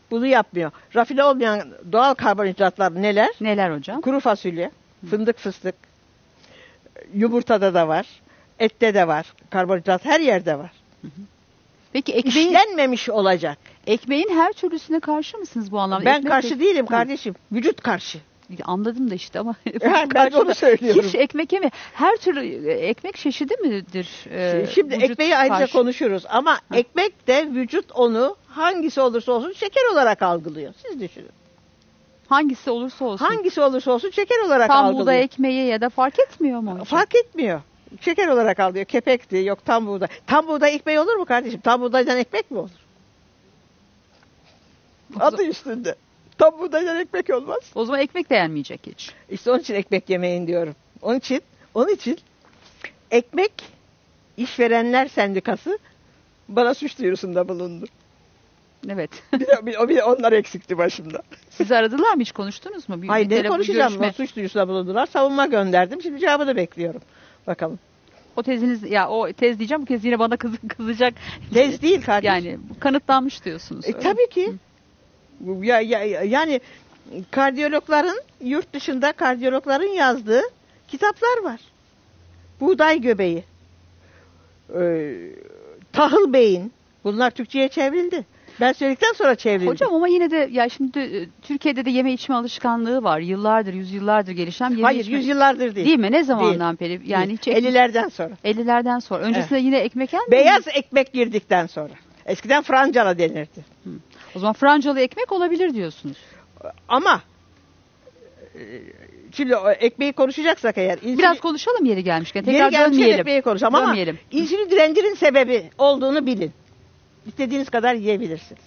bunu yapmıyor. Rafine olmayan doğal karbonhidratlar neler? Neler hocam? Kuru fasulye, fındık, fıstık, yumurtada da var, ette de var, karbonhidrat her yerde var. Peki ekmeğin, İşlenmemiş olacak. ekmeğin her türlüsüne karşı mısınız bu anlamda? Ben Ekmek karşı pek- değilim Hı. kardeşim. Vücut karşı. Anladım da işte ama Yani ben de onu söylüyorum. hiç ekmek yeme. Her türlü ekmek çeşidi midir? e, Şimdi vücut ekmeği ayrıca karşı? konuşuruz ama ekmek de vücut onu hangisi olursa olsun şeker olarak algılıyor. Siz düşünün. Hangisi olursa olsun. Hangisi olursa olsun şeker olarak Tam algılıyor. buğday ekmeği ya da fark etmiyor mu hocam? Fark etmiyor. Şeker olarak alıyor. Kepekti, yok tam buğday. Tam buğday ekmeği olur mu kardeşim? Tam buğdaydan ekmek mi olur? Adı üstünde. Tam buğdaydan ekmek olmaz. O zaman ekmek de yenmeyecek hiç. İşte onun için ekmek yemeyin diyorum. Onun için, onun için ekmek işverenler sendikası bana suç duyurusunda bulundu. Evet. Bir de, bir, bir de onlar eksikti başımda. Sizi aradılar mı, hiç konuştunuz mu? Bir, Hayır, bir ne telefon konuşacağım? görüşme. Suç duyurusunda bulundular. Savunma gönderdim. Şimdi cevabını bekliyorum. Bakalım. O teziniz, ya o tez diyeceğim, bu kez yine bana kız, kızacak. Tez değil kardeşim. Yani kanıtlanmış diyorsunuz. E, öyle. tabii ki. Bu Ya, ya, yani kardiyologların, yurt dışında kardiyologların yazdığı kitaplar var. Buğday göbeği, ee, tahıl beyin, bunlar Türkçe'ye çevrildi. Ben söyledikten sonra çevrildi. Hocam ama yine de ya şimdi e, Türkiye'de de yeme içme alışkanlığı var. Yıllardır, yüzyıllardır gelişen yeme Hayır, içme. yüzyıllardır değil. Değil mi? Ne zamandan beri? Yani Değil. hiç ekmek- ellilerden sonra. ellilerden sonra. Öncesinde yine ekmek yenmiyor mu? Beyaz ekmek girdikten sonra. Eskiden francana denirdi. O zaman francalı ekmek olabilir diyorsunuz. Ama e, şimdi o ekmeği konuşacaksak eğer. insülin- Biraz konuşalım yeri gelmişken. Yeri Tekrar gelmişken dönmeyelim. ekmeği konuşalım ama Dönmeyelim. insülin direncinin sebebi olduğunu bilin. İstediğiniz kadar yiyebilirsiniz.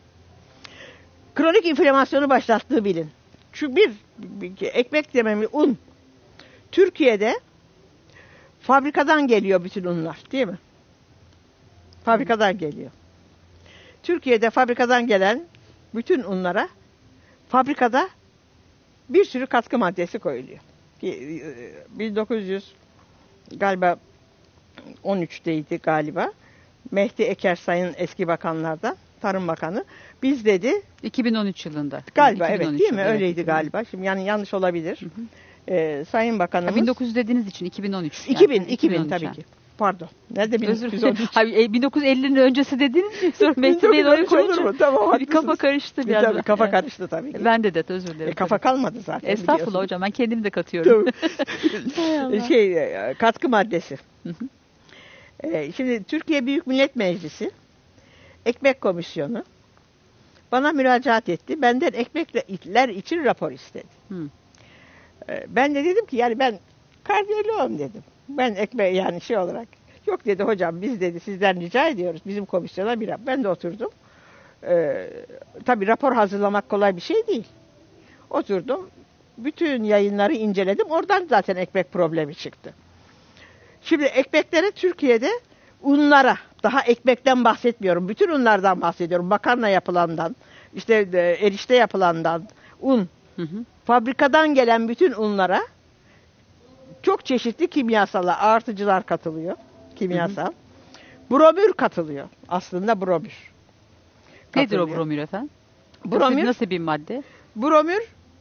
Kronik inflamasyonu başlattığı bilin. Şu bir, bir ekmek dememi un. Türkiye'de fabrikadan geliyor bütün unlar, değil mi? Fabrikadan geliyor. Türkiye'de fabrikadan gelen bütün unlara fabrikada bir sürü katkı maddesi koyuluyor. bin dokuz yüz galiba on üçteydi galiba. Mehdi Ekersay'ın eski bakanlardan, Tarım Bakanı. Biz dedi iki bin on üç yılında. galiba iki bin on evet üç değil mi? yılında, evet, Öyleydi iki bin on üç. galiba. Şimdi yani yanlış olabilir. Ee, Sayın Bakanımız. Ha, bin dokuz yüz dediğiniz için iki bin on üç. iki bin, yani, iki bin iki bin on üç tabii yani. ki. Pardon. Nerede bin Özür dokuz yüz on dilerim. üç? Hayır, e, bin dokuz yüz ellinin öncesi dediniz mi? Sonra Mehdi Bey'in oraya bin dokuz yüz on üç olur koyunca mu? Tamam, bir haklısınız. kafa karıştı Bir biraz. tabii, kafa Evet. karıştı tabii ki. Ben de de özür dilerim. E, kafa kalmadı zaten. Estağfurullah biliyorsunuz. hocam, ben kendimi de katıyorum. Hay Allah. şey e, katkı maddesi. E, şimdi Türkiye Büyük Millet Meclisi Ekmek Komisyonu bana müracaat etti. Benden ekmekler için rapor istedi. Hı. E, ben de dedim ki yani ben kardiyoloğum dedim. Ben ekmek yani şey olarak. Yok dedi hocam, biz dedi sizden rica ediyoruz. Bizim komisyona bir rapor. Ben de oturdum. E, tabii rapor hazırlamak kolay bir şey değil. Oturdum. Bütün yayınları inceledim. Oradan zaten ekmek problemi çıktı. Şimdi ekmeklere Türkiye'de unlara, daha ekmekten bahsetmiyorum. Bütün unlardan bahsediyorum. Makarna yapılandan, işte erişte yapılandan, un. Hı hı. Fabrikadan gelen bütün unlara çok çeşitli kimyasallar, artıcılar katılıyor. Kimyasal. Hı hı. Bromür katılıyor. Aslında bromür. Nedir o Katılıyor. bromür efendim? Bromür, Nasıl, nasıl bir madde? bromür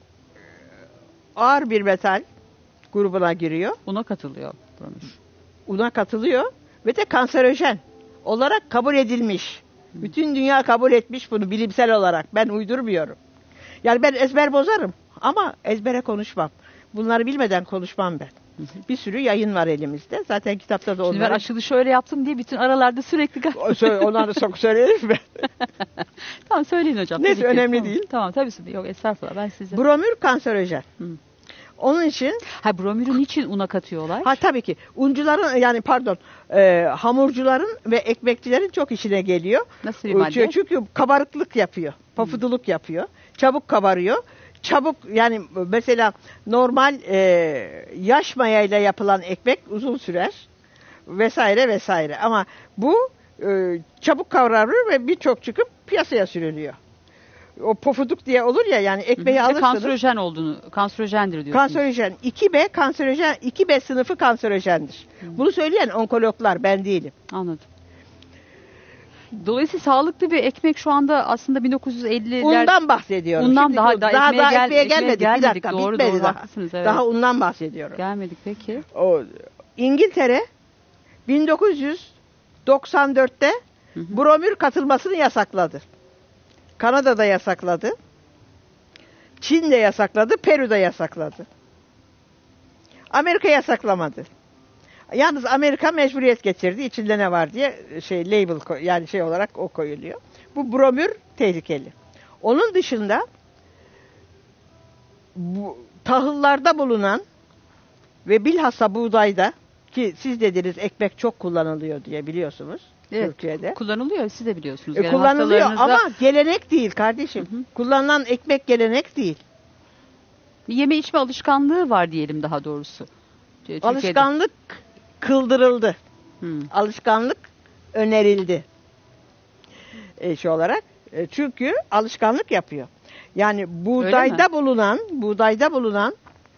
ağır bir metal grubuna giriyor. Una katılıyor bromür. Una katılıyor ve de kanserojen olarak kabul edilmiş. Hı. Bütün dünya kabul etmiş bunu bilimsel olarak. Ben uydurmuyorum. Yani ben ezber bozarım ama ezbere konuşmam. Bunları bilmeden konuşmam ben. Hı hı. Bir sürü yayın var elimizde. Zaten kitapta da onları... Şimdi ben açılışı öyle yaptım diye bütün aralarda sürekli... Onları çok söylerim ben. Tamam, söyleyin hocam. Neyse, önemli tamam. değil. Tamam, tabii. Yok, estağfurullah, ben size... Bromür kanserojen. Hı. Onun için... Ha, bromürü niçin una katıyorlar? Ha tabii ki. Uncuların yani pardon e, hamurcuların ve ekmekçilerin çok işine geliyor. Nasıl bir madde? Çünkü kabarıklık yapıyor. Pafuduluk hmm. yapıyor. Çabuk kabarıyor. Çabuk yani mesela normal e, yaş mayayla yapılan ekmek uzun sürer. Vesaire vesaire. Ama bu e, çabuk kavrulur ve birçok çıkıp piyasaya sürülüyor. O pofuduk diye olur ya, yani ekmeği Hı hı. alırsınız. Kanserojen olduğunu, kanserojendir diyorsunuz. Kanserojen. iki B kanserojen, iki B sınıfı kanserojendir. Hı. Bunu söyleyen onkologlar, ben değilim. Anladım. Dolayısıyla sağlıklı bir ekmek şu anda aslında bin dokuz yüz elliler. Undan bahsediyorum. Undan Şimdi daha, daha, daha, ekmeğe, daha gel, ekmeğe ekmeğe gelmedik. gelmedik. Bir dakika Doğru, bitmedi doğru, daha. haklısınız, evet. Daha undan bahsediyorum. Gelmedik peki. O, İngiltere bin dokuz yüz doksan dörtte hı hı. bromür katılmasını yasakladı. Kanada'da yasakladı. Çin'de yasakladı. Peru'da yasakladı. Amerika yasaklamadı. Yalnız Amerika mecburiyet getirdi. İçinde ne var diye şey label koy, yani şey olarak o koyuluyor. Bu bromür tehlikeli. Onun dışında bu tahıllarda bulunan ve bilhassa buğdayda, ki siz dediniz ekmek çok kullanılıyor diye, biliyorsunuz, evet, Türkiye'de. Kullanılıyor, siz de biliyorsunuz. E, kullanılıyor ama gelenek değil kardeşim. Hı hı. Kullanılan ekmek gelenek değil. Yeme içme alışkanlığı var diyelim daha doğrusu. Türkiye'de. Alışkanlık kıldırıldı. Hmm. Alışkanlık önerildi. E, şu olarak. E, çünkü alışkanlık yapıyor. Yani buğdayda bulunan, buğdayda bulunan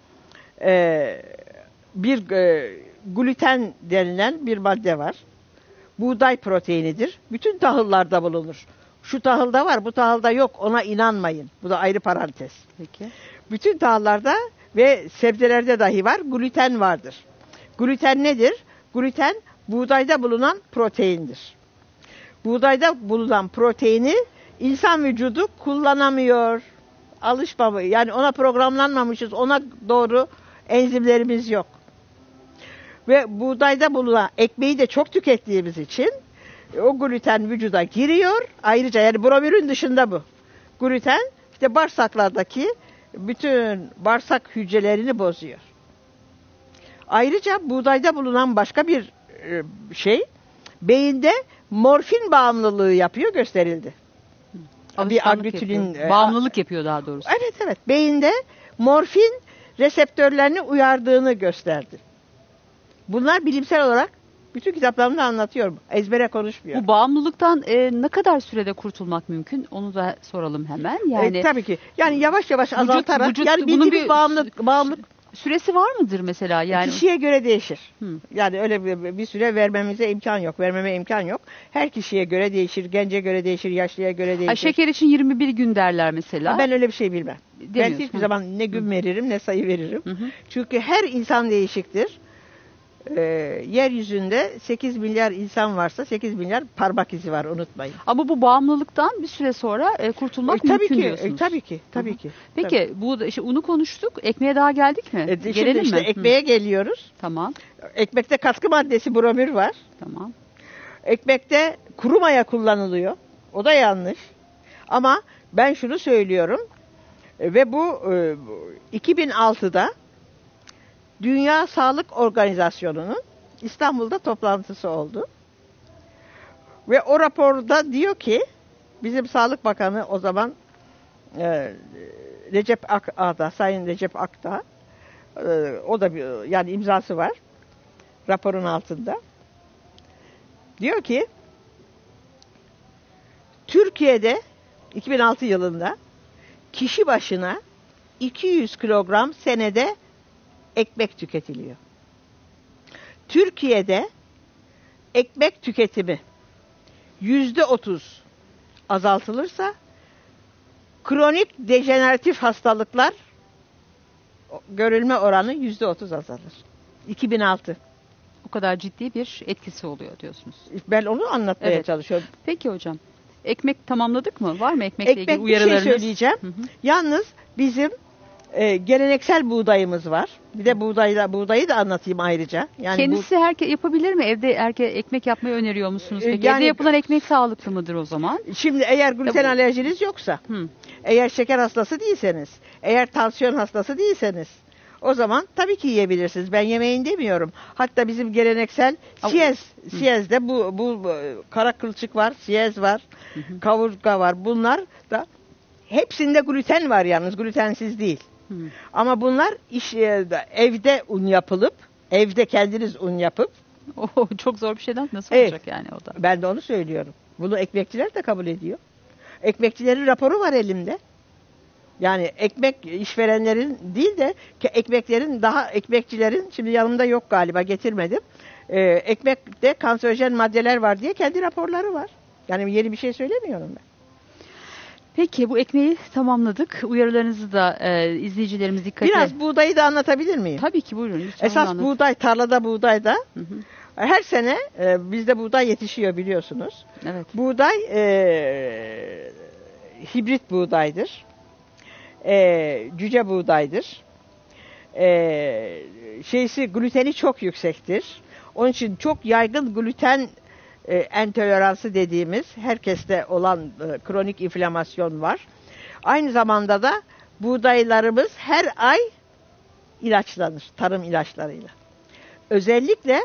e, bir e, gluten denilen bir madde var. Buğday proteinidir. Bütün tahıllarda bulunur. Şu tahılda var, bu tahılda yok. Ona inanmayın. Bu da ayrı parantez. Peki. Bütün tahıllarda ve sebzelerde dahi var. Gluten vardır. Gluten nedir? Gluten buğdayda bulunan proteindir. Buğdayda bulunan proteini insan vücudu kullanamıyor. Alışmamış. Yani ona programlanmamışız. Ona doğru enzimlerimiz yok. Ve buğdayda bulunan ekmeği de çok tükettiğimiz için o gluten vücuda giriyor. Ayrıca yani bromürün dışında bu. Gluten işte bağırsaklardaki bütün bağırsak hücrelerini bozuyor. Ayrıca buğdayda bulunan başka bir şey, beyinde morfin bağımlılığı yapıyor, gösterildi. Bir aglutinin bağımlılık yapıyor daha doğrusu. Evet evet. Beyinde morfin reseptörlerini uyardığını gösterdi. Bunlar bilimsel olarak bütün kitaplarımda anlatıyorum. Ezbere konuşmuyorum. Bu bağımlılıktan e, ne kadar sürede kurtulmak mümkün? Onu da soralım hemen. Yani e, tabii ki. Yani yavaş yavaş vücut, azaltarak. Vücut, yani bildiğimiz bir bağımlılık, bağımlılık. Süresi var mıdır mesela? Yani kişiye göre değişir. Hı. Yani öyle bir, bir süre vermemize imkan yok. Vermeme imkan yok. Her kişiye göre değişir. Gence göre değişir. Yaşlıya göre değişir. Ha, şeker için yirmi bir gün derler mesela. Ben öyle bir şey bilmem. Ben hiçbir hı. zaman ne gün hı. veririm ne sayı veririm. Hı hı. Çünkü her insan değişiktir. Ee, yeryüzünde sekiz milyar insan varsa sekiz milyar parmak izi var, unutmayın. Ama bu bağımlılıktan bir süre sonra e, kurtulmak e, tabii mümkün ki, diyorsunuz. E, tabii ki, tabii Hı-hı. ki. Peki tabii. bu işte unu konuştuk. Ekmeğe daha geldik mi? E, Gelelim işte mi? Ekmeğe Hı. geliyoruz. Tamam. Ekmekte katkı maddesi bromür var. Tamam. Ekmekte kuru maya kullanılıyor. O da yanlış. Ama ben şunu söylüyorum e, ve bu e, iki bin altıda Dünya Sağlık Organizasyonu'nun İstanbul'da toplantısı oldu. Ve o raporda diyor ki, bizim Sağlık Bakanı o zaman e, Recep Akdağ, Sayın Recep Akdağ, e, o da bir, yani imzası var raporun altında. Diyor ki, Türkiye'de iki bin altı yılında kişi başına iki yüz kilogram senede ekmek tüketiliyor. Türkiye'de ekmek tüketimi yüzde otuz azaltılırsa kronik dejeneratif hastalıklar görülme oranı yüzde otuz azalır. iki bin altı. O kadar ciddi bir etkisi oluyor diyorsunuz. Ben onu anlatmaya evet. çalışıyorum. Peki hocam. Ekmek tamamladık mı? Var mı ekmekle Ekmek ilgili uyarılarınız? Ekmek bir şey söyleyeceğim. Hı hı. Yalnız bizim e, geleneksel buğdayımız var. Bir de buğdayda buğdayı da anlatayım ayrıca. Yani kendisi bu, herkes yapabilir mi? Evde erkek ekmek yapmayı öneriyor musunuz? Peki? Yani, evde yapılan ekmek sağlıklı mıdır o zaman? Şimdi eğer gluten alerjiniz yoksa, hı. eğer şeker hastası değilseniz, eğer tansiyon hastası değilseniz, o zaman tabii ki yiyebilirsiniz. Ben yemeyin demiyorum. Hatta bizim geleneksel siyez, siyezde bu, bu, bu kara kılçık var, siyez var, hı hı. kavurga var. Bunlar da hepsinde gluten var yalnız, glutensiz değil. Hı. Ama bunlar iş evde un yapılıp, evde kendiniz un yapıp. Oh, çok zor bir şeyden nasıl evet, olacak yani o da? Ben de onu söylüyorum. Bunu ekmekçiler de kabul ediyor. Ekmekçilerin raporu var elimde. Yani ekmek işverenlerin değil de ekmeklerin, daha ekmekçilerin, şimdi yanımda yok galiba, getirmedim. Ee, ekmekte kanserojen maddeler var diye kendi raporları var. Yani yeni bir şey söylemiyorum ben. Peki bu ekmeği tamamladık. Uyarılarınızı da e, izleyicilerimiz dikkate... Biraz buğdayı da anlatabilir miyim? Tabii ki, buyurun. Lütfen Esas buğday, tarlada buğday da. Hı hı. Her sene e, bizde buğday yetişiyor biliyorsunuz. Evet. Buğday e, hibrit buğdaydır. E, cüce buğdaydır. E, şeysi gluteni çok yüksektir. Onun için çok yaygın gluten e, entoleransı dediğimiz herkeste olan e, kronik inflamasyon var. Aynı zamanda da buğdaylarımız her ay ilaçlanır, tarım ilaçlarıyla. Özellikle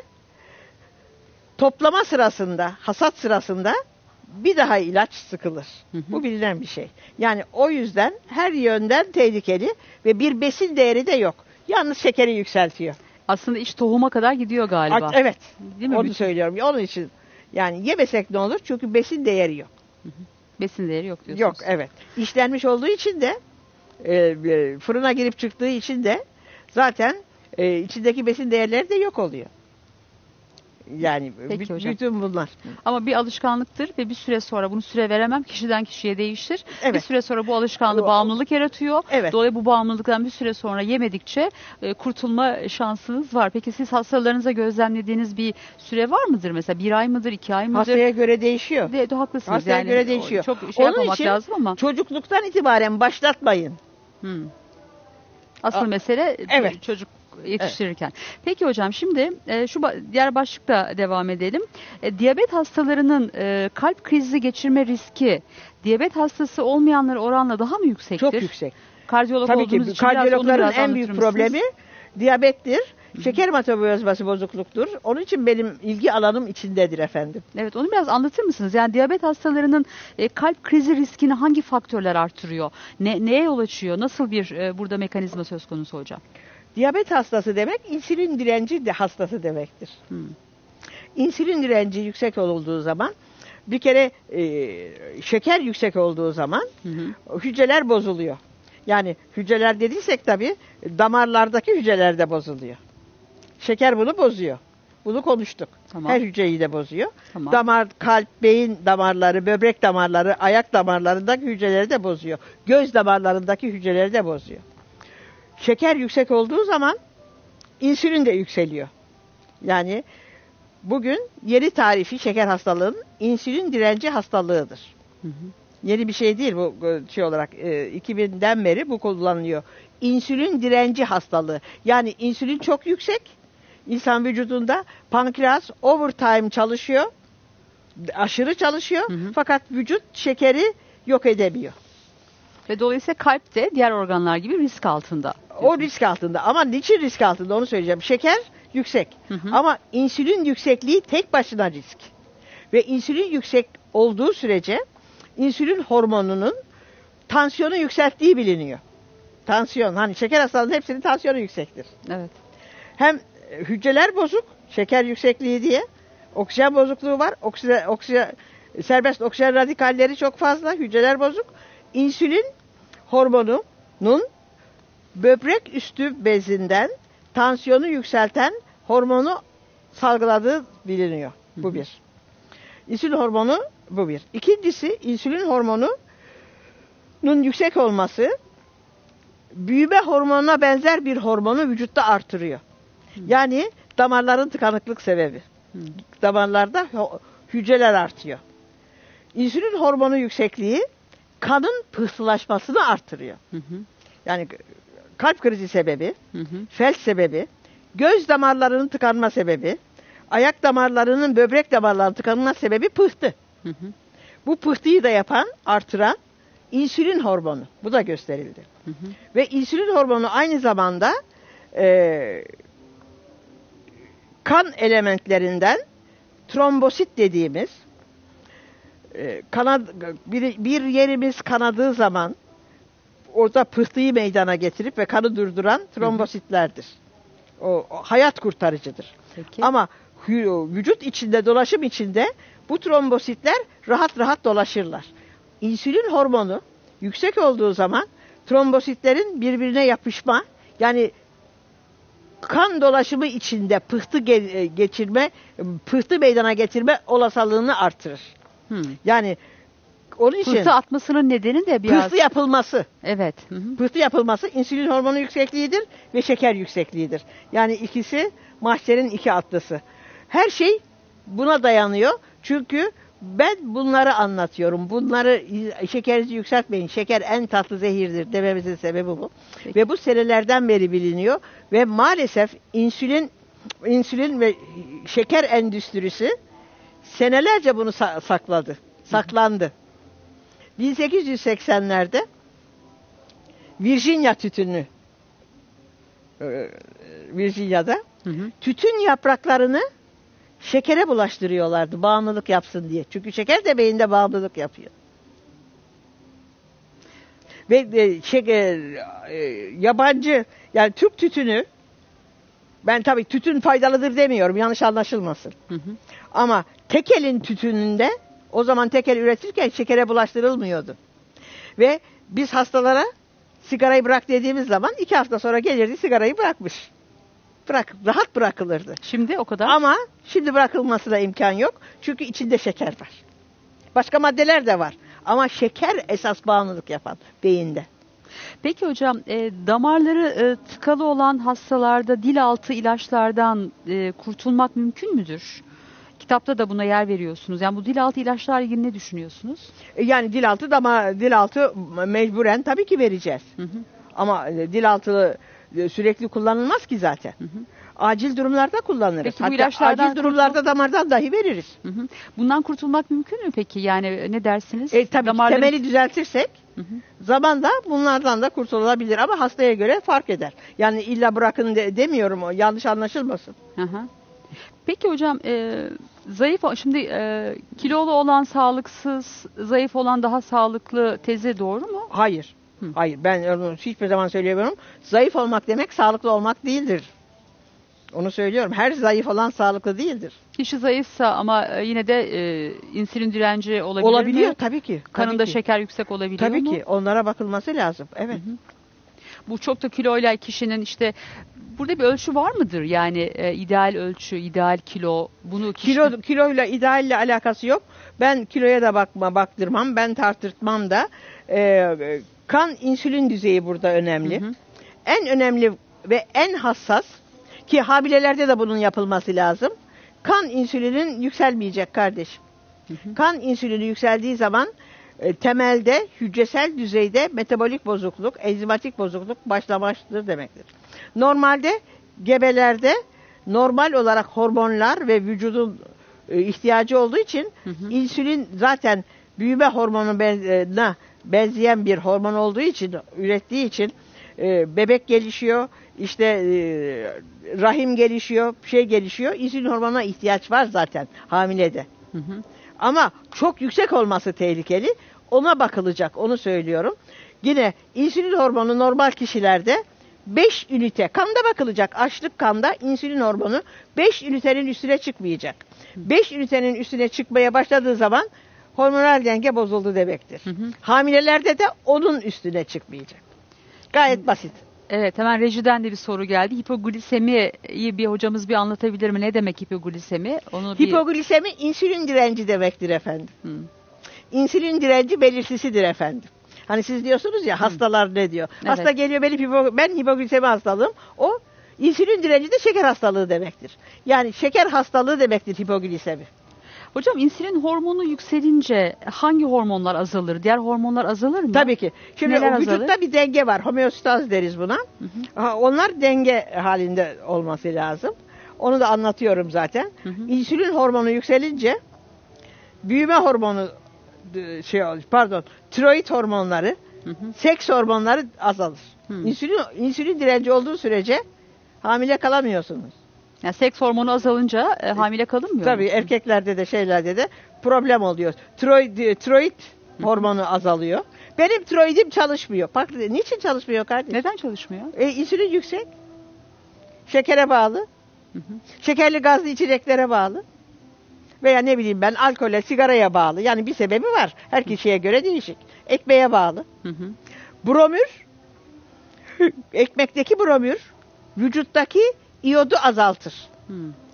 toplama sırasında, hasat sırasında bir daha ilaç sıkılır. Hı hı. Bu bilinen bir şey. Yani o yüzden her yönden tehlikeli ve bir besin değeri de yok. Yalnız şekeri yükseltiyor. Aslında iş tohuma kadar gidiyor galiba. A- evet. Değil mi? Onu Bütün... söylüyorum. Onun için yani yemesek ne olur? Çünkü besin değeri yok. Hı hı. Besin değeri yok diyorsunuz. Yok, evet. İşlenmiş olduğu için de e, fırına girip çıktığı için de zaten e, içindeki besin değerleri de yok oluyor. Yani Peki b- hocam. bütün bunlar. Ama bir alışkanlıktır ve bir süre sonra bunu süre veremem. Kişiden kişiye değişir. Evet. Bir süre sonra bu alışkanlığı bağımlılık yaratıyor. Evet. Dolayısıyla bu bağımlılıktan bir süre sonra yemedikçe e, kurtulma şansınız var. Peki siz hastalarınıza gözlemlediğiniz bir süre var mıdır? Mesela bir ay mıdır, iki ay mıdır? Hastaya göre değişiyor. De, de haklısınız. Hastaya yani, göre değişiyor. Çok şey Onun yapmamak için lazım ama. çocukluktan itibaren başlatmayın. Hmm. Asıl A- mesele evet. çocuk yetiştirirken. Evet. Peki hocam, şimdi e, şu diğer başlıkta devam edelim. E, diyabet hastalarının e, kalp krizi geçirme riski diyabet hastası olmayanlara oranla daha mı yüksektir? Çok yüksek. Kardiyolog Tabii olduğunuz ki için kardiyologların en büyük problemi diyabettir. Şeker metabolizması bozukluktur. Onun için benim ilgi alanım içindedir efendim. Evet, onu biraz anlatır mısınız? Yani diyabet hastalarının e, kalp krizi riskini hangi faktörler artırıyor? Ne, neye yol açıyor? Nasıl bir e, burada mekanizma söz konusu hocam? Diyabet hastası demek insülin direnci de hastası demektir. Hmm. İnsülin direnci yüksek olduğu zaman bir kere e, şeker yüksek olduğu zaman hı hı. hücreler bozuluyor. Yani hücreler dediysek tabii damarlardaki hücreler de bozuluyor. Şeker bunu bozuyor. Bunu konuştuk. Tamam. Her hücreyi de bozuyor. Tamam. Damar, kalp, beyin damarları, böbrek damarları, ayak damarlarındaki hücreleri de bozuyor. Göz damarlarındaki hücreleri de bozuyor. Şeker yüksek olduğu zaman insülin de yükseliyor. Yani bugün yeni tarifi şeker hastalığının insülin direnci hastalığıdır. Hı hı. Yeni bir şey değil bu şey olarak. iki binden beri bu kullanılıyor. İnsülin direnci hastalığı. Yani insülin çok yüksek. İnsan vücudunda pankreas overtime çalışıyor. Aşırı çalışıyor. Hı hı. Fakat vücut şekeri yok edemiyor. Ve dolayısıyla kalp de diğer organlar gibi risk altında. O risk altında. Ama niçin risk altında onu söyleyeceğim. Şeker yüksek. Hı hı. Ama insülin yüksekliği tek başına risk. Ve insülin yüksek olduğu sürece insülin hormonunun tansiyonu yükselttiği biliniyor. Tansiyon, hani şeker hastalığının hepsinin tansiyonu yüksektir. Evet. Hem hücreler bozuk, şeker yüksekliği diye. Oksijen bozukluğu var. Oksijen, oksijen, serbest oksijen radikalleri çok fazla. Hücreler bozuk. İnsülin hormonunun böbrek üstü bezinden tansiyonu yükselten hormonu salgıladığı biliniyor. Bu bir. İnsülin hormonu bu bir. İkincisi, insülin hormonunun yüksek olması büyüme hormonuna benzer bir hormonu vücutta artırıyor. Hı. Yani damarların tıkanıklık sebebi. Hı. Damarlarda hücreler artıyor. İnsülin hormonu yüksekliği kanın pıhtılaşmasını artırıyor. Hı hı. Yani kalp krizi sebebi, hı hı. felç sebebi, göz damarlarının tıkanma sebebi, ayak damarlarının, böbrek damarlarının tıkanma sebebi pıhtı. Hı hı. Bu pıhtıyı da yapan, artıran insülin hormonu. Bu da gösterildi. Hı hı. Ve insülin hormonu aynı zamanda e, kan elementlerinden trombosit dediğimiz e, kanad, bir, bir yerimiz kanadığı zaman orada pıhtıyı meydana getirip ve kanı durduran trombositlerdir. O, o hayat kurtarıcıdır. Peki. Ama vücut içinde, dolaşım içinde bu trombositler rahat rahat dolaşırlar. İnsülin hormonu yüksek olduğu zaman trombositlerin birbirine yapışma, yani kan dolaşımı içinde pıhtı geçirme, pıhtı meydana getirme olasılığını artırır. Hı. Yani onun için Pıhtı atmasının nedeni de biraz... pıhtı yapılması. Evet. Hı hı. Pıhtı yapılması insülin hormonu yüksekliğidir ve şeker yüksekliğidir. Yani ikisi mahşerin iki atlısı. Her şey buna dayanıyor. Çünkü ben bunları anlatıyorum. Bunları şekerinizi yükseltmeyin. Şeker en tatlı zehirdir dememizin sebebi bu. Peki. Ve bu senelerden beri biliniyor. Ve maalesef insülin insülin ve şeker endüstrisi senelerce bunu sa- sakladı. Saklandı. bin sekiz yüz seksenlerde Virginia tütünü Virginia'da hı hı. tütün yapraklarını şekere bulaştırıyorlardı bağımlılık yapsın diye. Çünkü şeker de beyinde bağımlılık yapıyor. Ve şeker, yabancı yani Türk tütünü, ben tabii tütün faydalıdır demiyorum, yanlış anlaşılmasın. Hı hı. Ama tekelin tütününde o zaman tekel üretirken şekere bulaştırılmıyordu. Ve biz hastalara sigarayı bırak dediğimiz zaman iki hafta sonra gelirdi, sigarayı bırakmış. Bırak, rahat bırakılırdı. Şimdi o kadar. Ama şimdi bırakılmasına imkan yok. Çünkü içinde şeker var. Başka maddeler de var. Ama şeker esas bağımlılık yapan beyinde. Peki hocam, e, damarları e, tıkalı olan hastalarda dil altı ilaçlardan e, kurtulmak mümkün müdür? Kitapta da buna yer veriyorsunuz. Yani bu dil altı ilaçlarla ilgili ne düşünüyorsunuz? E, yani dil altı damar, dil altı mecburen tabii ki vereceğiz. Hı hı. Ama e, dil altı e, sürekli kullanılmaz ki zaten. Hı hı. Acil durumlarda kullanırız. Peki, bu ilaçlardan acil durumlarda kurtul- damardan dahi veririz. Hı hı. Bundan kurtulmak mümkün mü peki? Yani ne dersiniz? E, tabii Damarları... temeli düzeltirsek hı hı. zamanla bunlardan da kurtulabilir ama hastaya göre fark eder. Yani illa bırakın de, demiyorum, o yanlış anlaşılmasın. Hı hı. Peki hocam, e, zayıf şimdi e, kilolu olan sağlıksız, zayıf olan daha sağlıklı tezi doğru mu? Hayır. Hı. Hayır. Ben onu hiçbir zaman söylemiyorum. Zayıf olmak demek sağlıklı olmak değildir. Onu söylüyorum. Her zayıf olan sağlıklı değildir. Kişi zayıfsa ama yine de e, insülin direnci olabilir Olabiliyor mi? Tabii ki. Kanında tabii ki. şeker yüksek olabiliyor tabii mu? Tabii ki. Onlara bakılması lazım. Evet. Hı hı. Bu çok da kiloyla kişinin işte burada bir ölçü var mıdır? Yani e, ideal ölçü, ideal kilo. Bunu kişi... Kilo kiloyla idealle alakası yok. Ben kiloya da bakma baktırmam. Ben tartırtmam da. Ee, kan insülin düzeyi burada önemli. Hı hı. En önemli ve en hassas ki hamilelerde de bunun yapılması lazım. Kan insülinin yükselmeyecek kardeşim. Hı hı. Kan insülini yükseldiği zaman e, temelde hücresel düzeyde metabolik bozukluk, enzimatik bozukluk başlamıştır demektir. Normalde gebelerde normal olarak hormonlar ve vücudun e, ihtiyacı olduğu için hı hı. insülin zaten büyüme hormonuna benzeyen bir hormon olduğu için, ürettiği için e, bebek gelişiyor, işte e, rahim gelişiyor, şey gelişiyor. İnsülin hormonuna ihtiyaç var zaten hamilede. Hı hı. Ama çok yüksek olması tehlikeli. Ona bakılacak, onu söylüyorum. Yine insülin hormonu normal kişilerde beş ünite, kanda bakılacak. Açlık kanda insülin hormonu beş ünitenin üstüne çıkmayacak. beş ünitenin üstüne çıkmaya başladığı zaman hormonal denge bozuldu demektir. Hı hı. Hamilelerde de onun üstüne çıkmayacak. Gayet basit. Evet, hemen rejiden de bir soru geldi. Hipoglisemiyi bir hocamız bir anlatabilir mi? Ne demek hipoglisemi? Onu Hipoglisemi bir... insülin direnci demektir efendim. Hı. İnsülin direnci belirtisidir efendim. Hani siz diyorsunuz ya, hastalar ne diyor? Evet. Hasta geliyor, benim hipo, ben hipoglisemi hastalığım. O insülin direnci de şeker hastalığı demektir. Yani şeker hastalığı demektir hipoglisemi. Hocam, insülin hormonu yükselince hangi hormonlar azalır? Diğer hormonlar azalır mı? Tabii ki. Şimdi Neler o vücutta azalır? bir denge var. Homeostaz deriz buna. Hı hı. Onlar denge halinde olması lazım. Onu da anlatıyorum zaten. Hı hı. İnsülin hormonu yükselince büyüme hormonu şey pardon, tiroid hormonları, hı hı. seks hormonları azalır. Hı. İnsülin insülin direnci olduğu sürece hamile kalamıyorsunuz. Yani seks hormonu azalınca e, hamile kalınmıyor. Tabii mu? Erkeklerde de şeylerde de problem oluyor. Tiroid, tiroid hormonu azalıyor. Benim tiroidim çalışmıyor. Bak, niçin çalışmıyor kardeşim? Neden çalışmıyor? E, insülin yüksek. Şekere bağlı. Hı hı. Şekerli gazlı içeceklere bağlı. Veya ne bileyim ben, alkole, sigaraya bağlı. Yani bir sebebi var. Her kişiye göre değişik. Ekmeğe bağlı. Hı hı. Bromür, ekmekteki bromür vücuttaki iyodu azaltır. Hı.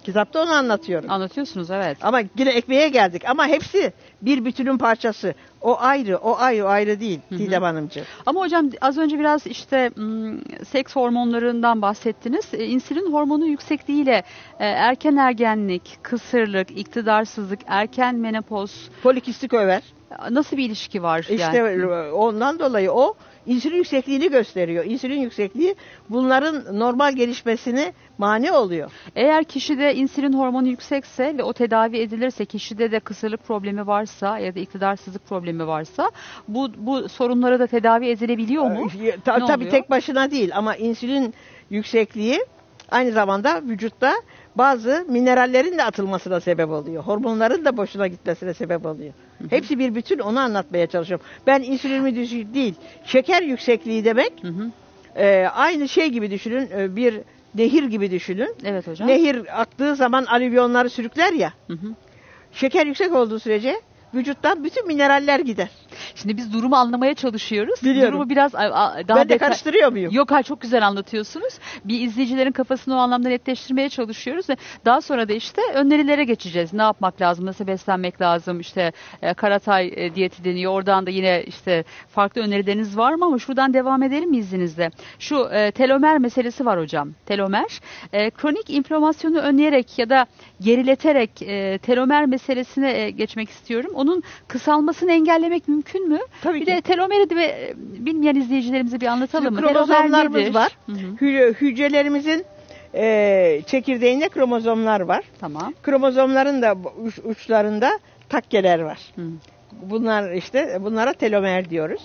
Kitapta onu anlatıyorum. Anlatıyorsunuz, evet. Ama yine ekmeğe geldik. Ama hepsi bir bütünün parçası. O ayrı, o ayrı, o ayrı değil Didem Hanımcığım. Ama hocam az önce biraz işte m, seks hormonlarından bahsettiniz. E, insülin hormonu yüksekliğiyle e, erken ergenlik, kısırlık, iktidarsızlık, erken menopoz, Polikistik över. nasıl bir ilişki var İşte yani? ondan dolayı o insülin yüksekliğini gösteriyor. İnsülin yüksekliği bunların normal gelişmesine mani oluyor. Eğer kişide insülin hormonu yüksekse ve o tedavi edilirse, kişide de kısırlık problemi varsa ya da iktidarsızlık problemi varsa bu bu sorunları da tedavi edilebiliyor mu? Ee, ta- Ne tabii oluyor? tek başına değil ama insülin yüksekliği aynı zamanda vücutta bazı minerallerin de atılmasına sebep oluyor. Hormonların da boşuna gitmesine sebep oluyor. Hı hı. Hepsi bir bütün, onu anlatmaya çalışıyorum. Ben insülin düşük değil, şeker yüksekliği demek Hı hı. e, aynı şey gibi düşünün, e, bir nehir gibi düşünün. Evet hocam. Nehir aktığı zaman alüvyonları sürükler ya. Hı hı. Şeker yüksek olduğu sürece vücuttan bütün mineraller gider. Şimdi biz durumu anlamaya çalışıyoruz. Biliyorum. Durumu biraz a, a, daha Ben de detay- karıştırıyor muyum? Yok, hayır, çok güzel anlatıyorsunuz. Bir izleyicilerin kafasını o anlamda netleştirmeye çalışıyoruz. Ve daha sonra da işte önerilere geçeceğiz. Ne yapmak lazım, nasıl beslenmek lazım, işte e, Karatay e, diyeti deniyor. Oradan da yine işte farklı önerileriniz var mı? Ama şuradan devam edelim mi izninizle? Şu e, telomer meselesi var hocam. Telomer. E, kronik inflamasyonu önleyerek ya da gerileterek e, telomer meselesine e, geçmek istiyorum. Onun kısalmasını engellemek mümkün mü? Tabii Bir ki. de telomeri de e, bilmeyen izleyicilerimize bir anlatalım Şimdi mı? Telomer kromozomlarımız nedir? var. Hı hı. Hü- hücrelerimizin e, çekirdeğinde kromozomlar var. Tamam. Kromozomların da uç- uçlarında takkeler var. Hı. Bunlar işte bunlara telomer diyoruz.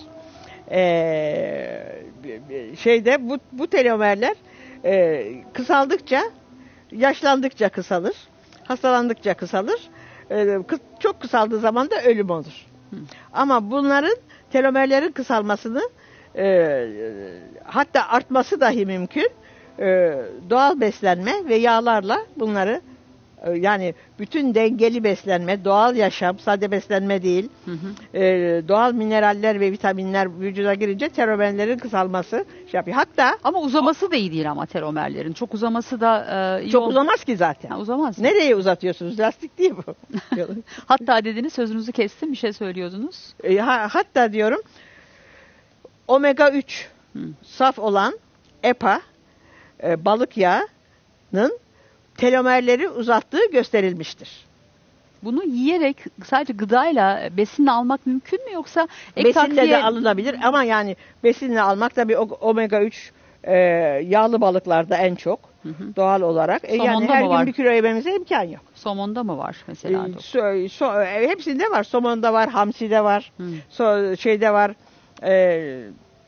Ee, şeyde bu bu telomerler e, kısaldıkça, yaşlandıkça kısalır, hastalandıkça kısalır. Ee, kı- çok kısaldığı zaman da ölüm olur. Hı. Ama bunların telomerlerin kısalmasını e, hatta artması dahi mümkün. E, doğal beslenme ve yağlarla bunları e, yani bütün dengeli beslenme, doğal yaşam, sade beslenme değil, Hı hı. e, doğal mineraller ve vitaminler vücuda girince telomerlerin kısalması şey yapıyor. Hatta Ama uzaması da iyi değil ama telomerlerin. Çok uzaması da e, iyi çok ol- uzamaz ki zaten. Ha, uzamaz. mı? Nereye uzatıyorsunuz? Lastik değil bu. Hatta dediniz, sözünüzü kestim, bir şey söylüyordunuz. E, ha- hatta diyorum omega üç Hı. saf olan E P A e, balık yağının telomerleri uzattığı gösterilmiştir. Bunu yiyerek sadece gıdayla, besinle almak mümkün mü, yoksa ek Besinle takviye- de alınabilir ama yani besinle almak tabii o- omega üç e, yağlı balıklarda en çok Hı hı. doğal olarak. E, yani Somonda her mı gün var? bir kilo yememize imkan yok. Somonda mı var mesela? E, so- so- e, hepsinde var. Somonda var, hamside var, Hı. so- şeyde var, e,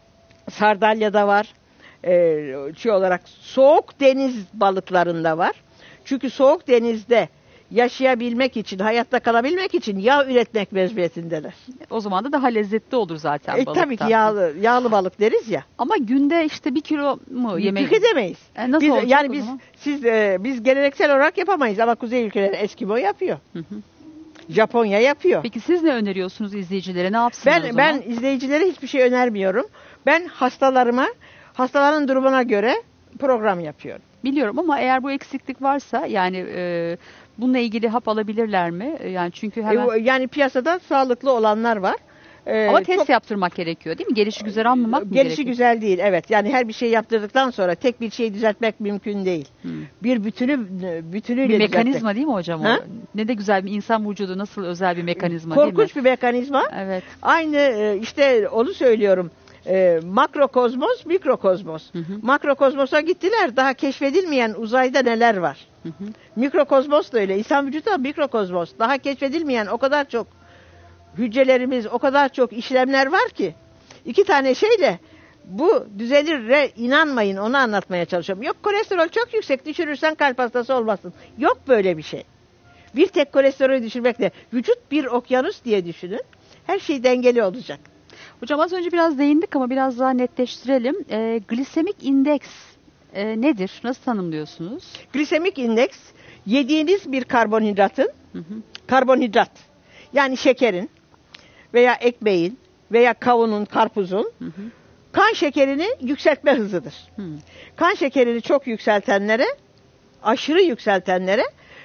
sardalyada var. E, şey olarak soğuk deniz balıklarında var. Çünkü soğuk denizde yaşayabilmek için, hayatta kalabilmek için yağ üretmek mecburiyetindeler. O zaman da daha lezzetli olur zaten E, balıkta. tabii ki yağlı yağlı balık deriz ya. Ama günde işte bir kilo mu yemek? Tüketemeyiz. E, nasıl Biz, olacak yani o biz zaman? siz e, biz geleneksel olarak yapamayız ama kuzey ülkeleri Eskimo yapıyor. Hı hı. Japonya yapıyor. Peki siz ne öneriyorsunuz izleyicilere? Ne yapsınlar o Ben zaman? ben izleyicilere hiçbir şey önermiyorum. Ben hastalarıma hastaların durumuna göre program yapıyorum. Biliyorum ama eğer bu eksiklik varsa yani e, bununla ilgili hap alabilirler mi? E, Yani çünkü hemen... E, o- yani piyasada sağlıklı olanlar var. E, Ama test çok- yaptırmak gerekiyor değil mi? Gelişi güzel anlamak mı Gelişi gerekiyor? güzel değil, evet. Yani her bir şey yaptırdıktan sonra tek bir şeyi düzeltmek mümkün değil. Hmm. Bir bütünü bütünüyle Bir düzeltmek. mekanizma değil mi hocam o? Ha? Ne de güzel bir insan vücudu, nasıl özel bir mekanizma değil mi? Korkunç bir mekanizma. Evet. Aynı e, işte onu söylüyorum. E, makrokozmos, mikrokozmos. Hı hı. Makrokozmosa gittiler. Daha keşfedilmeyen uzayda neler var? Hı hı. Mikrokozmos da öyle. İnsan vücudu da mikrokozmos. Daha keşfedilmeyen o kadar çok hücrelerimiz, o kadar çok işlemler var ki. İki tane şeyle bu düzelirre inanmayın, onu anlatmaya çalışıyorum. Yok, kolesterol çok yüksek, düşürürsen kalp hastası olmasın. Yok böyle bir şey. Bir tek kolesterolü düşürmekle vücut bir okyanus diye düşünün. Her şey dengeli olacak. Hocam az önce biraz değindik ama biraz daha netleştirelim. E, glisemik indeks e, nedir? Nasıl tanımlıyorsunuz? Glisemik indeks yediğiniz bir karbonhidratın, Hı hı. karbonhidrat yani şekerin veya ekmeğin veya kavunun, karpuzun Hı hı. kan şekerini yükseltme hızıdır. Hı. Kan şekerini çok yükseltenlere, aşırı yükseltenlere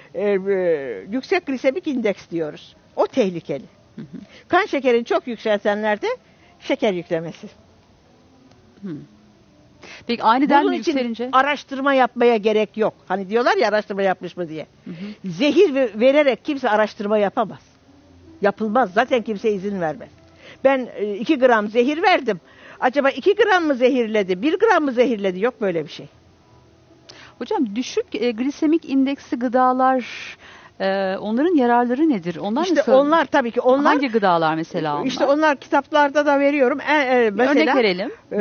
e, e, yüksek glisemik indeks diyoruz. O tehlikeli. Hı hı. Kan şekerini çok yükseltenlerde şeker yüklemesi. Hı. Peki aniden Bunun mi için yükselince? araştırma yapmaya gerek yok. Hani diyorlar ya araştırma yapmış mı diye. Hı hı. Zehir vererek kimse araştırma yapamaz. Yapılmaz. Zaten kimse izin vermez. Ben iki gram zehir verdim. Acaba iki gram mı zehirledi, bir gram mı zehirledi? Yok böyle bir şey. Hocam düşük e, glisemik indeksi gıdalar, e, onların yararları nedir? Onlar işte nasıl? Onlar tabii ki onlar. Hangi gıdalar mesela onlar? İşte onlar kitaplarda da veriyorum. E, e, mesela, örnek verelim. E,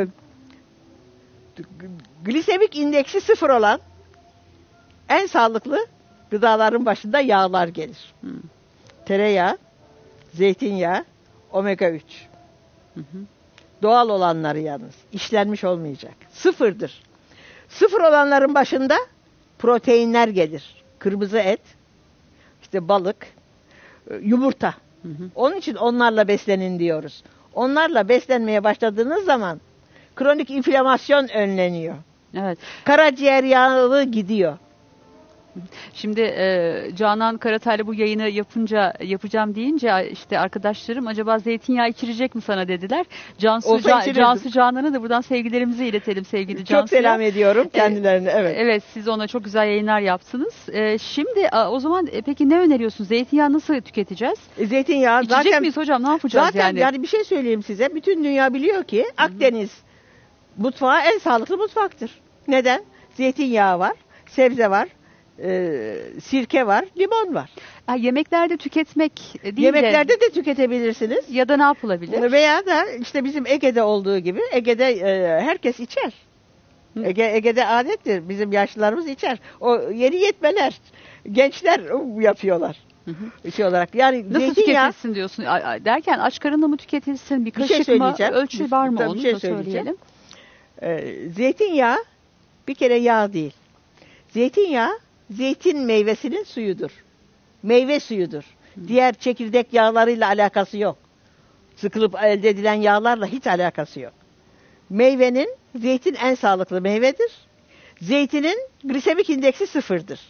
glisemik indeksi sıfır olan en sağlıklı gıdaların başında yağlar gelir. Hmm. Tereyağı, zeytinyağı, omega üç. Hı hı. Doğal olanları yalnız. İşlenmiş olmayacak. Sıfırdır. Sıfır olanların başında proteinler gelir. Kırmızı et, işte balık, yumurta. Hı hı. Onun için onlarla beslenin diyoruz. Onlarla beslenmeye başladığınız zaman kronik inflamasyon önleniyor. Evet. Karaciğer yağı gidiyor. Şimdi e, Canan Karatay'la bu yayını yapınca yapacağım deyince işte arkadaşlarım acaba zeytinyağı içirecek mi sana dediler. Cansu, Can, Cansu Canan'a da buradan sevgilerimizi iletelim sevgili Cansu'ya. Çok selam ediyorum kendilerine. Evet. Evet, siz ona çok güzel yayınlar yaptınız. E, şimdi o zaman e, peki ne öneriyorsun? Zeytinyağı nasıl tüketeceğiz? E, zeytinyağı İçecek zaten miyiz hocam? Ne yapacağız zaten yani? Zaten yani bir şey söyleyeyim size. Bütün dünya biliyor ki Hı-hı. Akdeniz mutfağı en sağlıklı mutfaktır. Neden? Zeytinyağı var, sebze var. E, sirke var, limon var. Ha, yemeklerde tüketmek değil Yemeklerde de, de tüketebilirsiniz. Ya da ne yapılabilir? Veya da işte bizim Ege'de olduğu gibi Ege'de e, herkes içer. Ege, Ege'de adettir. Bizim yaşlılarımız içer. O yeni yetmeler, gençler yapıyorlar. Hı hı. Şey olarak. Yani nasıl tüketilsin diyorsun? Derken aç karınla mı tüketilsin? Bir kaşık bir şey mı? Ölçü bir, var mı? Onu şey da söyleyelim. Ee, zeytinyağı bir kere yağ değil. Zeytinyağı zeytin meyvesinin suyudur. Meyve suyudur. Hı. Diğer çekirdek yağlarıyla alakası yok. Sıkılıp elde edilen yağlarla hiç alakası yok. Meyvenin, zeytin en sağlıklı meyvedir. Zeytinin glisemik indeksi sıfırdır.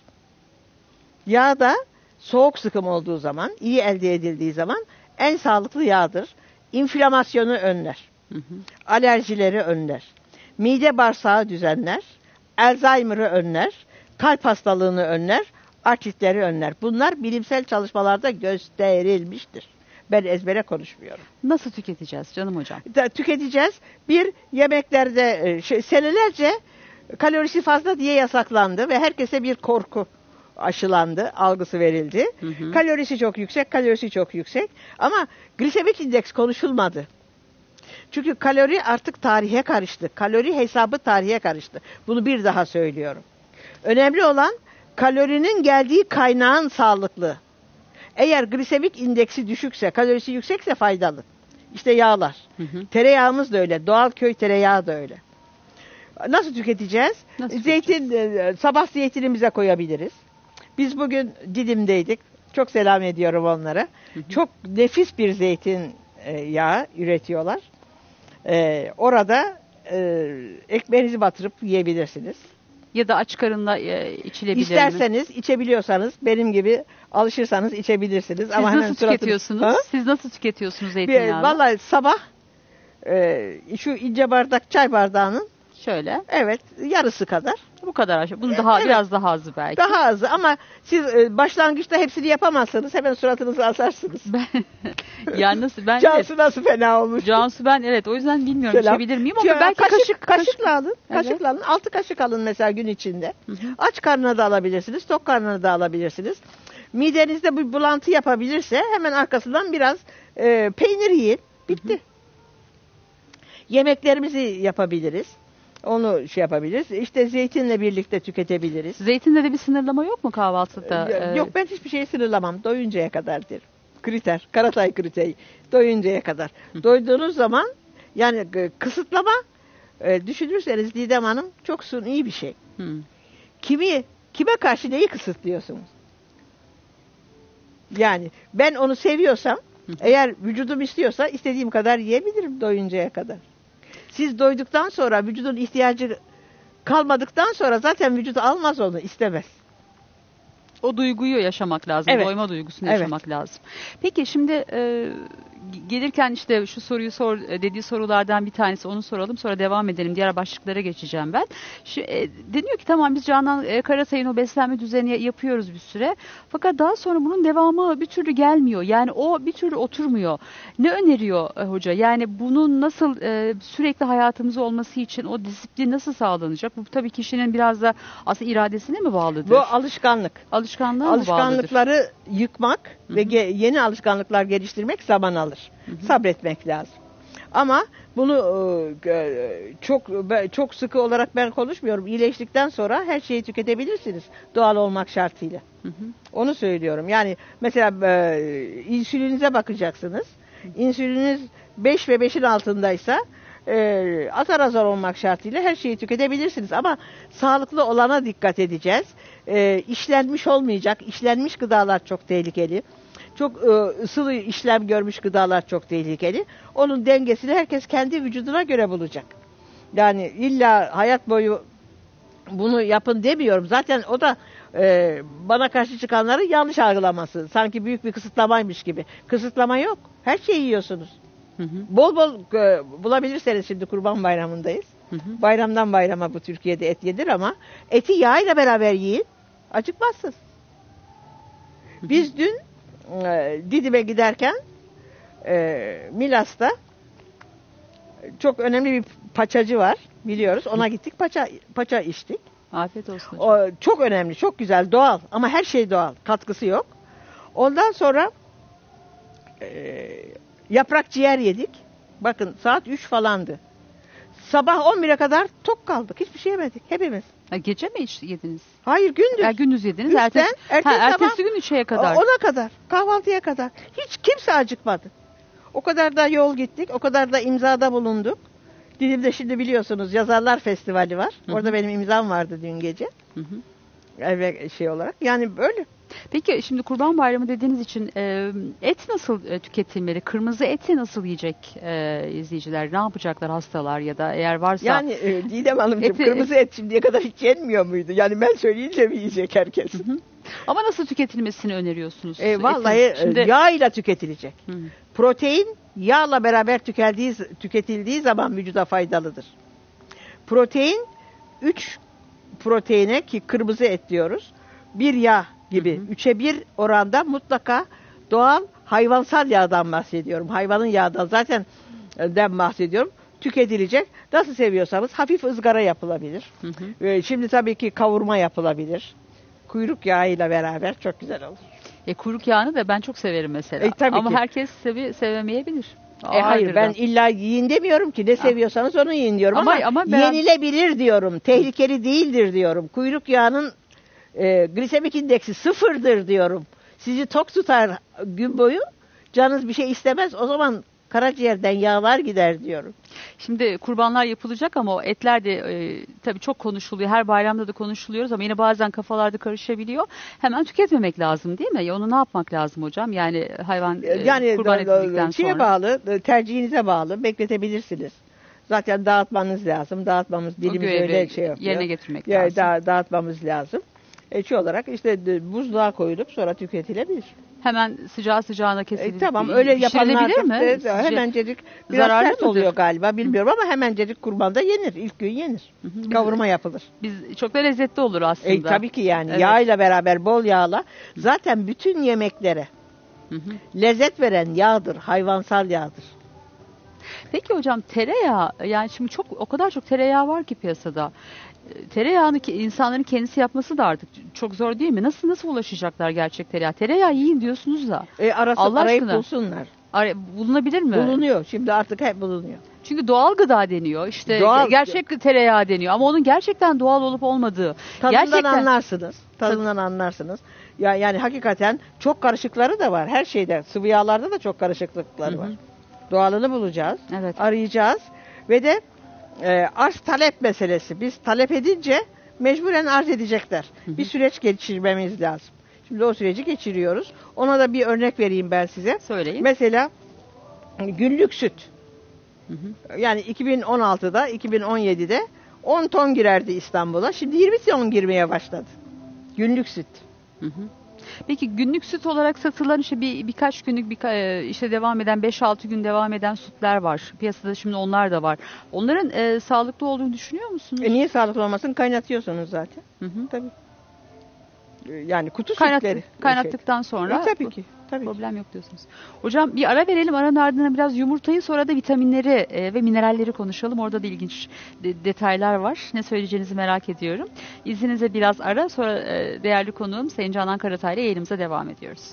Yağ da soğuk sıkım olduğu zaman, iyi elde edildiği zaman en sağlıklı yağdır. İnflamasyonu önler. Hı hı. Alerjileri önler. Mide bağırsağı düzenler. Alzheimer'ı önler. Kalp hastalığını önler. Artritleri önler. Bunlar bilimsel çalışmalarda gösterilmiştir. Ben ezbere konuşmuyorum. Nasıl tüketeceğiz canım hocam? Da, tüketeceğiz. Bir, yemeklerde şey, senelerce kalorisi fazla diye yasaklandı ve herkese bir korku aşılandı, algısı verildi. Hı hı. Kalorisi çok yüksek, kalorisi çok yüksek. Ama glisemik indeks konuşulmadı. Çünkü kalori artık tarihe karıştı. Kalori hesabı tarihe karıştı. Bunu bir daha söylüyorum. Önemli olan kalorinin geldiği kaynağın sağlıklı. Eğer glisemik indeksi düşükse, kalorisi yüksekse faydalı. İşte yağlar. Hı hı. Tereyağımız da öyle. Doğal köy tereyağı da öyle. Nasıl tüketeceğiz? Nasıl Zeytin, e, sabah zeytinimize koyabiliriz. Biz bugün Didim'deydik. Çok selam ediyorum onlara. Hı hı. Çok nefis bir zeytin e, yağı üretiyorlar. E, orada e, ekmeğinizi batırıp yiyebilirsiniz. Ya da aç karınla e, içilebilir İsterseniz, mi? içebiliyorsanız, benim gibi alışırsanız içebilirsiniz. Siz Ama nasıl tüketiyorsunuz? Ha? Siz nasıl tüketiyorsunuz zeytinyağını? Vallahi sabah e, şu ince bardak çay bardağının şöyle. Evet, yarısı kadar. Bu kadar. Bunu daha evet, biraz daha azı belki. Daha azı ama siz e, başlangıçta hepsini yapamazsınız. Hemen suratınızı asarsınız. Ben, yani nasıl ben Cansu evet, nasıl fena olmuş. Cansu ben evet o yüzden bilmiyorum Selam. içebilir miyim ama Şu, belki kaşık, kaşık kaşıkla alın. Evet. Kaşıkla alın. Altı kaşık alın mesela gün içinde. Hı hı. Aç karnına da alabilirsiniz, tok karnına da alabilirsiniz. Midenizde bir bulantı yapabilirse hemen arkasından biraz e, peynir yiyin. Bitti. Hı hı. Yemeklerimizi yapabiliriz. Onu şey yapabiliriz. İşte zeytinle birlikte tüketebiliriz. Zeytinde de bir sınırlama yok mu kahvaltıda? Yok, ben hiçbir şeyi sınırlamam. Doyuncaya kadar derim. Kriter, Karatay kriteri. Doyuncaya kadar. Hı. Doyduğunuz zaman yani kısıtlama e, düşünürseniz Didem Hanım çok suni bir şey. Hı. Kimi, kime karşı neyi kısıtlıyorsunuz? Yani ben onu seviyorsam, hı. eğer vücudum istiyorsa istediğim kadar yiyebilirim doyuncaya kadar. Siz doyduktan sonra vücudun ihtiyacı kalmadıktan sonra zaten vücut almaz onu, istemez. O duyguyu yaşamak lazım, Evet. doyma duygusunu Evet. yaşamak lazım. Peki şimdi e, gelirken işte şu soruyu sor dediği sorulardan bir tanesi, onu soralım, sonra devam edelim. Diğer başlıklara geçeceğim ben. Şu, e, deniyor ki tamam biz Canan e, Karatay'ın o beslenme düzeni yapıyoruz bir süre. Fakat daha sonra bunun devamı bir türlü gelmiyor. Yani o bir türlü oturmuyor. Ne öneriyor e, hoca? Yani bunun nasıl e, sürekli hayatımızda olması için o disiplin nasıl sağlanacak? Bu tabii kişinin biraz da aslında iradesine mi bağlıdır? Bu alışkanlık. Alışkanlığa mı bağlıdır? Alışkanlıkları yıkmak Hı hı. ve ge- yeni alışkanlıklar geliştirmek zaman alır. Hı hı. Sabretmek lazım. Ama bunu e, çok ben- çok sıkı olarak ben konuşmuyorum. İyileştikten sonra her şeyi tüketebilirsiniz doğal olmak şartıyla. Hı hı. Onu söylüyorum. Yani mesela e, insülinize bakacaksınız. İnsüliniz beş ve beşin altındaysa e, azar azar olmak şartıyla her şeyi tüketebilirsiniz. Ama sağlıklı olana dikkat edeceğiz. E, işlenmiş olmayacak. İşlenmiş gıdalar çok tehlikeli. Çok e, ısılı işlem görmüş gıdalar çok tehlikeli. Onun dengesini herkes kendi vücuduna göre bulacak. Yani illa hayat boyu bunu yapın demiyorum. Zaten o da e, bana karşı çıkanların yanlış algılaması. Sanki büyük bir kısıtlamaymış gibi. Kısıtlama yok. Her şeyi yiyorsunuz. Hı hı. Bol bol e, bulabilirseniz, şimdi Kurban Bayramı'ndayız. Hı hı. Bayramdan bayrama bu Türkiye'de et yenir ama eti yağıyla beraber yiyin. Acıkmazsınız. Biz dün e, Didim'e giderken e, Milas'ta çok önemli bir paçacı var, biliyoruz. Ona gittik, paça paça içtik. Afiyet olsun hocam. O çok önemli, çok güzel, doğal ama her şey doğal, katkısı yok. Ondan sonra e, yaprak ciğer yedik. Bakın saat üç falandı. Sabah on bire kadar tok kaldık. Hiçbir şey yemedik hepimiz. Ha, gece mi iç, yediniz? Hayır, gündüz. Ya, gündüz yediniz. Üçten, ertesi, ertesi ha, sabah ertesi gün üçe kadar. Ona kadar. Kahvaltıya kadar. Hiç kimse acıkmadı. O kadar da yol gittik. O kadar da imzada bulunduk. Didim'de şimdi biliyorsunuz Yazarlar Festivali var. Hı hı. Orada benim imzam vardı dün gece. Hı hı. Evet, şey olarak. Yani böyle. Peki şimdi Kurban Bayramı dediğiniz için e, et nasıl e, tüketilmeli? Kırmızı eti nasıl yiyecek e, izleyiciler? Ne yapacaklar hastalar ya da eğer varsa? Yani e, Didem Hanımcığım, Eti- kırmızı et şimdiye kadar hiç yenmiyor muydu? Yani ben söyleyince mi yiyecek herkes? Hı hı. Ama nasıl tüketilmesini öneriyorsunuz? E, vallahi Etin? Şimdi... e, yağıyla tüketilecek. Hı hı. Protein yağla beraber tüketildiği, tüketildiği zaman vücuda faydalıdır. Protein üç proteine, ki kırmızı et diyoruz, bir yağ gibi Hı hı. üçe bir oranda mutlaka doğal hayvansal yağdan bahsediyorum. Hayvanın yağdan zaten e, den bahsediyorum. Tüketilecek. Nasıl seviyorsanız hafif ızgara yapılabilir. Hı hı. E, şimdi tabii ki kavurma yapılabilir. Kuyruk yağıyla beraber çok güzel olur. E, kuyruk yağını da ben çok severim mesela. E, tabii Ama ki. herkes sevi, sevemeyebilir. E, hayır, Ağırdır ben da. illa yiyin demiyorum ki, ne seviyorsanız onu yiyin diyorum Ama- ama, ama ben- yenilebilir diyorum, tehlikeli değildir diyorum. Kuyruk yağının e, glisemik indeksi sıfırdır diyorum. Sizi tok tutar gün boyu, canınız bir şey istemez, o zaman karaciğerden yağlar gider diyorum. Şimdi kurbanlar yapılacak ama o etler de e, tabii çok konuşuluyor. Her bayramda da konuşuluyoruz ama yine bazen kafalarda karışabiliyor. Hemen tüketmemek lazım değil mi? Ya onu ne yapmak lazım hocam? Yani hayvan e, Yani kurban da- edildikten şeye sonra. bağlı, tercihinize bağlı, bekletebilirsiniz. Zaten dağıtmanız lazım. Dağıtmamız, dilimiz görevi öyle şey yapıyor. yerine getirmek Ya, lazım. da- dağıtmamız lazım. E, şu olarak işte de- buzluğa koyulup sonra tüketilebilir. Hemen sıcağı sıcağına kesilip E, tamam, öyle yapanlar pişirilebilir mi? da Sizce hemencecik biraz zararlı sert mıdır? oluyor galiba, bilmiyorum ama hemencecik kurbanda yenir. İlk gün yenir. Hı hı. Kavurma yapılır. Biz çok da lezzetli olur aslında. E, tabii ki yani Evet. yağıyla beraber, bol yağla. Zaten bütün yemeklere Hı hı. lezzet veren yağdır, hayvansal yağdır. Peki hocam tereyağı, yani şimdi çok o kadar çok tereyağı var ki piyasada. E, Tereyağını ki insanların kendisi yapması da artık çok zor değil mi? Nasıl nasıl ulaşacaklar gerçek tereyağı? Tereyağı yiyin diyorsunuz da. E, arası, Allah arayıp aşkına. bulsunlar. Ara- bulunabilir mi? Bulunuyor. Şimdi artık hep bulunuyor. Çünkü doğal gıda deniyor. İşte Doğal- gerçek tereyağı deniyor ama onun gerçekten doğal olup olmadığı. Tadından gerçekten anlarsınız. Tadından anlarsınız. Ya, yani hakikaten çok karışıkları da var. Her şeyde. Sıvı yağlarda da çok karışıklıkları Hı hı. var. Doğalını bulacağız. Evet. Arayacağız. Ve de e, arz talep meselesi. Biz talep edince mecburen arz edecekler. Hı hı. Bir süreç geçirmemiz lazım. Şimdi o süreci geçiriyoruz. Ona da bir örnek vereyim ben size. Söyleyin. Mesela günlük süt. Hı hı. Yani iki bin on altıda, iki bin on yedide on ton girerdi İstanbul'a. Şimdi yirmi ton girmeye başladı. Günlük süt. Hı hı. Peki günlük süt olarak satılan işte bir birkaç günlük bir işte devam eden beş altı gün devam eden sütler var. Piyasada şimdi onlar da var. Onların e, sağlıklı olduğunu düşünüyor musunuz? E niye sağlıklı olmasın? Kaynatıyorsunuz zaten. Hı hı. Tabii. Yani kutu Kaynat, sütleri. kaynattıktan sonra e, tabii ki. Tabii problem ki. yok diyorsunuz. Hocam bir ara verelim. Aranın ardından biraz yumurtayı, sonra da vitaminleri e, ve mineralleri konuşalım. Orada da ilginç de, detaylar var. Ne söyleyeceğinizi merak ediyorum. İzninizle biraz ara, sonra e, değerli konuğum Sayın Canan Karatay ile yayınımıza devam ediyoruz.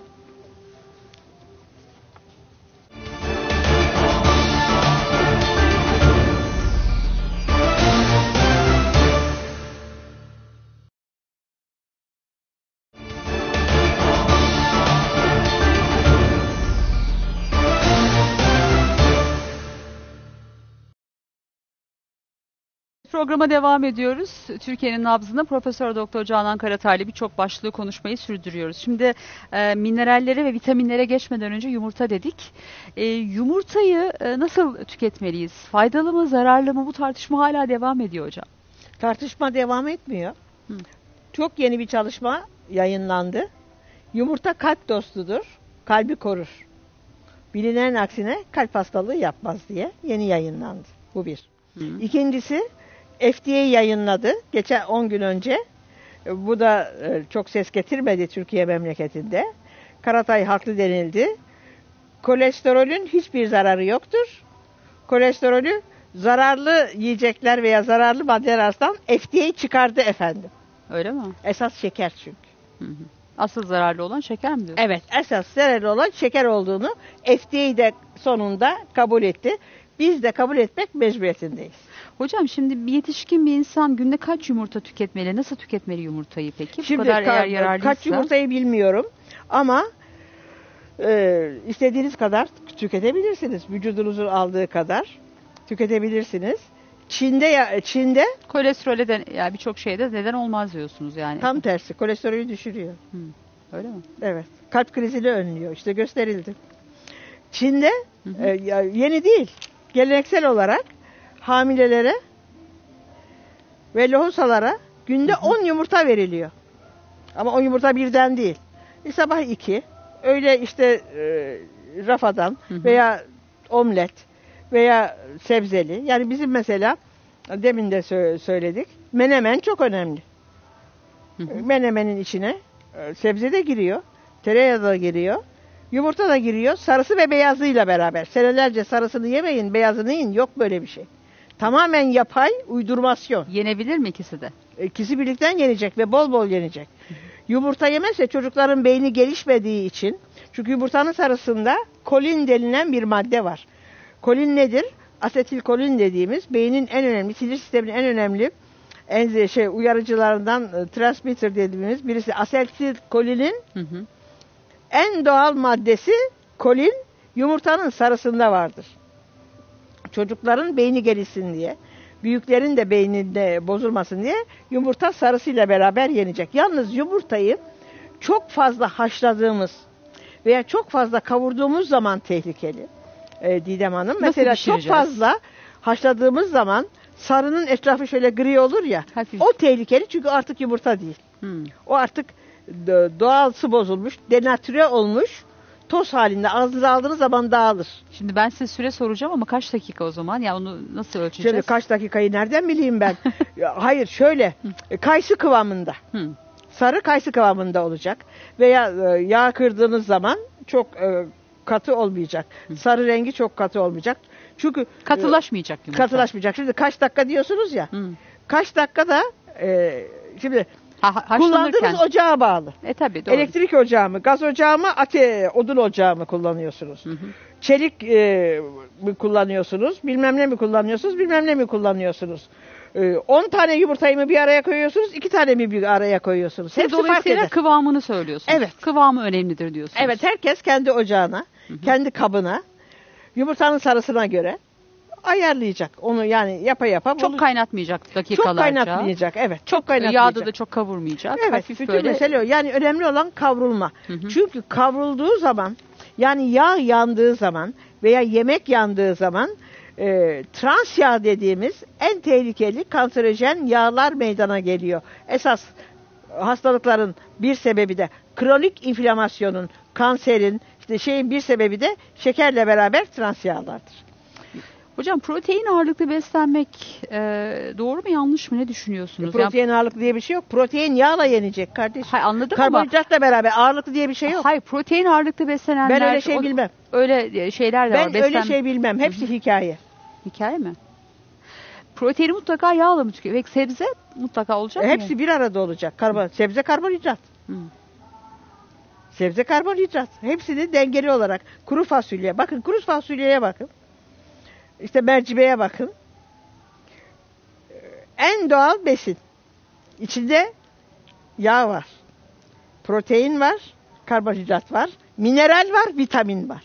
Programa devam ediyoruz. Türkiye'nin nabzında Profesör Doktor Canan Karatay'la birçok başlığı konuşmayı sürdürüyoruz. Şimdi e, minerallere ve vitaminlere geçmeden önce yumurta dedik. E, yumurtayı e, nasıl tüketmeliyiz? Faydalı mı, zararlı mı? Bu tartışma hala devam ediyor hocam. Tartışma devam etmiyor. Hı. Çok yeni bir çalışma yayınlandı. Yumurta kalp dostudur, kalbi korur. Bilinen aksine kalp hastalığı yapmaz diye yeni yayınlandı. Bu bir. Hı. İkincisi, F D A yayınladı geçen on gün önce. Bu da çok ses getirmedi Türkiye memleketinde. Karatay haklı denildi. Kolesterolün hiçbir zararı yoktur. Kolesterolü zararlı yiyecekler veya zararlı maddeler arasından F D A çıkardı efendim. Öyle mi? Esas şeker çünkü. Hı hı. Asıl zararlı olan şeker mi diyorsun? Evet, esas zararlı olan şeker olduğunu F D A de sonunda kabul etti. Biz de kabul etmek mecburiyetindeyiz. Hocam şimdi bir yetişkin bir insan günde kaç yumurta tüketmeli? Nasıl tüketmeli yumurtayı peki? Şimdi Bu kadar ka- eğer yararlıysa. Kaç yumurtayı bilmiyorum ama e, istediğiniz kadar tüketebilirsiniz. Vücudunuzun aldığı kadar tüketebilirsiniz. Çin'de ya Çin'de kolesterole de yani birçok şeyde neden olmaz diyorsunuz yani. Tam tersi, kolesterolü düşürüyor. Hı, öyle mi? Evet. Kalp krizini önlüyor. İşte gösterildi. Çin'de hı hı. E, yeni değil. Geleneksel olarak hamilelere ve lohusalara günde on yumurta veriliyor. Ama on yumurta birden değil. E, sabah iki, öyle işte e, rafadan hı hı. veya omlet veya sebzeli. Yani bizim mesela demin de sö- söyledik. Menemen çok önemli. Hı hı. Menemenin içine e, sebze de giriyor, tereyağı da giriyor, yumurta da giriyor, sarısı ve beyazıyla beraber. Senelerce sarısını yemeyin, beyazını yiyin. Yok böyle bir şey. Tamamen yapay, uydurmasyon. Yenebilir mi ikisi de? İkisi birlikten yenecek ve bol bol yenecek. Yumurta yemezse çocukların beyni gelişmediği için, çünkü yumurtanın sarısında kolin denilen bir madde var. Kolin nedir? Asetilkolin dediğimiz beynin en önemli, sinir sisteminin en önemli en şey uyarıcılarından, transmitter dediğimiz birisi. Asetilkolinin hı hı. en doğal maddesi kolin yumurtanın sarısında vardır. Çocukların beyni gelişsin diye, büyüklerin de beyninde bozulmasın diye yumurta sarısıyla beraber yenecek. Yalnız yumurtayı çok fazla haşladığımız veya çok fazla kavurduğumuz zaman tehlikeli. Ee, Didem Hanım. Nasıl mesela çok fazla haşladığımız zaman sarının etrafı şöyle gri olur ya. Hafif. O tehlikeli çünkü artık yumurta değil. Hmm. O artık doğası bozulmuş, denatüre olmuş. Toz halinde ağzınıza aldığınız zaman dağılır. Şimdi ben size süre soracağım ama kaç dakika o zaman? Ya onu nasıl ölçeceğiz? Şimdi kaç dakikayı nereden bileyim ben? Hayır şöyle, kayısı kıvamında. Hı. Sarı kayısı kıvamında olacak. Veya yağ kırdığınız zaman çok e, katı olmayacak. Hı. Sarı rengi çok katı olmayacak. Çünkü katılaşmayacak yumurta. Katılaşmayacak. Şimdi kaç dakika diyorsunuz ya. Hı. Kaç dakikada e, şimdi Ha, kullandığınız ocağa bağlı. E tabii doğru. Elektrik ocağı mı, gaz ocağı mı, ate, odun ocağı mı kullanıyorsunuz? Hı hı. Çelik e, mi kullanıyorsunuz, bilmem ne mi kullanıyorsunuz, bilmem ne mi kullanıyorsunuz? on tane yumurtayı mı bir araya koyuyorsunuz, iki tane mi bir araya koyuyorsunuz? Hepsi dolayısıyla kıvamını söylüyorsunuz. Evet. Kıvamı önemlidir diyorsunuz. Evet, herkes kendi ocağına, hı hı. kendi kabına, yumurtanın sarısına göre ayarlayacak. Onu yani yapa yapa. Çok kaynatmayacak dakikalarca. Çok kaynatmayacak, evet. Çok, çok kaynatmayacak. Yağda da çok kavurmayacak. Evet, hafif bütün böyle. mesele o. Yani önemli olan kavrulma. Hı hı. Çünkü kavrulduğu zaman, yani yağ yandığı zaman veya yemek yandığı zaman e, trans yağ dediğimiz en tehlikeli kanserojen yağlar meydana geliyor. Esas hastalıkların bir sebebi de kronik inflamasyonun, kanserin, işte şeyin bir sebebi de şekerle beraber trans yağlardır. Hocam protein ağırlıklı beslenmek e, doğru mu yanlış mı, ne düşünüyorsunuz? E, protein yani, ağırlıklı diye bir şey yok. Protein yağla yenecek kardeşim. Hayır, anladım Karbonhidratla ama, beraber ağırlıklı diye bir şey yok. Hayır, protein ağırlıklı beslenenler. Ben öyle şey o, bilmem. Öyle şeyler de ben var. Ben öyle beslen... şey bilmem. Hepsi Hı-hı. hikaye. Hikaye mi? Proteini mutlaka yağla mı tüketiyor? Peki sebze mutlaka olacak e, mı? Hepsi bir arada olacak. Karbon, sebze karbonhidrat. Hı. Sebze karbonhidrat. Hepsini dengeli olarak. Kuru fasulye. Bakın kuru fasulyeye bakın. İşte mercimeğe bakın. En doğal besin. İçinde yağ var. Protein var. Karbonhidrat var. Mineral var. Vitamin var.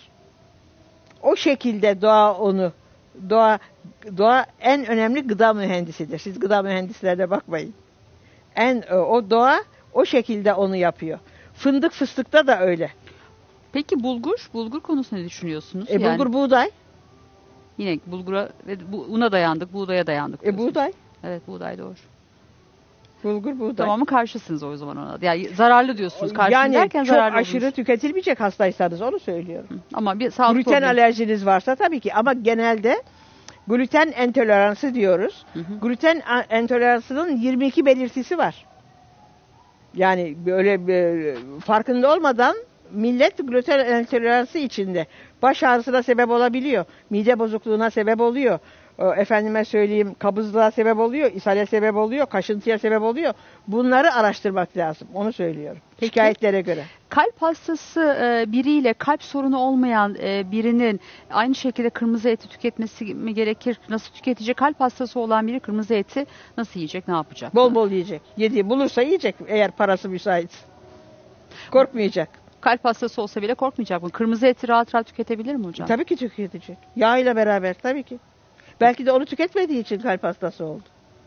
O şekilde doğa onu doğa doğa en önemli gıda mühendisidir. Siz gıda mühendislerine bakmayın. En o doğa o şekilde onu yapıyor. Fındık fıstıkta da öyle. Peki bulgur, bulgur konusunda ne düşünüyorsunuz? E, bulgur yani, buğday. Yine bulgura ve bu, una dayandık, buğdaya dayandık. E buğday. Evet, buğday doğru. Bulgur buğday. Tamamı karşısınız o zaman ona. Yani zararlı diyorsunuz. Karşı yani derken çok zararlı aşırı olmuş. Tüketilmeyecek hastaysanız onu söylüyorum. Hı. Ama bir sağlık gluten problemi. alerjiniz varsa tabii ki, ama genelde gluten intoleransı diyoruz. Hı hı. Gluten intoleransının yirmi iki belirtisi var. Yani böyle bir, farkında olmadan millet gluten intoleransı içinde. Baş ağrısına sebep olabiliyor. Mide bozukluğuna sebep oluyor. Efendime söyleyeyim, kabızlığa sebep oluyor, ishale sebep oluyor, kaşıntıya sebep oluyor. Bunları araştırmak lazım. Onu söylüyorum. Peki, şikayetlere göre. Kalp hastası biriyle kalp sorunu olmayan birinin aynı şekilde kırmızı eti tüketmesi mi gerekir? Nasıl tüketecek? Kalp hastası olan biri kırmızı eti nasıl yiyecek? Ne yapacak? Bol bol yiyecek. Yediği bulursa yiyecek eğer parası müsait. Korkmayacak. Kalp hastası olsa bile korkmayacak mı? Kırmızı eti rahat rahat tüketebilir mi hocam? Tabii ki tüketecek. Yağ ile beraber tabii ki. Belki de onu tüketmediği için kalp hastası oldu.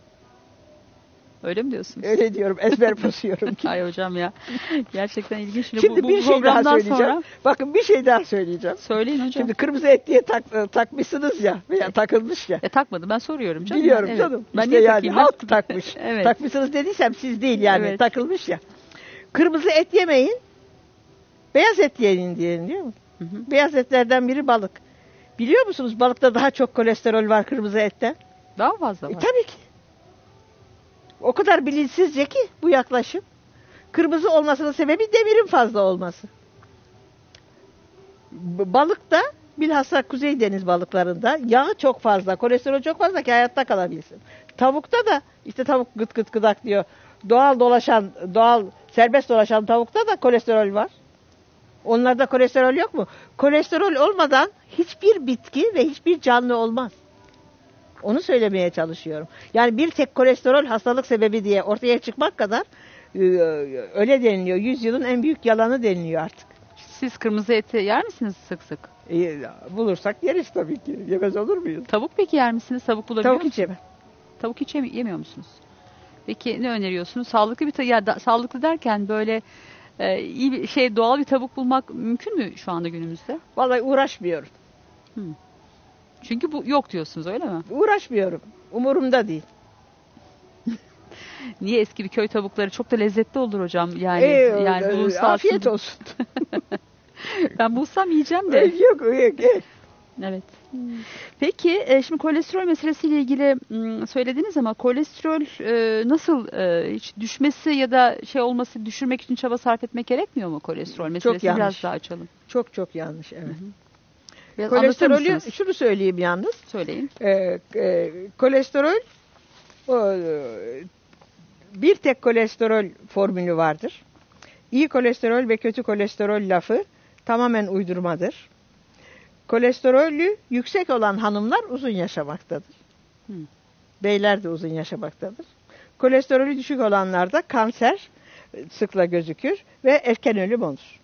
Öyle mi diyorsunuz? Öyle diyorum. Ezber basıyorum ki. Ay hocam ya. Gerçekten ilginç. Şimdi bu, bu bir şey daha söyleyeceğim. Sonra... Bakın bir şey daha söyleyeceğim. Söyleyin hocam. Şimdi kırmızı et diye tak, takmışsınız ya. Veya takılmış ya. E, takmadım. Ben soruyorum canım. Biliyorum evet. canım. Ben işte yani halk takmış. Evet. Takmışsınız dediysem siz değil yani. Evet. Takılmış ya. Kırmızı et yemeyin. Beyaz et yiyin diyelim, değil mi? Hı hı. Beyaz etlerden biri balık. Biliyor musunuz balıkta daha çok kolesterol var kırmızı etten? Daha fazla var. E, tabii ki. O kadar bilinçsizce ki bu yaklaşım. Kırmızı olmasının sebebi demirin fazla olması. Balıkta, bilhassa Kuzey Deniz balıklarında yağı çok fazla, kolesterol çok fazla ki hayatta kalabilsin. Tavukta da işte tavuk gıt gıt gıdak diyor. Doğal dolaşan, doğal serbest dolaşan tavukta da kolesterol var. Onlarda kolesterol yok mu? Kolesterol olmadan hiçbir bitki ve hiçbir canlı olmaz. Onu söylemeye çalışıyorum. Yani bir tek kolesterol hastalık sebebi diye ortaya çıkmak kadar öyle deniliyor. Yüzyılın en büyük yalanı deniliyor artık. Siz kırmızı eti yer misiniz sık sık? E, bulursak yeriz tabii ki. Yemez olur muyuz? Tavuk peki yer misiniz? Tavuk bulabiliyor musunuz? Tavuk hiç yemem. Tavuk hiç yemi- yemiyor musunuz? Peki ne öneriyorsunuz? Sağlıklı bir ta- ya da, sağlıklı derken böyle e, iyi bir şey, doğal bir tavuk bulmak mümkün mü şu anda günümüzde? Vallahi uğraşmıyorum. Hmm. Çünkü bu yok diyorsunuz, öyle mi? Uğraşmıyorum. Umurumda değil. Niye? Eski bir köy tavukları çok da lezzetli olur hocam. Yani, ee, yani e, bulursa afiyet aslında... olsun. Ben bulsam yiyeceğim de. Yok, yok. yok. Evet. Hmm. Peki e, şimdi kolesterol meselesiyle ilgili m, söylediniz ama kolesterol e, nasıl e, hiç düşmesi ya da şey olması, düşürmek için çaba sarf etmek gerekmiyor mu kolesterol meselesi? Çok biraz daha açalım. Çok çok yanlış, evet. Hı hı. Biraz kolesterolü şunu söyleyeyim yalnız. Söyleyin. Ee, e, kolesterol o, bir tek kolesterol formülü vardır. İyi kolesterol ve kötü kolesterol lafı tamamen uydurmadır. Kolesterolü yüksek olan hanımlar uzun yaşamaktadır. Hmm. Beyler de uzun yaşamaktadır. Kolesterolü düşük olanlarda kanser sıkla gözükür ve erken ölüm olur.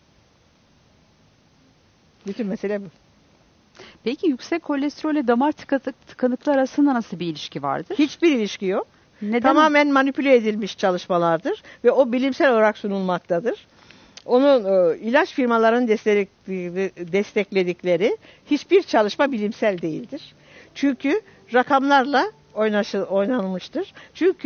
Bütün mesele bu. Peki yüksek kolesterolle damar tıkanıklığı arasında nasıl bir ilişki vardır? Hiçbir ilişki yok. Neden? Tamamen manipüle edilmiş çalışmalardır ve o bilimsel olarak sunulmaktadır. Onun e, ilaç firmalarının destekledikleri hiçbir çalışma bilimsel değildir. Çünkü rakamlarla oynaşı, oynanmıştır. Çünkü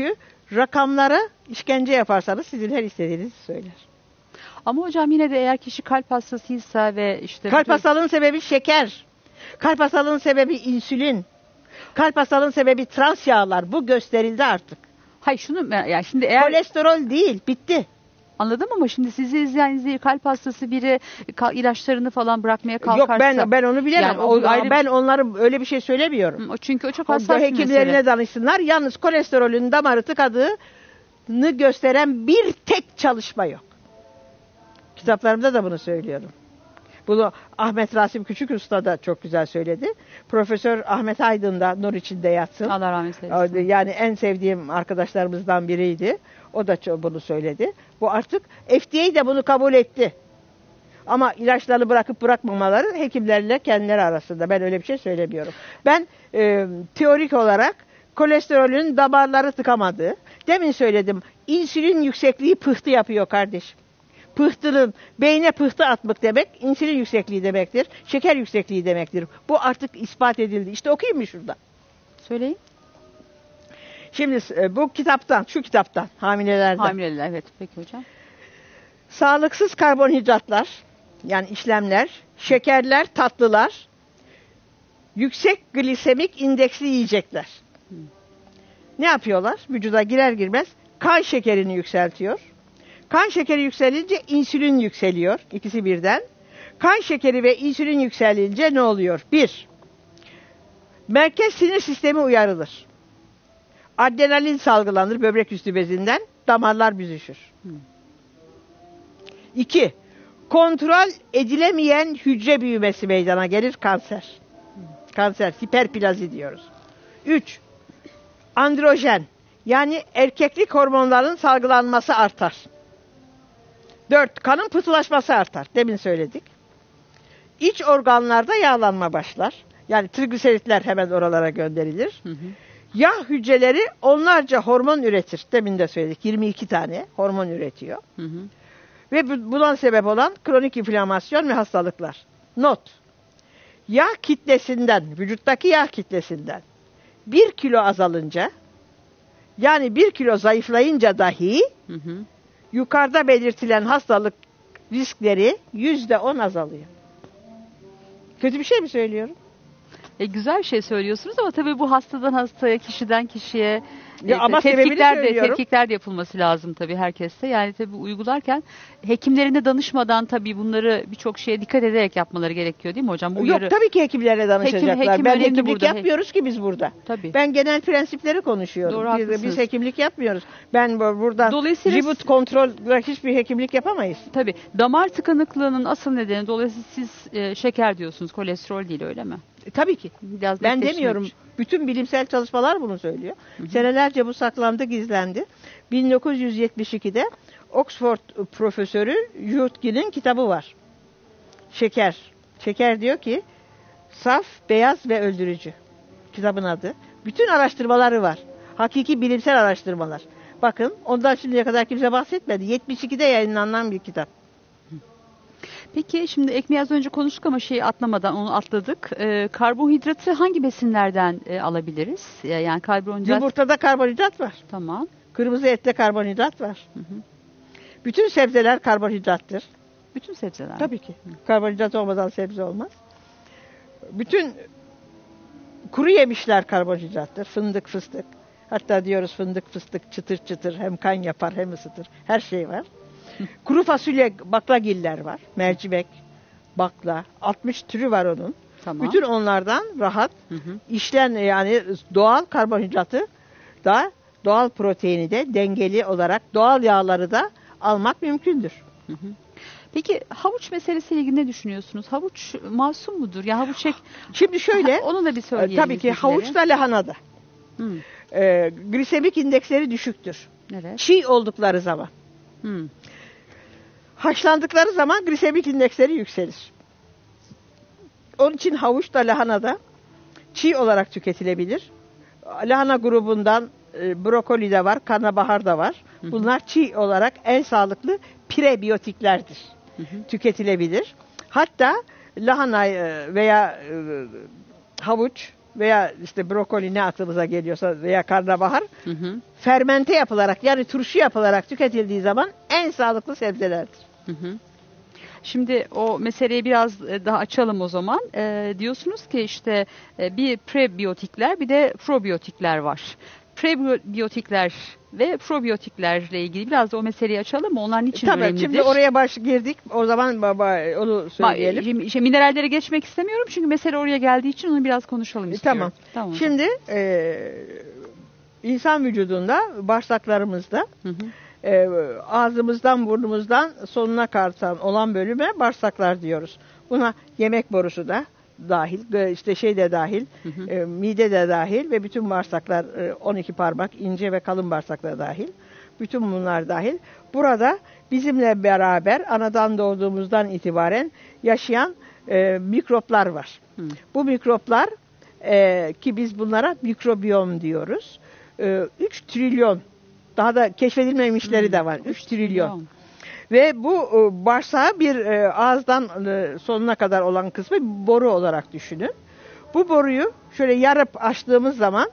rakamlara işkence yaparsanız sizin her istediğinizi söyler. Ama hocam yine de eğer kişi kalp hastasıysa ve işte... Kalp bütün... hastalığının sebebi şeker. Kalp hastalığının sebebi insülin. Kalp hastalığının sebebi trans yağlar. Bu gösterildi artık. Hayır şunu yani şimdi eğer... Kolesterol değil, bitti. Anladım ama şimdi sizi izleyen izleyici kalp hastası biri ilaçlarını falan bırakmaya kalkarsa... Yok ben ben onu bilemem. Yani o, o ayrı... Ben onlara öyle bir şey söylemiyorum. O çünkü o çok hassas bir mesele. Hekimlerine danışsınlar. Yalnız kolesterolün damarı tıkadığını gösteren bir tek çalışma yok. Kitaplarımda da bunu söylüyorum. Bunu Ahmet Rasim Küçük Usta da çok güzel söyledi. Profesör Ahmet Aydın da nur içinde yatsın. Allah rahmet eylesin. Yani en sevdiğim arkadaşlarımızdan biriydi. O da bunu söyledi. Bu artık F D A de bunu kabul etti. Ama ilaçları bırakıp bırakmamaları hekimlerle kendileri arasında. Ben öyle bir şey söylemiyorum. Ben e, teorik olarak kolesterolün damarları tıkamadığı, demin söyledim, insülin yüksekliği pıhtı yapıyor kardeşim. Pıhtının, beyne pıhtı atmak demek, insülin yüksekliği demektir, şeker yüksekliği demektir. Bu artık ispat edildi. İşte okuyayım mı şurada? Söyleyin. Şimdi bu kitaptan, şu kitaptan, hamilelerden. Hamileler, evet. Peki hocam. Sağlıksız karbonhidratlar, yani işlemler, şekerler, tatlılar, yüksek glisemik indeksli yiyecekler. Hmm. Ne yapıyorlar? Vücuda girer girmez kan şekerini yükseltiyor. Kan şekeri yükselince insülin yükseliyor. İkisi birden. Kan şekeri ve insülin yükselince ne oluyor? Bir, merkez sinir sistemi uyarılır. Adrenalin salgılanır böbrek üstü bezinden. Damarlar büzüşür. Hmm. İki, kontrol edilemeyen hücre büyümesi meydana gelir, kanser. Hmm. Kanser, hiperplazi diyoruz. Üç, androjen, yani erkeklik hormonlarının salgılanması artar. Dört, kanın pıhtılaşması artar. Demin söyledik. İç organlarda yağlanma başlar. Yani trigliseritler hemen oralara gönderilir. Hı hı. Yağ hücreleri onlarca hormon üretir. Demin de söyledik. yirmi iki tane hormon üretiyor. Hı hı. Ve bundan sebep olan kronik inflamasyon ve hastalıklar. Not. Yağ kitlesinden, vücuttaki yağ kitlesinden bir kilo azalınca, yani bir kilo zayıflayınca dahi hı hı. yukarıda belirtilen hastalık riskleri yüzde on azalıyor. Kötü bir şey mi söylüyorum? E, güzel bir şey söylüyorsunuz ama tabii bu hastadan hastaya, kişiden kişiye ya e, ama tetkikler de tetkikler de yapılması lazım tabii herkeste. Yani tabii uygularken hekimlerine danışmadan tabii bunları birçok şeye dikkat ederek yapmaları gerekiyor değil mi hocam? Bu Yok uyarı... tabii ki hekimlere danışacaklar. Hekim, hekim ben hekimlik burada. yapmıyoruz ki biz burada. Tabii. Ben genel prensipleri konuşuyorum. Doğru, biz, biz hekimlik yapmıyoruz. Ben burada dolayısıyla reboot kontrol hiçbir hekimlik yapamayız. Tabii. Damar tıkanıklığının asıl nedeni dolayısıyla siz e, şeker diyorsunuz, kolesterol değil öyle mi? E, tabii ki. Biraz ben demiyorum. Için. Bütün bilimsel çalışmalar bunu söylüyor. Hı hı. Senelerce bu saklandı, gizlendi. bin dokuz yüz yetmiş ikide Oxford profesörü Yurtgin'in kitabı var. Şeker. Şeker diyor ki saf, beyaz ve öldürücü. Kitabın adı. Bütün araştırmaları var. Hakiki bilimsel araştırmalar. Bakın ondan şimdiye kadar kimse bahsetmedi. yetmiş ikide yayınlanan bir kitap. Peki şimdi ekmeği az önce konuştuk ama şeyi atlamadan onu atladık. Ee, karbonhidratı hangi besinlerden e, alabiliriz? Yani karbonhidrat... Yumurtada karbonhidrat var. Tamam. Kırmızı ette karbonhidrat var. Hı hı. Bütün sebzeler karbonhidrattır. Bütün sebzeler. Tabii ki. Hı. Karbonhidrat olmadan sebze olmaz. Bütün kuru yemişler karbonhidrattır. Fındık, fıstık. Hatta diyoruz fındık, fıstık çıtır çıtır hem kan yapar hem ısıtır. Her şey var. Kuru fasulye, baklagiller var. Mercimek, bakla. altmış türü var onun. Tamam. Bütün onlardan rahat hı hı. işlen yani doğal karbonhidratı da doğal proteini de dengeli olarak doğal yağları da almak mümkündür. Hı hı. Peki havuç meselesiyle ilgili ne düşünüyorsunuz? Havuç masum mudur? Ya havuç şek... Şimdi şöyle. Ha, onu da bir söyleyelim. Tabii ki havuçla lahanada. Hmm. E, glisemik indeksleri düşüktür. Evet. Çiğ oldukları zaman. Hmm. Haşlandıkları zaman glisemik indeksleri yükselir. Onun için havuç da lahana da çiğ olarak tüketilebilir. Lahana grubundan e, brokoli de var, karnabahar da var. Hı-hı. Bunlar çiğ olarak en sağlıklı prebiyotiklerdir. Hı-hı. Tüketilebilir. Hatta lahana e, veya e, havuç veya işte brokoli ne aklımıza geliyorsa veya karnabahar Hı hı. fermente yapılarak yani turşu yapılarak tüketildiği zaman en sağlıklı sebzelerdir. Hı hı. Şimdi o meseleyi biraz daha açalım o zaman. Ee, diyorsunuz ki işte bir prebiyotikler bir de probiyotikler var. Prebiyotikler ve probiyotiklerle ilgili biraz da o meseleyi açalım mı? Onlar niçin Tabii, önemlidir? şimdi oraya baş girdik. O zaman baba onu söyleyelim. Ba- işte minerallere geçmek istemiyorum çünkü mesele oraya geldiği için onu biraz konuşalım istiyorum. Tamam. Tamam. Şimdi e, insan vücudunda, bağırsaklarımızda Hı hı. e, ağzımızdan, burnumuzdan sonuna kadar olan bölüme bağırsaklar diyoruz. Buna yemek borusu da dahil, işte şey de dahil, Hı hı. e, mide de dahil ve bütün bağırsaklar, e, on iki parmak, ince ve kalın bağırsaklar dahil. Bütün bunlar dahil. Burada bizimle beraber anadan doğduğumuzdan itibaren yaşayan e, mikroplar var. Hı. Bu mikroplar e, ki biz bunlara mikrobiyom diyoruz. E, üç trilyon, daha da keşfedilmemişleri Hı. de var. üç trilyon. Tamam. Ve bu e, bağırsağı bir e, ağızdan e, sonuna kadar olan kısmı bir boru olarak düşünün. Bu boruyu şöyle yarıp açtığımız zaman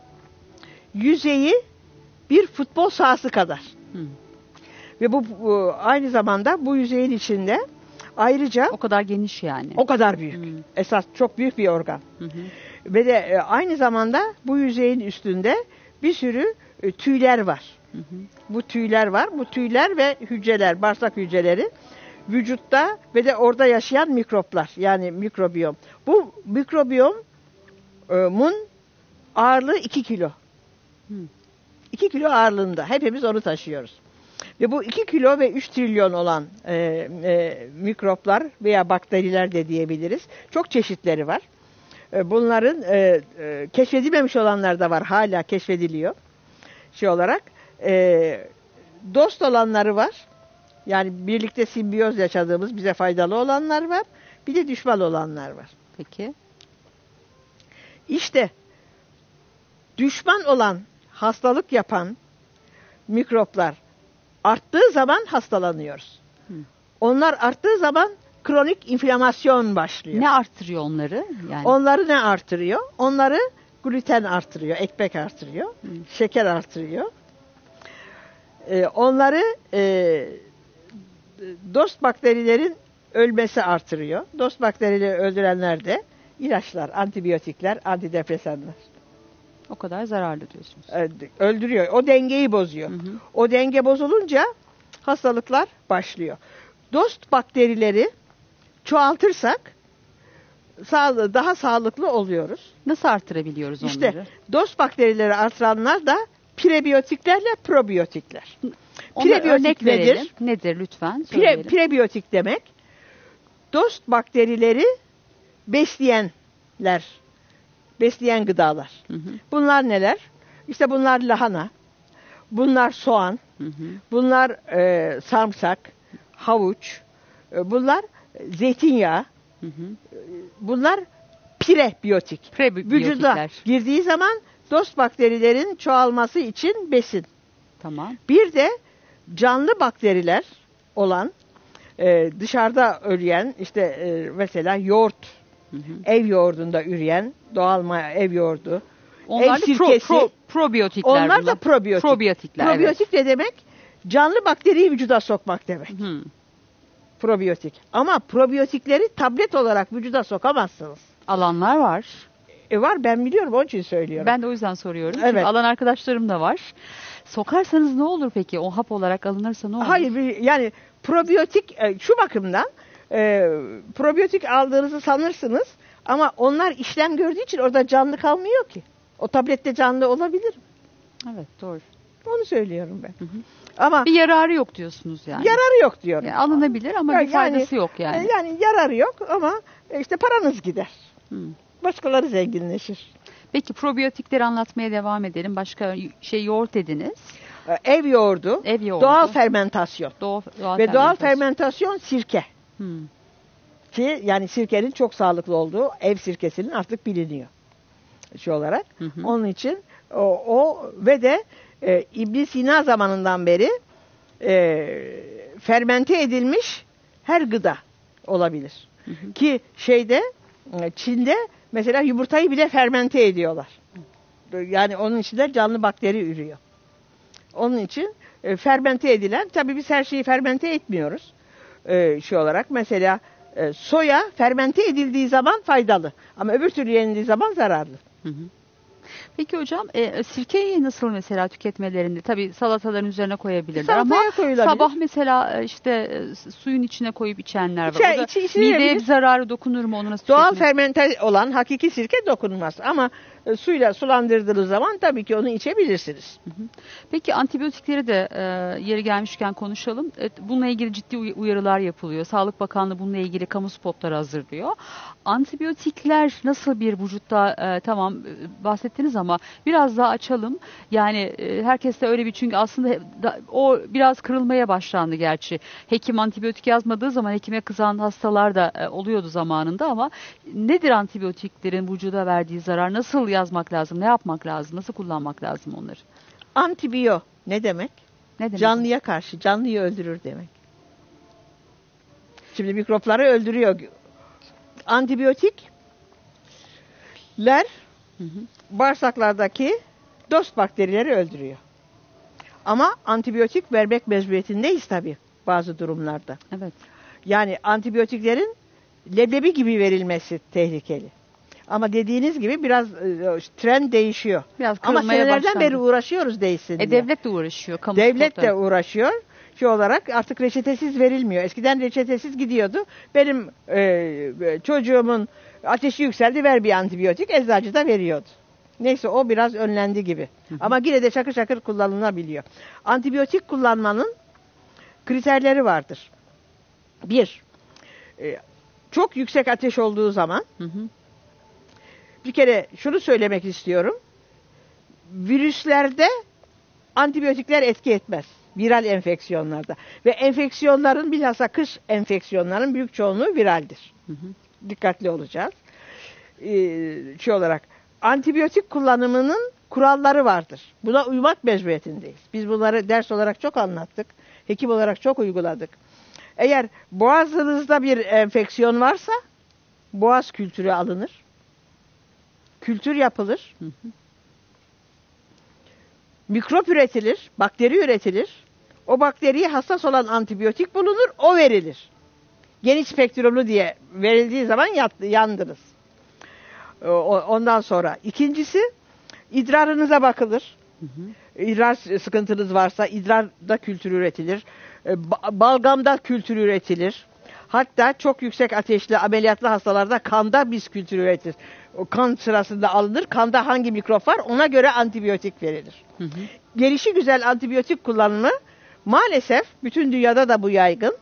yüzeyi bir futbol sahası kadar. Hı. Ve bu, bu aynı zamanda bu yüzeyin içinde ayrıca O kadar geniş yani. o kadar büyük. Hı. Esas çok büyük bir organ. Hı hı. Ve de e, aynı zamanda bu yüzeyin üstünde bir sürü e, tüyler var. Hı hı. Bu tüyler var. Bu tüyler ve hücreler, bağırsak hücreleri vücutta ve de orada yaşayan mikroplar. Yani mikrobiyom. Bu mikrobiyomun ağırlığı iki kilo. Hı. iki kilo ağırlığında. Hepimiz onu taşıyoruz. Ve bu iki kilo ve üç trilyon olan e, e, mikroplar veya bakteriler de diyebiliriz. Çok çeşitleri var. E, bunların e, e, keşfedilmemiş olanlar da var. Hala keşfediliyor. Şey olarak. E, dost olanları var. Yani birlikte simbiyoz yaşadığımız bize faydalı olanlar var. Bir de düşman olanlar var. Peki. İşte düşman olan, hastalık yapan mikroplar arttığı zaman hastalanıyoruz. Hı. Onlar arttığı zaman kronik inflamasyon başlıyor. Ne arttırıyor onları? Yani. Onları ne artırıyor? Onları gluten artırıyor, ekmek artırıyor, Hı. şeker artırıyor. Ee, onları e, dost bakterilerin ölmesi artırıyor. Dost bakterileri öldürenler de ilaçlar, antibiyotikler, antidepresanlar. O kadar zararlı diyorsunuz. Öldürüyor. O dengeyi bozuyor. Hı hı. O denge bozulunca hastalıklar başlıyor. Dost bakterileri çoğaltırsak sağ, daha sağlıklı oluyoruz. Nasıl artırabiliyoruz İşte onları? dost bakterileri artıranlar da prebiyotiklerle probiyotikler. Ona Prebiyotik örnek nedir? verelim. Nedir lütfen? Pre, Söyleyelim. prebiyotik demek dost bakterileri besleyenler, besleyen gıdalar. Hı hı. Bunlar neler? İşte bunlar lahana, bunlar soğan, Hı hı. bunlar e, sarımsak, havuç, e, bunlar zeytinyağı, Hı hı. bunlar prebiyotik. Prebiyotikler. Vücuda girdiği zaman dost bakterilerin çoğalması için besin. Tamam. Bir de canlı bakteriler olan e, dışarıda üreyen işte e, mesela yoğurt, Hı hı. ev yoğurdunda üreyen doğal ma- ev yoğurdu. Onlar ev da pro, sirkesi. pro, probiyotikler Onlar bunlar. da probiyotik. Probiyotikler. Probiyotik ne demek? Canlı bakteriyi vücuda sokmak demek. Evet. Hı. Probiyotik. Ama probiyotikleri tablet olarak vücuda sokamazsınız. Alanlar var. E var, ben biliyorum, onun için söylüyorum. Ben de o yüzden soruyorum. Evet. Çünkü alan arkadaşlarım da var. Sokarsanız ne olur peki? O hap olarak alınırsa ne olur? Hayır, bir- yani probiyotik e, şu bakımdan e, probiyotik aldığınızı sanırsınız ama onlar işlem gördüğü için orada canlı kalmıyor ki. O tablette canlı olabilir. Evet, doğru. Onu söylüyorum ben. Hı hı. Ama Bir yararı yok diyorsunuz yani. yararı yok diyorum. Yani alınabilir ama Ya bir faydası yok yani. e, Yani yararı yok ama e, işte paranız gider. Hı. Başkaları zenginleşir. Peki probiyotikleri anlatmaya devam edelim. Başka şey yoğurt dediniz. E, Ev yoğurdu, Ev yoğurdu. doğal fermentasyon Doğal, doğal ve doğal fermentasyon. fermentasyon sirke. Hı. Ki yani sirkenin çok sağlıklı olduğu, ev sirkesinin artık biliniyor. Şu olarak. Hı hı. Onun için o, o ve de e, İbn Sina zamanından beri e, fermente edilmiş her gıda olabilir. Hı hı. Ki şeyde e, Çin'de mesela yumurtayı bile fermente ediyorlar. Yani onun içinde canlı bakteri ürüyor. Onun için e, fermente edilen, tabii biz her şeyi fermente etmiyoruz. E, şu olarak mesela e, soya fermente edildiği zaman faydalı. Ama öbür türlü yenildiği zaman zararlı. Hı hı. Peki hocam e, sirkeyi nasıl mesela tüketmelerinde? Tabii salataların üzerine koyabilirler ama sabah mesela işte e, suyun içine koyup içenler var. İçer, o da içi, içi mideye bir zararı dokunur mu? Onu nasıl Doğal tüketmek? fermente olan hakiki sirke dokunmaz. Ama e, suyla sulandırdığınız zaman tabii ki onu içebilirsiniz. Hı hı. Peki antibiyotikleri de e, yeri gelmişken konuşalım. E, bununla ilgili ciddi uyarılar yapılıyor. Sağlık Bakanlığı bununla ilgili kamu spotları hazırlıyor. Antibiyotikler nasıl bir vücutta e, tamam e, bahsettiniz ama biraz daha açalım. Yani e, herkes de öyle bir, çünkü aslında da, o biraz kırılmaya başlandı gerçi. Hekim antibiyotik yazmadığı zaman hekime kızan hastalar da e, oluyordu zamanında ama nedir antibiyotiklerin vücuda verdiği zarar? Nasıl yazmak lazım? Ne yapmak lazım? Nasıl kullanmak lazım onları? Antibiyo ne demek? Ne demek? Canlıya karşı, canlıyı öldürür demek. Şimdi mikropları öldürüyor. Antibiyotikler Hı hı. bağırsaklardaki dost bakterileri öldürüyor. Ama antibiyotik vermek mecburiyetindeyiz tabii bazı durumlarda. Evet. Yani antibiyotiklerin leblebi gibi verilmesi tehlikeli. Ama dediğiniz gibi biraz e, trend değişiyor. Biraz Ama kırılmaya senelerden başlandı. beri uğraşıyoruz değişsin E, diye. devlet de uğraşıyor. Kamu Devlet spotları. de uğraşıyor. Şu olarak artık reçetesiz verilmiyor. Eskiden reçetesiz gidiyordu. Benim e, çocuğumun ateşi yükseldi, ver bir antibiyotik. Eczacı da veriyordu. Neyse o biraz önlendi gibi. Hı hı. Ama yine de şakır şakır kullanılabiliyor. Antibiyotik kullanmanın kriterleri vardır. Bir, e, çok yüksek ateş olduğu zaman, Hı hı. bir kere şunu söylemek istiyorum. Virüslerde antibiyotikler etki etmez. Viral enfeksiyonlarda. Ve enfeksiyonların, bilhassa kış enfeksiyonların büyük çoğunluğu viraldir. Hı hı. Dikkatli olacağız. Ee, şey olarak, antibiyotik kullanımının kuralları vardır. Buna uymak mecburiyetindeyiz. Biz bunları ders olarak çok anlattık. Hekim olarak çok uyguladık. Eğer boğazınızda bir enfeksiyon varsa boğaz kültürü alınır. Kültür yapılır. Hı hı. Mikrop üretilir, bakteri üretilir. O bakteriye hassas olan antibiyotik bulunur, o verilir. Geniş spektrumlu diye verildiği zaman yandınız. Ondan sonra ikincisi, idrarınıza bakılır. Hı hı. İdrar sıkıntınız varsa idrarda kültür üretilir. Balgamda kültür üretilir. Hatta çok yüksek ateşli ameliyatlı hastalarda kanda biz kültür üretir. O kan sırasında alınır. Kanda hangi mikrop var ona göre antibiyotik verilir. Hı hı. Gelişi güzel antibiyotik kullanımı maalesef bütün dünyada da bu yaygın.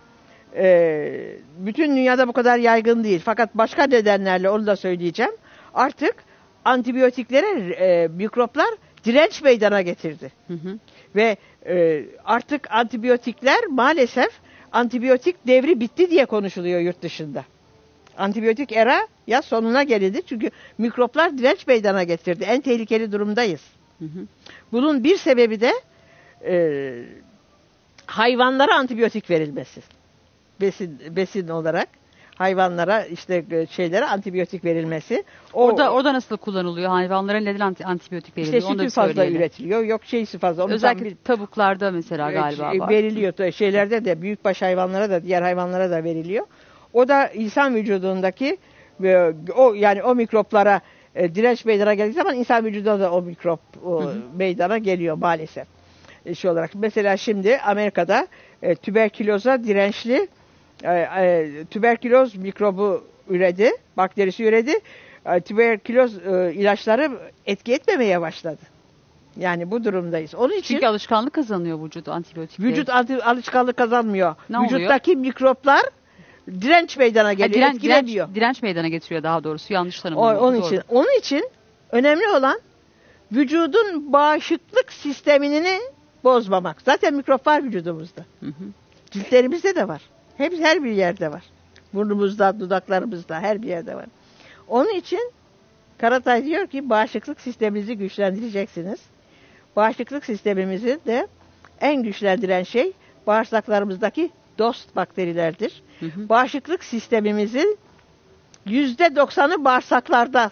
Ee, bütün dünyada bu kadar yaygın değil. Fakat başka nedenlerle, onu da söyleyeceğim. Artık antibiyotiklere e, mikroplar direnç meydana getirdi. Hı hı. Ve e, artık antibiyotikler maalesef antibiyotik devri bitti diye konuşuluyor yurt dışında. Antibiyotik era ya sonuna gelindi. Çünkü mikroplar direnç meydana getirdi. En tehlikeli durumdayız. Hı hı. Bunun bir sebebi de e, hayvanlara antibiyotik verilmesi. Besin besin olarak hayvanlara, işte şeylere antibiyotik verilmesi. O, orada orada nasıl kullanılıyor? Hayvanlara neden antibiyotik veriliyor? İşte sütü fazla söyleyelim. Üretiliyor. Yok şeysi fazla. Onu özellikle bir, tavuklarda mesela galiba var. Veriliyor. Şeylerde de, büyükbaş hayvanlara da, diğer hayvanlara da veriliyor. O da insan vücudundaki o yani o mikroplara e, direnç meydana geldiği zaman insan vücudunda da o mikrop o, hı hı. meydana geliyor maalesef. E, şey olarak mesela şimdi Amerika'da e, tüberküloza dirençli e, e, tüberküloz mikrobu üredi, bakterisi üredi. E, tüberküloz e, ilaçları etki etmemeye başladı. Yani bu durumdayız. Onun için çünkü alışkanlık kazanıyor vücut antibiyotikleri. Vücut anti, alışkanlık kazanmıyor. Ne Vücuttaki oluyor? Mikroplar direnç meydana geliyor. Ha, diren, direnç, direnç meydana getiriyor daha doğrusu. Yanlış tanımladım. Onun için, onun için önemli olan vücudun bağışıklık sistemini bozmamak. Zaten mikrop var vücudumuzda. Hı hı. Ciltlerimizde de var. Hep her bir yerde var. Burnumuzda, dudaklarımızda, her bir yerde var. Onun için Karatay diyor ki bağışıklık sisteminizi güçlendireceksiniz. Bağışıklık sistemimizi de en güçlendiren şey bağırsaklarımızdaki dost bakterilerdir. Hı hı. Bağışıklık sistemimizi yüzde doksanı bağırsaklarda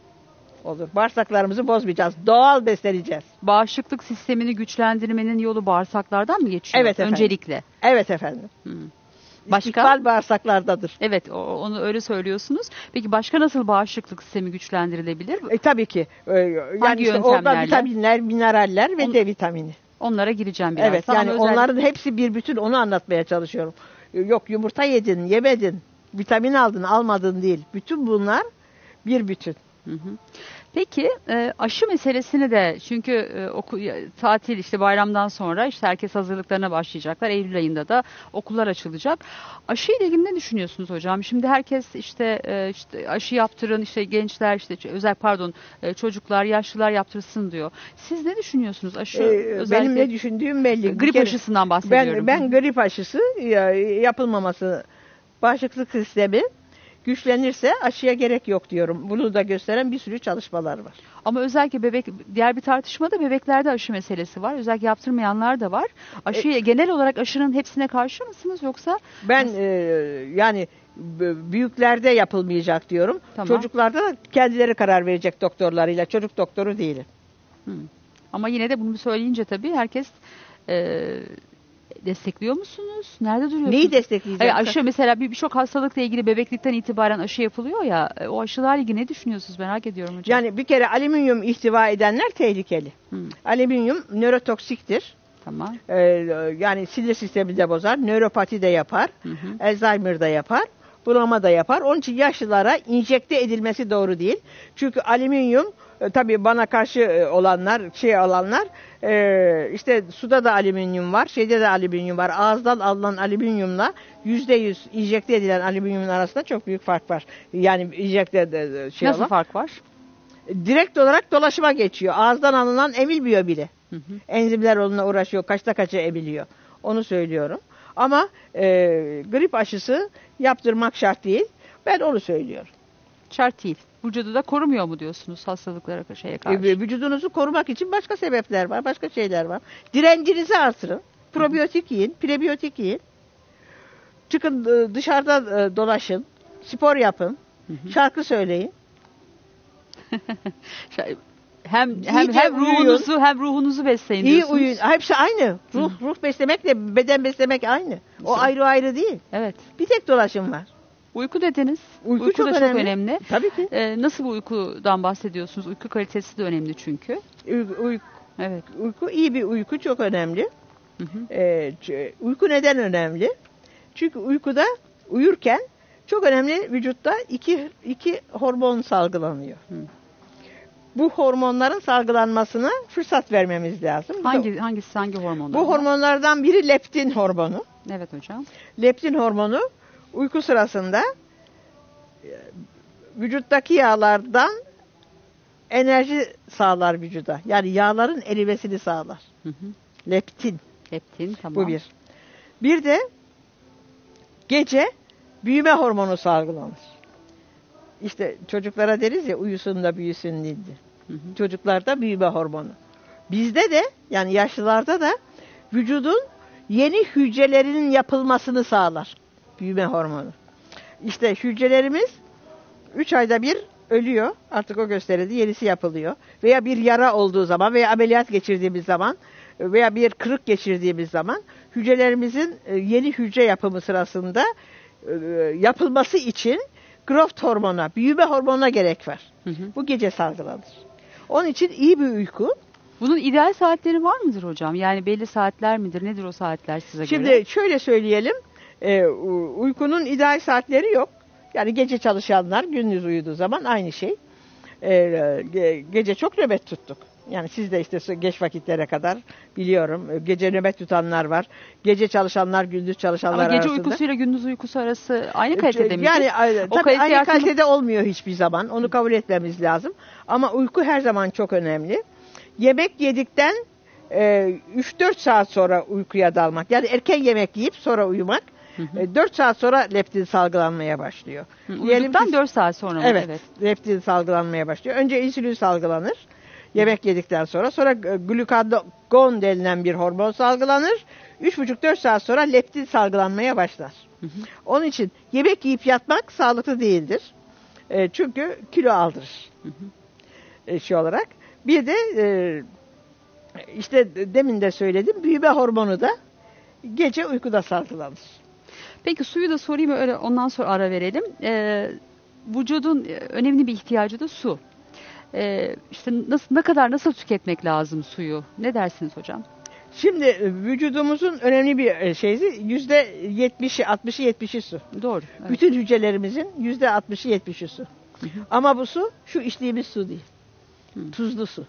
olur. Bağırsaklarımızı bozmayacağız. Doğal besleneceğiz. Bağışıklık sistemini güçlendirmenin yolu bağırsaklardan mı geçiyor? Evet efendim. Öncelikle. Evet efendim. Hı. Başka? İstikbal bağırsaklardadır. Evet, o- onu öyle söylüyorsunuz. Peki başka nasıl bağışıklık sistemi güçlendirilebilir? E, tabii ki. E, yani Hangi işte orada yöntemlerle? vitaminler, mineraller ve On- D vitamini. Onlara gireceğim biraz. Evet, Ama yani özel- onların hepsi bir bütün, onu anlatmaya çalışıyorum. E, Yok yumurta yedin, yemedin, vitamin aldın, almadın değil. Bütün bunlar bir bütün. Hı hı. Peki e, aşı meselesini de çünkü e, oku, ya- tatil işte bayramdan sonra işte herkes hazırlıklarına başlayacaklar. Eylül ayında da okullar açılacak. Aşı ile ilgili ne düşünüyorsunuz hocam? Şimdi herkes işte e, işte aşı yaptırın, işte gençler işte ç- özel pardon e, çocuklar, yaşlılar yaptırsın diyor. Siz ne düşünüyorsunuz? Aşı E, özellikle benim ne düşündüğüm belli. Bir grip kere aşısından bahsediyorum. Ben ben grip aşısı ya- yapılmaması, bağışıklık sistemi güçlenirse aşıya gerek yok diyorum. Bunu da gösteren bir sürü çalışmalar var. Ama özellikle bebek, diğer bir tartışmada bebeklerde aşı meselesi var. Özellikle yaptırmayanlar da var. Aşıya genel olarak aşının hepsine karşı mısınız yoksa? Ben e, yani b- büyüklerde yapılmayacak diyorum. Tamam. Çocuklarda da kendileri karar verecek doktorlarıyla. Çocuk doktoru değilim. Hı. Ama yine de bunu söyleyince tabii herkes e, destekliyor musunuz? Nerede duruyorsunuz? Neyi destekleyecek? Hayır, aşı mesela bir birçok hastalıkla ilgili bebeklikten itibaren aşı yapılıyor ya. e, O aşılarla ilgili ne düşünüyorsunuz? Merak ediyorum hocam. Yani bir kere alüminyum ihtiva edenler tehlikeli. Hı. Alüminyum nörotoksiktir. Tamam. Ee, yani sinir sistemi de bozar, nöropati de yapar, Hı hı. Alzheimer da yapar, bulama da yapar. Onun için yaşlılara enjekte edilmesi doğru değil. Çünkü alüminyum e, tabii bana karşı e, olanlar, şey olanlar e, işte suda da alüminyum var, şeyde de alüminyum var. Ağızdan alınan alüminyumla yüzde yüz enjekte edilen alüminyumun arasında çok büyük fark var. Yani enjekte de şey Nasıl olan. fark var? Direkt olarak dolaşıma geçiyor. Ağızdan alınan emilmiyor bile. Hı hı. Enzimler onunla uğraşıyor. Kaçta kaça emiliyor. Onu söylüyorum. Ama e, grip aşısı yaptırmak şart değil. Ben onu söylüyorum. Şart değil. Vücudu da korumuyor mu diyorsunuz hastalıklara şeye karşı? E, vücudunuzu korumak için başka sebepler var. Başka şeyler var. Direncinizi artırın. Probiyotik yiyin. Prebiyotik yiyin. Çıkın e, dışarıda e, dolaşın. Spor yapın. Hı hı. Şarkı söyleyin. Şey, hem hem İyice hem uyuyun. ruhunuzu hem ruhunuzu besleyin İyi diyorsunuz. uyuyun. Hepsi aynı. Ruh ruh beslemekle beden beslemek aynı. O Mesela. ayrı ayrı değil. Evet. Bir tek dolaşım var. Uyku dediniz. Uyku, Uyku çok, da çok önemli. önemli. Tabii ki. Ee, nasıl bir uykudan bahsediyorsunuz? Uyku kalitesi de önemli çünkü. Uyku, uyku, Evet. uyku iyi bir uyku çok önemli. Hı hı. Ee, ç- uyku neden önemli? Çünkü uykuda uyurken çok önemli vücutta iki iki hormon salgılanıyor. Hı. Bu hormonların salgılanmasına fırsat vermemiz lazım. Bu da- Hangi hangisi hangi hormonlar? Bu hormonlardan biri leptin hormonu. Evet hocam. Leptin hormonu uyku sırasında e, vücuttaki yağlardan enerji sağlar vücuda. Yani yağların erimesini sağlar. Hı hı. Leptin. Leptin tamam. Bu bir. Bir de gece büyüme hormonu salgılanır. İşte çocuklara deriz ya uyusun da büyüsün değildir. Hı hı. Çocuklarda büyüme hormonu. Bizde de yani yaşlılarda da vücudun yeni hücrelerinin yapılmasını sağlar. Büyüme hormonu. İşte hücrelerimiz üç ayda bir ölüyor. Artık o gösterildi. Yenisi yapılıyor. Veya bir yara olduğu zaman veya ameliyat geçirdiğimiz zaman veya bir kırık geçirdiğimiz zaman hücrelerimizin e, yeni hücre yapımı sırasında e, yapılması için growth hormona, büyüme hormonuna gerek var. Hı hı. Bu gece salgılanır. Onun için iyi bir uyku. Bunun ideal saatleri var mıdır hocam? Yani belli saatler midir? Nedir o saatler size Şimdi göre? şöyle söyleyelim. E, u- uykunun ideal saatleri yok. Yani gece çalışanlar gündüz uyuduğu zaman aynı şey. E, ge- gece çok nöbet tuttuk. Yani siz de işte geç vakitlere kadar biliyorum. e, Gece nöbet tutanlar var. Gece çalışanlar, gündüz çalışanlar Ama gece arasında. uykusuyla gündüz uykusu arası aynı kalitede mi? Yani ay- O tabii kaliteyi aynı artırmak- kalitede olmuyor hiçbir zaman. Onu kabul etmemiz lazım. Ama uyku her zaman çok önemli. Yemek yedikten e, üç dört saat sonra uykuya dalmak. Yani erken yemek yiyip sonra uyumak. Hı hı. E, dört saat sonra leptin salgılanmaya başlıyor. Hı, Diyelim Uyuduktan ki- dört saat sonra mı? Evet, Evet. leptin salgılanmaya başlıyor. Önce insülin salgılanır. Yemek yedikten sonra. Sonra e, glukagon denilen bir hormon salgılanır. üç buçuk dört saat sonra leptin salgılanmaya başlar. Hı hı. Onun için yemek yiyip yatmak sağlıklı değildir. E, çünkü kilo aldırır. Hı hı. E, şey olarak. Bir de e, işte demin de söyledim, büyüme hormonu da gece uykuda salgılanır. Peki suyu da sorayım, öyle ondan sonra ara verelim. Ee, vücudun önemli bir ihtiyacı da su. Ee, işte nasıl, ne kadar nasıl tüketmek lazım suyu? Ne dersiniz hocam? Şimdi vücudumuzun önemli bir şeysi yüzde yetmişi, altmışı, yetmişi su. Doğru. Evet. Bütün hücrelerimizin yüzde altmışı, yetmişi su. Hı hı. Ama bu su şu içtiğimiz su değil. Hı. Tuzlu su.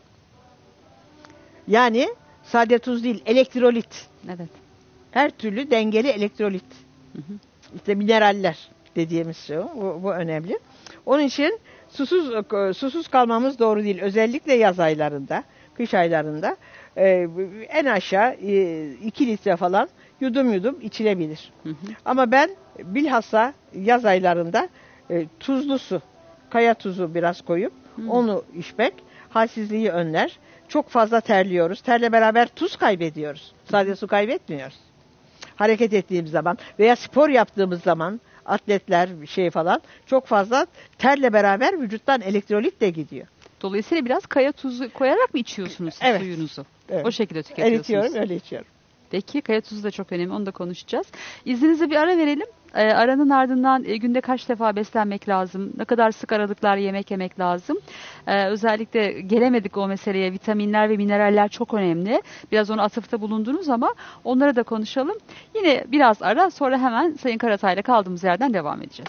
Yani sadece tuz değil, elektrolit. Evet. Her türlü dengeli elektrolit. Hı hı. İşte mineraller dediğimiz şey o. Bu, bu önemli. Onun için susuz susuz kalmamız doğru değil. Özellikle yaz aylarında, kış aylarında e, en aşağı e, iki litre falan yudum yudum içilebilir. Hı hı. Ama ben bilhassa yaz aylarında e, tuzlu su, kaya tuzu biraz koyup hı. onu içmek halsizliği önler. Çok fazla terliyoruz. Terle beraber tuz kaybediyoruz. Sadece hı. su kaybetmiyoruz. Hareket ettiğimiz zaman veya spor yaptığımız zaman atletler şey falan çok fazla terle beraber vücuttan elektrolit de gidiyor. Dolayısıyla biraz kaya tuzu koyarak mı içiyorsunuz evet. suyunuzu? Evet. O şekilde tüketiyorsunuz. Eritiyorum, öyle içiyorum. Peki kaya tuzu da çok önemli, onu da konuşacağız. İzninizle bir ara verelim. E, aranın ardından e, günde kaç defa beslenmek lazım? Ne kadar sık aralıklar yemek yemek lazım? E, özellikle gelemedik o meseleye. Vitaminler ve mineraller çok önemli. Biraz onu atıfta bulundunuz ama onları da konuşalım. Yine biraz ara, sonra hemen Sayın Karatay'la kaldığımız yerden devam edeceğiz.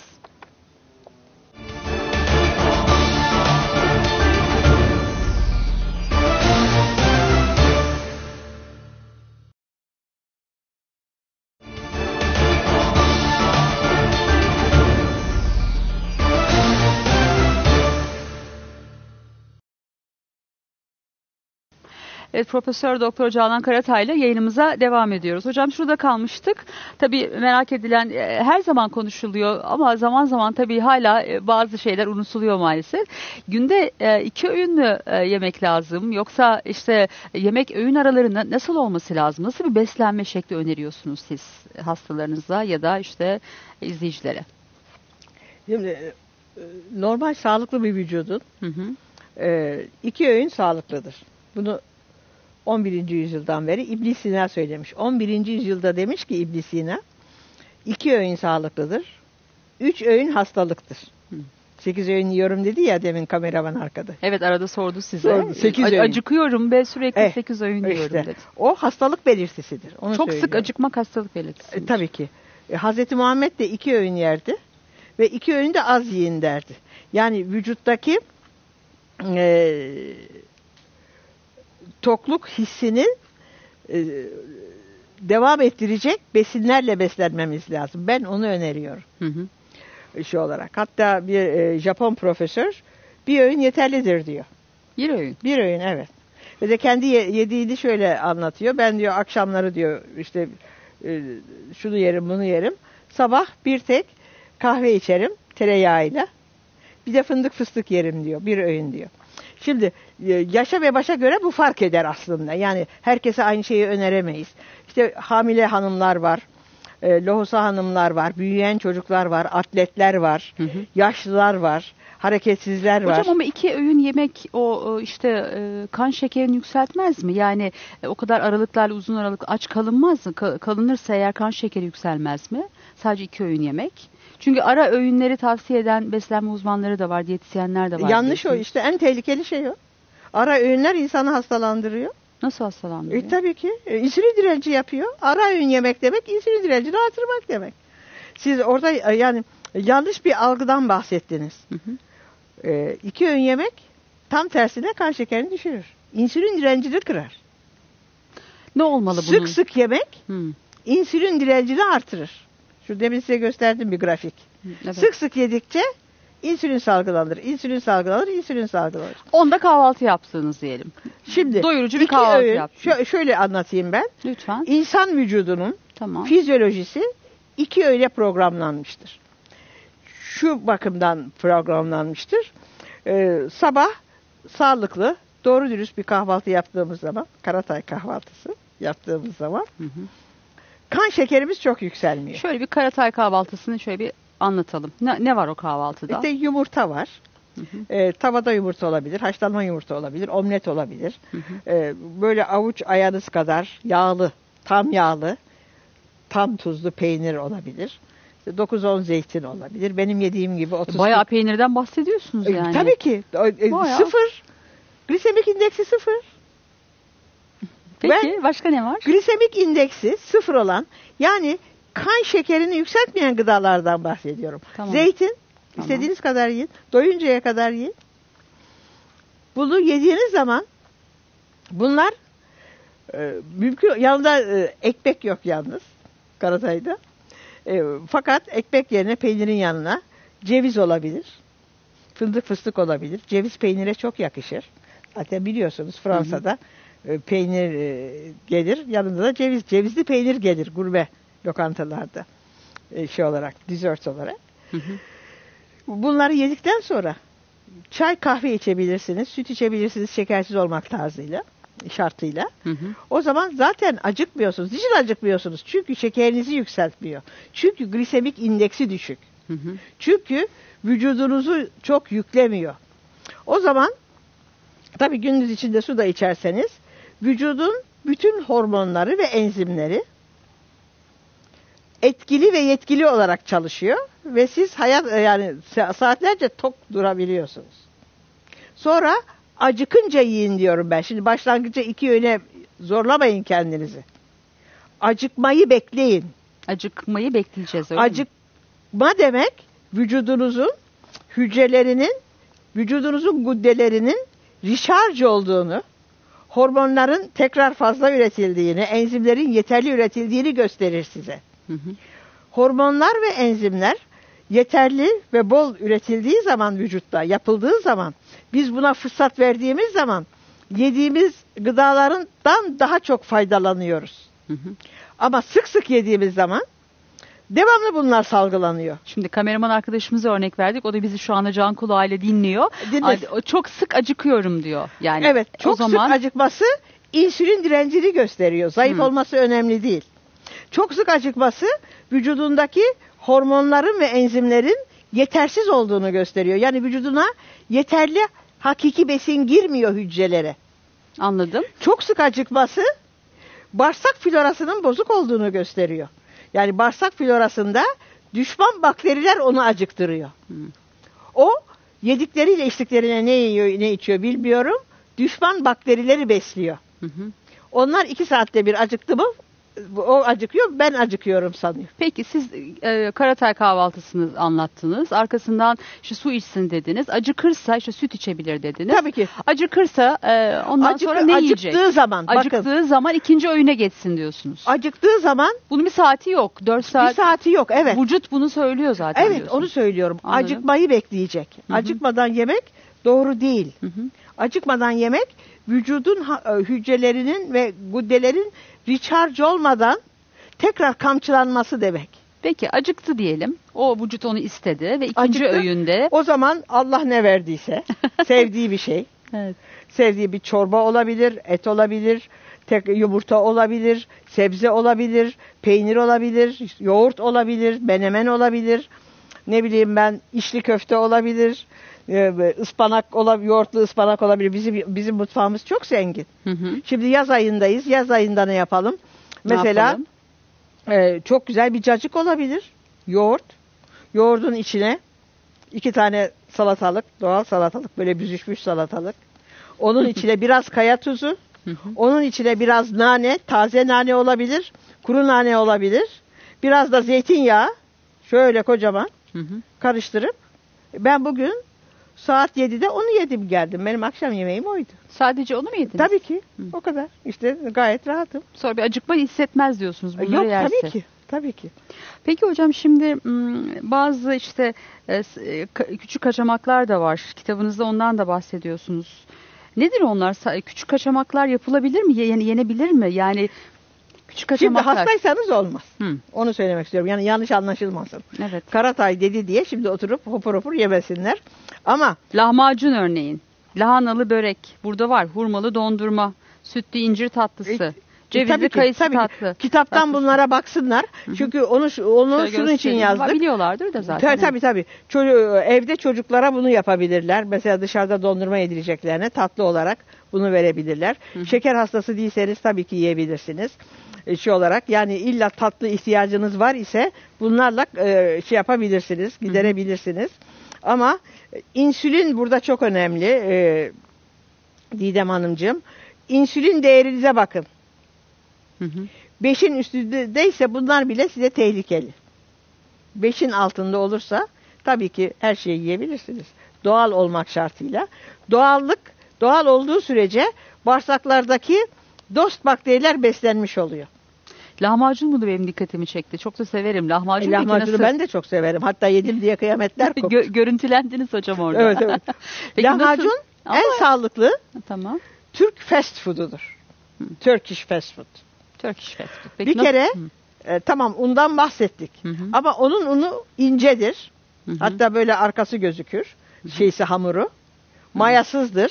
Evet, Profesör Doktor Canan Karatay'la yayınımıza devam ediyoruz. Hocam şurada kalmıştık. Tabii merak edilen e, her zaman konuşuluyor ama zaman zaman tabii hala e, bazı şeyler unutuluyor maalesef. Günde e, iki öğün mü e, yemek lazım? Yoksa işte yemek öğün aralarında nasıl olması lazım? Nasıl bir beslenme şekli öneriyorsunuz siz hastalarınıza ya da işte izleyicilere? Şimdi normal sağlıklı bir vücudun hı hı. E, iki öğün sağlıklıdır. Bunu on birinci yüzyıldan beri İbn Sina söylemiş. on birinci yüzyılda demiş ki İbn Sina, iki öğün sağlıklıdır, üç öğün hastalıktır. Hı. Sekiz öğün yiyorum dedi ya demin kameraman arkada. Evet, arada sordu size. Sordu, sekiz A- öğün. Acıkıyorum ve sürekli eh, sekiz öğün işte, yiyorum dedi. O hastalık belirtisidir. Onu Çok söylüyorum. sık acıkmak hastalık belirtisi. E, tabii ki. E, Hazreti Muhammed de iki öğün yerdi ve iki öğün de az yiyin derdi. Yani vücuttaki e, tokluk hissini e, devam ettirecek besinlerle beslenmemiz lazım. Ben onu öneriyorum. Hı hı. Şu olarak. Hatta bir e, Japon profesör bir öğün yeterlidir diyor. Bir öğün? Bir öğün, evet. Ve de kendi yediğini şöyle anlatıyor. Ben diyor akşamları diyor işte e, şunu yerim bunu yerim. Sabah bir tek kahve içerim tereyağıyla. Bir de fındık fıstık yerim diyor. Bir öğün diyor. Şimdi yaşa ve başa göre bu fark eder aslında. Yani herkese aynı şeyi öneremeyiz. İşte hamile hanımlar var, e, lohusa hanımlar var, büyüyen çocuklar var, atletler var, hı hı. yaşlılar var, hareketsizler Hocam, var. Hocam ama iki öğün yemek o işte e, kan şekerini yükseltmez mi? Yani e, o kadar aralıklarla uzun aralık aç kalınmaz mı? Ka- kalınırsa eğer kan şekeri yükselmez mi? Sadece iki öğün yemek. Çünkü ara öğünleri tavsiye eden beslenme uzmanları da var, diyetisyenler de var. Yanlış diyorsun. O işte en tehlikeli şey o. Ara öğünler insanı hastalandırıyor. Nasıl hastalandırıyor? E, tabii ki. E, insülin direnci yapıyor. Ara öğün yemek demek insülin direncini artırmak demek. Siz orada yani yanlış bir algıdan bahsettiniz. Hı hı. E, iki öğün yemek tam tersine kan şekerini düşürür. İnsülin direncini kırar. Ne olmalı bunun? Sık sık yemek hı. insülin direncini artırır. Şu demin size gösterdim bir grafik. Evet. Sık sık yedikçe insülin salgılanır, insülin salgılanır, insülin salgılanır. Onda kahvaltı yaptığınız diyelim. Şimdi doyurucu bir kahvaltı öğün, yaptınız. Şö- şöyle anlatayım ben. Lütfen. İnsan vücudunun tamam. fizyolojisi iki öğüne programlanmıştır. Şu bakımdan programlanmıştır. Ee, sabah sağlıklı, doğru dürüst bir kahvaltı yaptığımız zaman, Karatay kahvaltısı yaptığımız zaman hı hı. kan şekerimiz çok yükselmiyor. Şöyle bir Karatay kahvaltısını şöyle bir anlatalım. Ne, ne var o kahvaltıda? İşte yumurta var. Hı hı. E, tavada yumurta olabilir, haşlanma yumurta olabilir, omlet olabilir. Hı hı. E, böyle avuç ayağınız kadar yağlı, tam yağlı, tam tuzlu peynir olabilir. dokuz on zeytin olabilir. Benim yediğim gibi otuz. Bayağı peynirden bahsediyorsunuz yani. E, tabii ki. E, sıfır. Glisemik indeksi sıfır. Peki ben, başka ne var? Glisemik indeksi sıfır olan, yani kan şekerini yükseltmeyen gıdalardan bahsediyorum. Tamam. Zeytin, tamam. istediğiniz kadar yiyin. Doyuncaya kadar yiyin. Bunu yediğiniz zaman bunlar e, mümkün, yanında e, ekmek yok yalnız Karatay'da. E, fakat ekmek yerine peynirin yanına ceviz olabilir. Fındık fıstık olabilir. Ceviz peynire çok yakışır. Zaten biliyorsunuz Fransa'da hı hı. E, peynir e, gelir. Yanında da ceviz. Cevizli peynir gelir gurme lokantalarda. E, şey olarak, dessert olarak. Hı hı. Bunları yedikten sonra çay kahve içebilirsiniz. Süt içebilirsiniz şekersiz olmak tarzıyla. Şartıyla. Hı hı. O zaman zaten acıkmıyorsunuz. Niçin acıkmıyorsunuz? Çünkü şekerinizi yükseltmiyor. Çünkü glisemik indeksi düşük. Hı hı. Çünkü vücudunuzu çok yüklemiyor. O zaman tabii gündüz içinde su da içerseniz vücudun bütün hormonları ve enzimleri etkili ve yetkili olarak çalışıyor ve siz hayat yani saatlerce tok durabiliyorsunuz. Sonra acıkınca yiyin diyorum ben. Şimdi başlangıçta iki öğüne zorlamayın kendinizi. Acıkmayı bekleyin. Acıkmayı bekleyeceğiz öyle Acıkma mi? Demek vücudunuzun hücrelerinin, vücudunuzun guddelerinin recharge olduğunu, hormonların tekrar fazla üretildiğini, enzimlerin yeterli üretildiğini gösterir size. Hı hı. Hormonlar ve enzimler yeterli ve bol üretildiği zaman vücutta, yapıldığı zaman, biz buna fırsat verdiğimiz zaman yediğimiz gıdalarından daha çok faydalanıyoruz. Hı hı. Ama sık sık yediğimiz zaman devamlı bunlar salgılanıyor. Şimdi kameraman arkadaşımıza örnek verdik. O da bizi şu anda can kulağıyla dinliyor. Dinle. Çok sık acıkıyorum diyor. Yani evet, çok o zaman... sık acıkması insülin direncini gösteriyor. Zayıf hı. olması önemli değil. Çok sık acıkması vücudundaki hormonların ve enzimlerin yetersiz olduğunu gösteriyor. Yani vücuduna yeterli hakiki besin girmiyor hücrelere. Anladım. Çok sık acıkması bağırsak florasının bozuk olduğunu gösteriyor. Yani bağırsak florasında düşman bakteriler onu acıktırıyor. Hmm. O yedikleriyle içtiklerine ne yiyor ne içiyor bilmiyorum. Düşman bakterileri besliyor. Hı hı. Onlar iki saatte bir acıktı mı o acıkıyor, ben acıkıyorum sanıyor. Peki siz e, Karatay kahvaltısını anlattınız. Arkasından işte su içsin dediniz. Acıkırsa işte süt içebilir dediniz. Tabii ki. Acıkırsa e, ondan Acık, sonra ne acıktığı yiyecek? Acıktığı zaman. Acıktığı bakın. zaman ikinci öğüne geçsin diyorsunuz. Acıktığı zaman. Bunun bir saati yok. dört saat. Bir saati yok, evet. Vücut bunu söylüyor zaten. Evet, diyorsun. onu söylüyorum. Anladım. Acıkmayı bekleyecek. Hı-hı. Acıkmadan yemek doğru değil. Hı-hı. Acıkmadan yemek vücudun hücrelerinin ve guddelerin recharge olmadan tekrar kamçılanması demek. Peki acıktı diyelim. O vücut onu istedi ve ikinci acıktı. öğünde. O zaman Allah ne verdiyse sevdiği bir şey. Evet. Sevdiği bir çorba olabilir, et olabilir, tek yumurta olabilir, sebze olabilir, peynir olabilir, yoğurt olabilir, menemen olabilir. Ne bileyim ben içli köfte olabilir. Ispanak olabilir, yoğurtlu ıspanak olabilir. Bizim bizim mutfağımız çok zengin. Hı hı. Şimdi yaz ayındayız. Yaz ayında ne yapalım? Ne Mesela yapalım? E, çok güzel bir cacık olabilir. Yoğurt. Yoğurdun içine iki tane salatalık, doğal salatalık, böyle büzüşmüş salatalık. Onun içine biraz kaya tuzu. Hı hı. Onun içine biraz nane, taze nane olabilir, kuru nane olabilir. Biraz da zeytinyağı. Şöyle kocaman hı hı. karıştırıp ben bugün saat yedide onu yedim geldim. Benim akşam yemeğim oydu. Sadece onu mu yediniz? Tabii ki. Hı. O kadar. İşte gayet rahatım. Sonra bir acıkma hissetmez diyorsunuz bunları Yok, yerse. tabii ki. Tabii ki. Peki hocam şimdi bazı işte küçük kaçamaklar da var. Kitabınızda ondan da bahsediyorsunuz. Nedir onlar? Küçük kaçamaklar yapılabilir mi? Yani yenebilir mi? Yani küçük kaçamaklar. Şimdi hastaysanız olmaz. Hı. Onu söylemek istiyorum. Yani yanlış anlaşılmasın. Evet. Karatay dedi diye şimdi oturup hopur hopur yemesinler. Ama lahmacun örneğin. Lahanalı börek. Burada var. Hurmalı dondurma. Sütlü incir tatlısı. Cevizli, tabii ki, kayısı tabii ki. tatlı. Kitaptan Tatlısı. bunlara baksınlar. Çünkü onu onu Şöyle şunun için göstereyim. yazdık. Biliyorlardır da zaten. Tabii tabii. tabii. Çocuğu, evde çocuklara bunu yapabilirler. Mesela dışarıda dondurma yedireceklerine tatlı olarak bunu verebilirler. Hı hı. Şeker hastası değilseniz tabii ki yiyebilirsiniz. E, şey olarak yani illa tatlı ihtiyacınız var ise bunlarla e, şey yapabilirsiniz, giderebilirsiniz. Hı hı. Ama insülin burada çok önemli. E, Didem Hanımcığım. İnsülin değerinize bakın. Hı hı. Beşin üstündeyse bunlar bile size tehlikeli. Beşin altında olursa tabii ki her şeyi yiyebilirsiniz. Doğal olmak şartıyla. Doğallık, doğal olduğu sürece bağırsaklardaki dost bakteriler beslenmiş oluyor. Lahmacun mu da benim dikkatimi çekti. Çok da severim. Lahmacun e, lahmacunu nasıl? ben de çok severim. Hatta yedim diye kıyametler koptu. Gö- görüntülendiniz hocam orada. Evet evet. Lahmacun nasıl? En Ama... sağlıklı tamam. Türk fast food'udur. Hı. Turkish fast food. Turkish fast food. Peki bir nasıl? kere e, tamam undan bahsettik. Hı hı. Ama onun unu incedir. Hı hı. Hatta böyle arkası gözükür. Hı hı. Şeysi hamuru. Hı. Mayasızdır.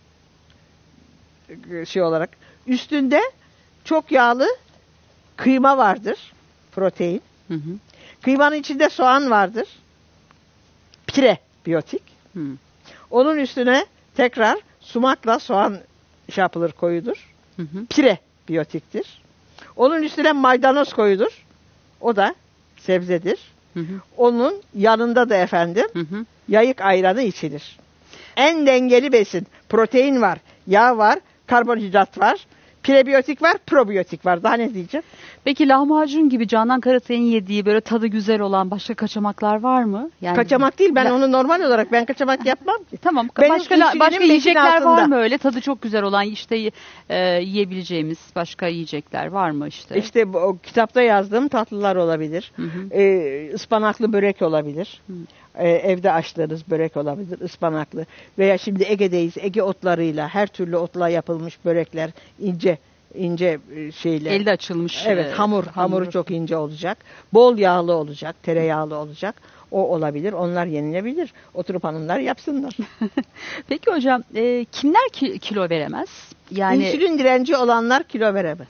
Şey olarak. Üstünde çok yağlı kıyma vardır. Protein. Hı hı. Kıymanın içinde soğan vardır. Prebiyotik. Hı. Onun üstüne tekrar sumakla soğan şey yapılır, koyudur. Hı hı. Prebiyotiktir. Onun üstüne maydanoz koyulur. O da sebzedir. Hı hı. Onun yanında da efendim hı hı. yayık ayranı içilir. En dengeli besin. Protein var, yağ var, karbonhidrat var, prebiyotik var, probiyotik var. Daha ne diyeceğim? Peki lahmacun gibi Canan Karatay'ın yediği böyle tadı güzel olan başka kaçamaklar var mı? Yani kaçamak değil. Ben la... onu normal olarak ben kaçamak yapmam ki. Tamam. Benim başka başka yiyecekler var mı öyle tadı çok güzel olan işte e, yiyebileceğimiz başka yiyecekler var mı işte? İşte bu, o kitapta yazdığım tatlılar olabilir. Hı hı. E, ıspanaklı börek olabilir. Hı. E, evde açtığınız börek olabilir, ıspanaklı. Veya şimdi Ege'deyiz. Ege otlarıyla her türlü otla yapılmış börekler ince ince şeyle. Elde açılmış. Evet, hamur, hamuru. hamuru çok ince olacak. Bol yağlı olacak, tereyağlı olacak. O olabilir. Onlar yenilebilir. Oturup hanımlar yapsınlar. Peki hocam, e, kimler ki, kilo veremez? Yani insülin direnci olanlar kilo veremez.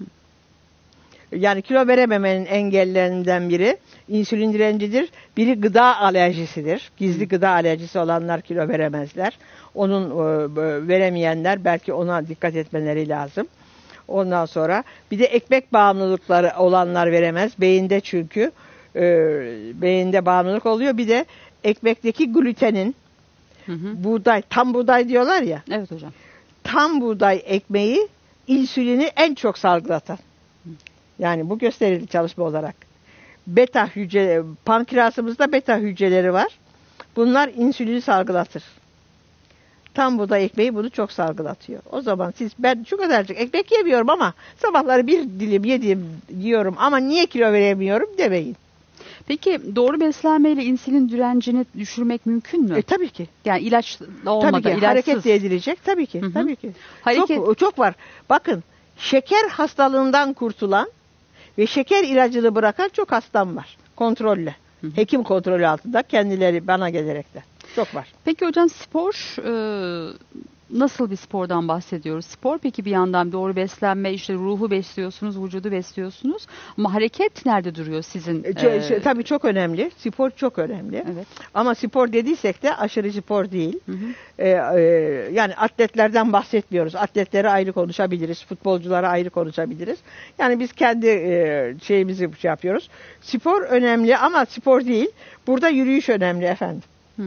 Yani kilo verememenin engellerinden biri insülin direncidir. Biri gıda alerjisidir. Gizli hmm. gıda alerjisi olanlar kilo veremezler. Onun e, veremeyenler belki ona dikkat etmeleri lazım. Ondan sonra bir de ekmek bağımlılıkları olanlar veremez. Beyinde çünkü e, beyinde bağımlılık oluyor. Bir de ekmekteki glutenin hı hı. buğday, tam buğday diyorlar ya. Evet hocam. Tam buğday ekmeği insülini en çok salgılatan. Yani bu gösterildi çalışma olarak. Beta hücre, pankreasımızda beta hücreleri var. Bunlar insülini salgılatır. Tam buğday ekmeği bunu çok salgılatıyor. O zaman siz ben şu kadarcık ekmek yemiyorum ama sabahları bir dilim yediğim yiyorum ama niye kilo veremiyorum demeyin. Peki doğru beslenmeyle insülin direncini düşürmek mümkün mü? E, tabii ki. Yani ilaç olmadan, tabii ki. ilaçsız. Hareket edilecek tabii ki. Hı-hı. Tabii ki. Hareket... Çok, çok var. Bakın şeker hastalığından kurtulan ve şeker ilacını bırakan çok hastam var. Kontrolle. Hı-hı. Hekim kontrolü altında kendileri bana gelerekten. Çok var. Peki hocam spor e, nasıl bir spordan bahsediyoruz? Spor peki bir yandan doğru beslenme, işte ruhu besliyorsunuz, vücudu besliyorsunuz. Ama hareket nerede duruyor sizin? E, e... Tabii çok önemli. Spor çok önemli. Evet. Ama spor dediysek de aşırı spor değil. Hı hı. E, e, yani atletlerden bahsetmiyoruz. Atletleri ayrı konuşabiliriz. Futbolculara ayrı konuşabiliriz. Yani biz kendi e, şeyimizi şey yapıyoruz. Spor önemli ama spor değil. Burada yürüyüş önemli efendim. Hı.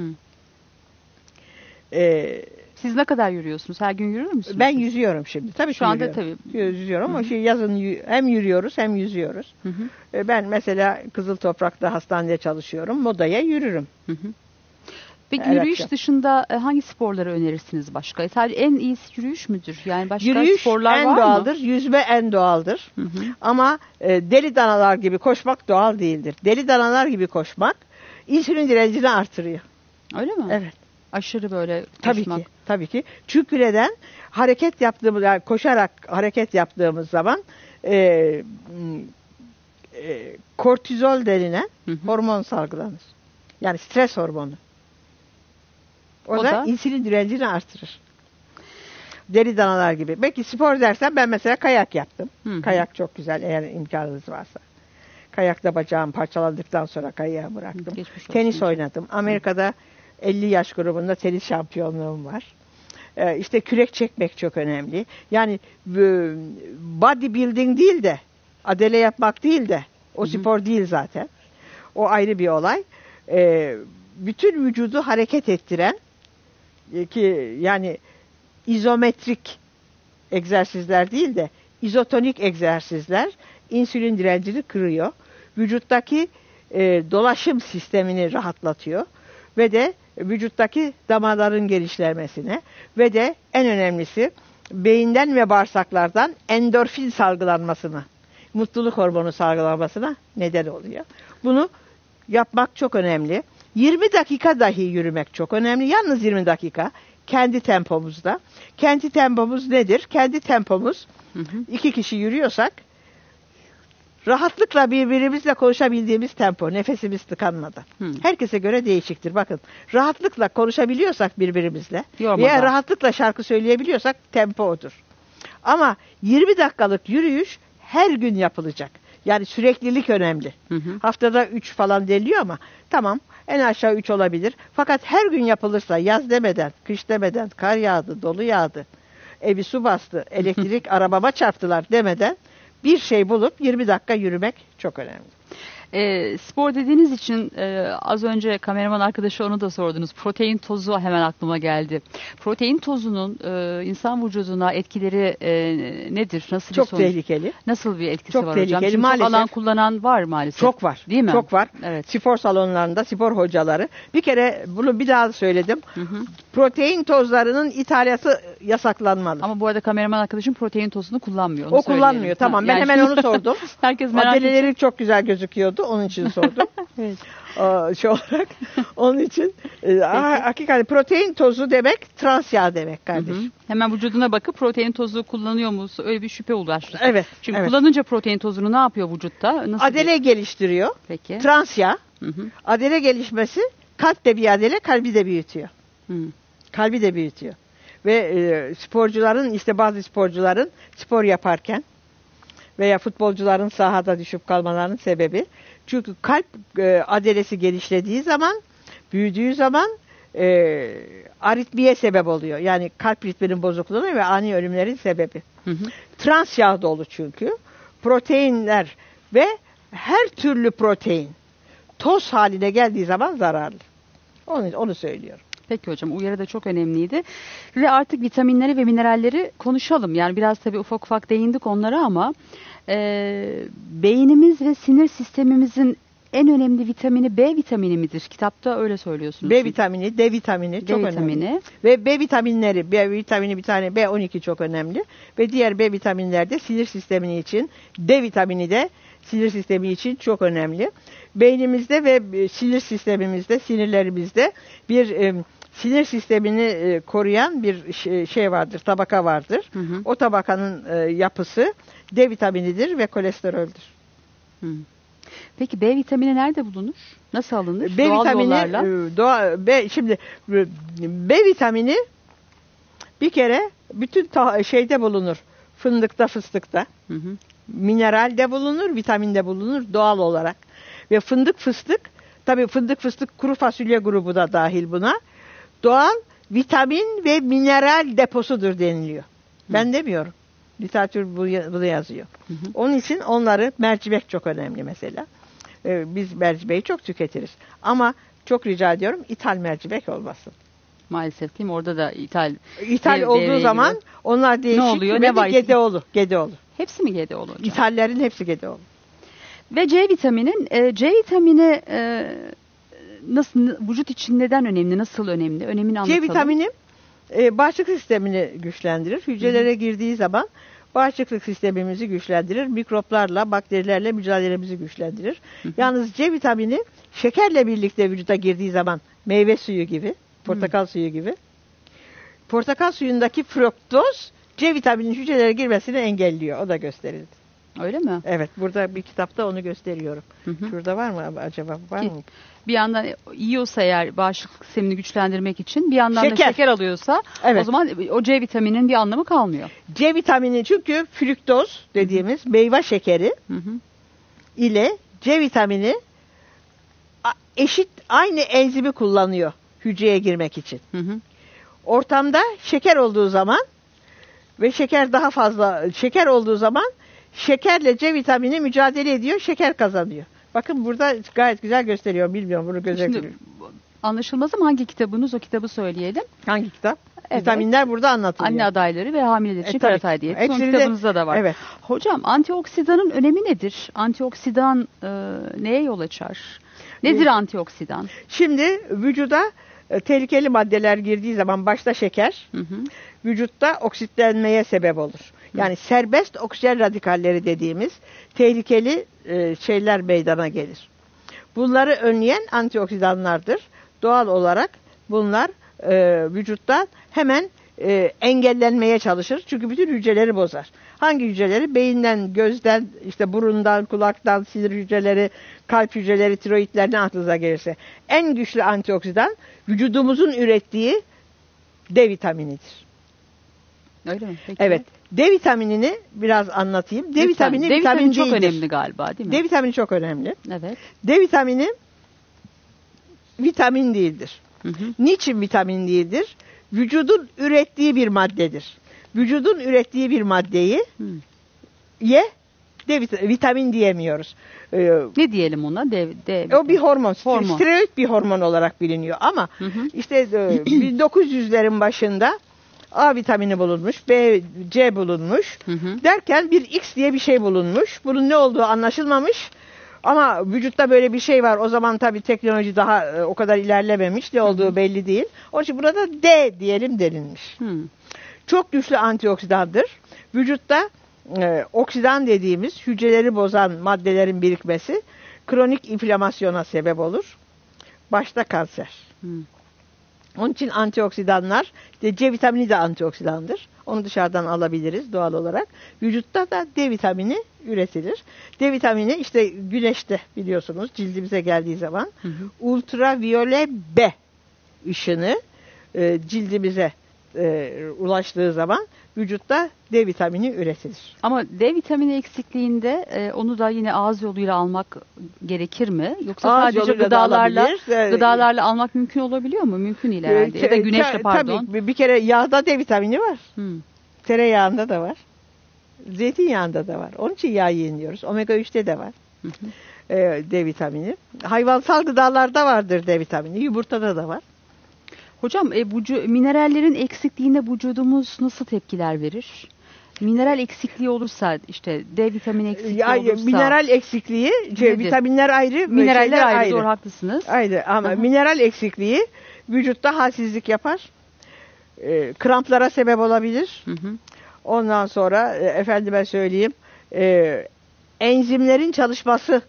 Ee, Siz ne kadar yürüyorsunuz? Her gün yürür müsünüz? Ben yüzüyorum şimdi. Tabii şu anda tabii. Yüzüyorum ama şey yazın hem yürüyoruz hem yüzüyoruz. Hı hı. Ben mesela Kızıl Toprak'ta hastanede çalışıyorum. Modaya yürürüm. Hı hı. Peki her yürüyüş akşam. Dışında hangi sporları önerirsiniz başka? Sadece en iyisi yürüyüş müdür? Yani başka yürüyüş sporlar en var doğaldır. mı? Yüzme en doğaldır. Hı hı. Ama e, deli danalar gibi koşmak doğal değildir. Deli danalar gibi koşmak insülin direncini artırıyor. Öyle mi? Evet. Aşırı böyle tabii koşmak. ki, tabii ki. Çünkü neden? Hareket yaptığımız, yani koşarak hareket yaptığımız zaman e, e, kortizol denilen hı hı. hormon salgılanır. Yani stres hormonu. O, o da, da insülin direncini artırır. Deli danalar gibi. Belki spor dersen ben mesela kayak yaptım. Hı hı. Kayak çok güzel eğer imkanınız varsa. Kayakta bacağım parçalandıktan sonra kayağı bıraktım. Geçmiş olsun Tenis hocam. oynadım. Amerika'da elli yaş grubunda tenis şampiyonluğum var. Ee, işte kürek çekmek çok önemli. Yani e, bodybuilding değil de, adele yapmak değil de, o Hı hı. spor değil zaten. O ayrı bir olay. Ee, bütün vücudu hareket ettiren e, ki yani izometrik egzersizler değil de izotonik egzersizler insülin direncini kırıyor. Vücuttaki e, dolaşım sistemini rahatlatıyor ve de vücuttaki damarların genişlemesine ve de en önemlisi beyinden ve bağırsaklardan endorfin salgılanmasına, mutluluk hormonu salgılanmasına neden oluyor. Bunu yapmak çok önemli. yirmi dakika dahi yürümek çok önemli. Yalnız yirmi dakika kendi tempomuzda. Kendi tempomuz nedir? Kendi tempomuz Hı hı. iki kişi yürüyorsak rahatlıkla birbirimizle konuşabildiğimiz tempo, nefesimiz tıkanmadan. Hı. Herkese göre değişiktir. Bakın, rahatlıkla konuşabiliyorsak birbirimizle Yormadan. veya rahatlıkla şarkı söyleyebiliyorsak tempo odur. Ama yirmi dakikalık yürüyüş her gün yapılacak. Yani süreklilik önemli. Hı hı. Haftada üç falan deniliyor ama tamam, en aşağı üç olabilir. Fakat her gün yapılırsa, yaz demeden, kış demeden, kar yağdı, dolu yağdı, evi su bastı, elektrik arabama çarptılar demeden bir şey bulup yirmi dakika yürümek çok önemli. E, spor dediğiniz için e, az önce kameraman arkadaşı onu da sordunuz. Protein tozu hemen aklıma geldi. Protein tozunun e, insan vücuduna etkileri e, nedir? Nasıl Çok bir sonuç? tehlikeli. Nasıl bir etkisi Çok var tehlikeli. hocam? Çünkü Maalesef. çok alan kullanan var maalesef. Çok var. Değil mi? Çok var. Evet. Spor salonlarında spor hocaları. Bir kere bunu bir daha söyledim. Hı hı. Protein tozlarının ithalatı yasaklanmalı. Ama bu arada kameraman arkadaşım protein tozunu kullanmıyor. Onu O söyleyelim. kullanmıyor. Tamam. Ha, Ben yani- hemen onu sordum. Herkes merak Maddeleri ediyor. çok güzel gözüküyordu. Onun için sordum. Evet. Aa, şey olarak. Onun için e, ha- hakikaten protein tozu demek trans yağ demek Hı kardeşim. hı. Hemen vücuduna bakıp protein tozu kullanıyor mu? Öyle bir şüphe ulaştı. Evet. Çünkü evet. kullanınca protein tozunu ne yapıyor vücutta? Nasıl Adele bir- geliştiriyor. Peki. Trans yağ. Hı hı. Adele gelişmesi kalp de bir adele, kalbi de büyütüyor. Hı. Kalbi de büyütüyor. Ve e, sporcuların, işte bazı sporcuların spor yaparken veya futbolcuların sahada düşüp kalmalarının sebebi. Çünkü kalp e, adelesi genişlediği zaman, büyüdüğü zaman e, aritmiye sebep oluyor. Yani kalp ritminin bozukluğuna ve ani ölümlerin sebebi. Hı hı. Trans yağ dolu çünkü. Proteinler ve her türlü protein toz haline geldiği zaman zararlı. Onu, onu söylüyorum. Peki hocam, uyarı da çok önemliydi. Ve artık vitaminleri ve mineralleri konuşalım. Yani biraz tabii ufak ufak değindik onlara ama e, beynimiz ve sinir sistemimizin en önemli vitamini B vitamini midir? Kitapta öyle söylüyorsunuz. B vitamini, D vitamini D çok vitamini. önemli. Ve B vitaminleri, B vitamini bir tane B on iki çok önemli. Ve diğer B vitaminler de sinir sistemi için, D vitamini de sinir sistemi için çok önemli. Beynimizde ve sinir sistemimizde, sinirlerimizde bir e, sinir sistemini e, koruyan bir şey, şey vardır, tabaka vardır. Hı hı. O tabakanın e, yapısı D vitaminidir ve kolesteroldür. Hı. Peki B vitamini nerede bulunur? Nasıl alınır? B Doğal vitamini yollarla. e, doğa, B, şimdi e, B vitamini bir kere bütün ta, şeyde bulunur. Fındıkta, fıstıkta. Hı hı. Mineralde bulunur, vitaminde bulunur doğal olarak. Ve fındık fıstık, tabii fındık fıstık kuru fasulye grubu da dahil buna. Doğal vitamin ve mineral deposudur deniliyor. Ben demiyorum. Literatür bu- bunu yazıyor. Hı hı. Onun için onları, mercimek çok önemli mesela. Ee, biz mercimeği çok tüketiriz. Ama çok rica ediyorum ithal mercimek olmasın. Maalesef değil mi? Orada da ithal. İthal dev- olduğu devreye zaman giriyor. onlar değişik. oluyor, ve ne de var? Gedeoğlu. Gedeoğlu. Hepsi mi G D olur hocam? İthallerin hepsi Gedeoğlu. Ve C vitaminin, e, C vitamini e, nasıl, vücut için neden önemli, nasıl önemli? Önemini anlatalım. C vitamini e, bağışıklık sistemini güçlendirir. Hücrelere girdiği zaman bağışıklık sistemimizi güçlendirir. Mikroplarla, bakterilerle mücadelemizi güçlendirir. Hı hı. Yalnız C vitamini şekerle birlikte vücuda girdiği zaman meyve suyu gibi, portakal suyu gibi. Portakal suyundaki fruktoz C vitamininin hücrelere girmesini engelliyor. O da gösterildi. Öyle mi? Evet, burada bir kitapta onu gösteriyorum. Hı hı. Şurada var mı acaba? Var mı? Bir yandan yiyorsa eğer bağışıklık sistemini güçlendirmek için, bir yandan Şeker. da şeker alıyorsa Evet. o zaman o C vitaminin bir anlamı kalmıyor. C vitamini çünkü fruktoz dediğimiz meyve şekeri Hı hı. ile C vitamini a- eşit aynı enzimi kullanıyor hücreye girmek için. Hı hı. Ortamda şeker olduğu zaman ve şeker daha fazla şeker olduğu zaman şekerle C vitamini mücadele ediyor, şeker kazanıyor. Bakın burada gayet güzel gösteriyor. Bilmiyorum bunu gösteriyor. Şimdi anlaşılmaz ama hangi kitabınız, o kitabı söyleyelim. Hangi kitap? Evet. Vitaminler burada anlatılıyor. Anne adayları ve hamileler için E, tabii. Karatay diyeti. Son Hepsinde- kitabınızda da var. Evet. Hocam antioksidanın önemi nedir? Antioksidan e, neye yol açar? Nedir E, antioksidan? Şimdi vücuda e, tehlikeli maddeler girdiği zaman başta şeker, Hı hı. vücutta oksitlenmeye sebep olur. Yani serbest oksijen radikalleri dediğimiz tehlikeli e, şeyler meydana gelir. Bunları önleyen antioksidanlardır. Doğal olarak bunlar e, vücutta hemen e, engellenmeye çalışır. Çünkü bütün hücreleri bozar. Hangi hücreleri? Beyinden, gözden, işte burundan, kulaktan, sinir hücreleri, kalp hücreleri, tiroidler ne aklınıza gelirse. En güçlü antioksidan vücudumuzun ürettiği D vitaminidir. Öyle mi? Peki. Evet. D vitaminini biraz anlatayım. D Lütfen. vitamini D vitamin vitamini çok değildir. önemli galiba, değil mi? D vitamini çok önemli. Evet. D vitamini vitamin değildir. Hı hı. Niçin vitamin değildir? Vücudun ürettiği bir maddedir. Vücudun ürettiği bir maddeyi Hı. ye D vit- vitamin diyemiyoruz. Ee, Ne diyelim ona? D, D o bir hormon. Hormon. Steroid bir hormon olarak biliniyor ama Hı hı. işte e, bin dokuz yüzlerin başında A vitamini bulunmuş, B, C bulunmuş. Hı hı. Derken bir X diye bir şey bulunmuş. Bunun ne olduğu anlaşılmamış. Ama vücutta böyle bir şey var. O zaman tabii teknoloji daha e, o kadar ilerlememiş. Ne olduğu belli değil. Onun için burada D diyelim denilmiş. Hı. Çok güçlü antioksidandır. Vücutta e, oksidan dediğimiz hücreleri bozan maddelerin birikmesi kronik inflamasyona sebep olur. Başta kanser. Hı. Onun için antioksidanlar, işte C vitamini de antioksidandır. Onu dışarıdan alabiliriz doğal olarak. Vücutta da D vitamini üretilir. D vitamini işte güneşte biliyorsunuz cildimize geldiği zaman Hı hı. ultraviyole B ışını e, cildimize e, ulaştığı zaman vücutta D vitamini üretilir. Ama D vitamini eksikliğinde e, onu da yine ağız yoluyla almak gerekir mi? Yoksa Ağız sadece yoluyla da gıdalarla alabilir. E, gıdalarla almak mümkün olabiliyor mu? Mümkün değil herhalde. e, Ya da te- güneşle ta- pardon. Tabii bir kere yağda D vitamini var. Hı. Tereyağında da var. Zeytinyağında da var. Onun için yağ yiyin Omega üçte de var. Hı hı. E, D vitamini. Hayvansal gıdalarda vardır D vitamini. Yumurtada da var. Hocam e, vücu- minerallerin eksikliğinde vücudumuz nasıl tepkiler verir? Mineral eksikliği olursa işte D vitamini eksikliği Ya, olursa. mineral eksikliği, şey, Nedir? vitaminler ayrı, Mineraller şeyler ayrı, ayrı. doğru haklısınız. Ayrı ama Aha. mineral eksikliği vücutta halsizlik yapar. E, kramplara sebep olabilir. Hı hı. Ondan sonra e, efendime söyleyeyim e, enzimlerin çalışması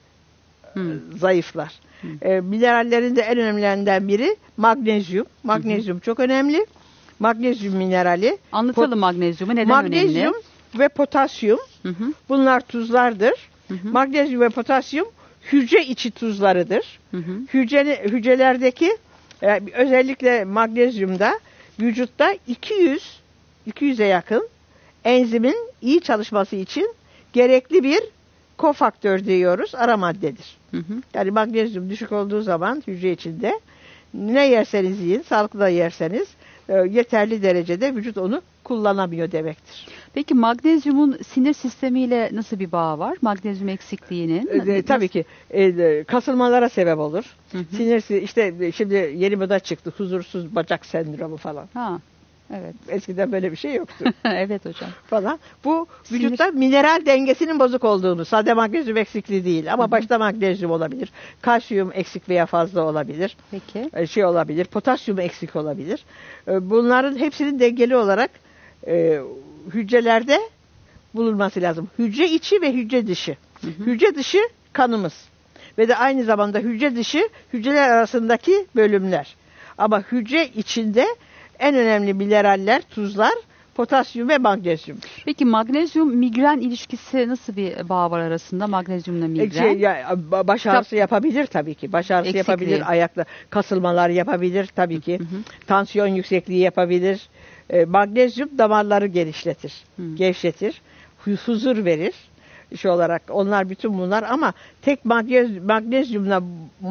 Hı. e, zayıflar. E, minerallerin de en önemlilerinden biri magnezyum. Magnezyum çok önemli. Magnezyum minerali. Anlatalım magnezyumu neden Magnezyum önemli? ve potasyum Hı hı. bunlar tuzlardır. Hı hı. Magnezyum ve potasyum hücre içi tuzlarıdır. Hı hı. Hücre, hücrelerdeki e, özellikle magnezyumda vücutta iki yüz iki yüze yakın enzimin iyi çalışması için gerekli bir kofaktör diyoruz, ara maddedir. Hı hı. Yani magnezyum düşük olduğu zaman hücre içinde ne yerseniz yiyin, sağlıklı da yerseniz e, yeterli derecede vücut onu kullanamıyor demektir. Peki magnezyumun sinir sistemiyle nasıl bir bağı var? Magnezyum eksikliğinin. E, e, tabii ki e, kasılmalara sebep olur. Hı hı. Sinir işte şimdi yeni moda çıktı huzursuz bacak sendromu falan. Ha. Evet. Eskiden böyle bir şey yoktu Evet hocam. falan. Bu Sinir- vücutta mineral dengesinin bozuk olduğunu, sade magnezyum eksikliği değil ama Hı hı. başta magnezyum olabilir. Kalsiyum eksik veya fazla olabilir. Peki. E, şey olabilir, potasyum eksik olabilir. E, Bunların hepsinin dengeli olarak e, hücrelerde bulunması lazım. Hücre içi ve hücre dışı. Hı hı. Hücre dışı kanımız ve de aynı zamanda hücre dışı hücreler arasındaki bölümler. Ama hücre içinde en önemli mineraller, tuzlar potasyum ve magnezyum. Peki magnezyum migren ilişkisi nasıl bir bağ var arasında magnezyumla migren? Şey, ya, baş ağrısı yapabilir tabii ki. Baş ağrısı Eksikliği. yapabilir, ayakta kasılmalar yapabilir tabii ki. Hı hı. Tansiyon yüksekliği yapabilir. E, magnezyum damarları genişletir, hı. gevşetir, huzur verir. Şu olarak onlar bütün bunlar ama tek magnez, magnezyumla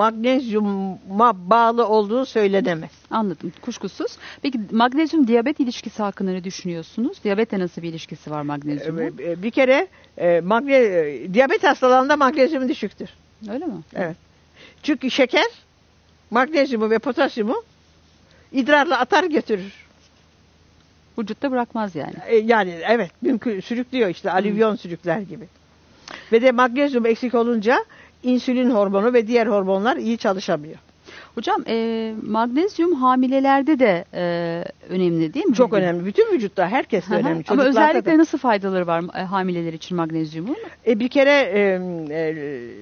magnezyuma bağlı olduğu söylenemez. Anladım. Kuşkusuz. Peki magnezyum diyabet ilişkisi hakkında ne düşünüyorsunuz? Diyabetle nasıl bir ilişkisi var magnezyumun? Bir kere e, magne, e, diyabet hastalarında magnezyum düşüktür. Öyle mi? Evet. Çünkü şeker magnezyumu ve potasyumu idrarla atar götürür. Vücutta bırakmaz yani. E, yani evet, mümkün sürüklüyor işte, alüvyon sürükler gibi. Ve de magnezyum eksik olunca insülin hormonu ve diğer hormonlar iyi çalışamıyor. Hocam e, magnezyum hamilelerde de e, önemli değil mi? Çok önemli. Bütün vücutta, herkeste önemli. Ama özellikle da nasıl faydaları var e, hamileler için magnezyumun? E, bir kere e, e,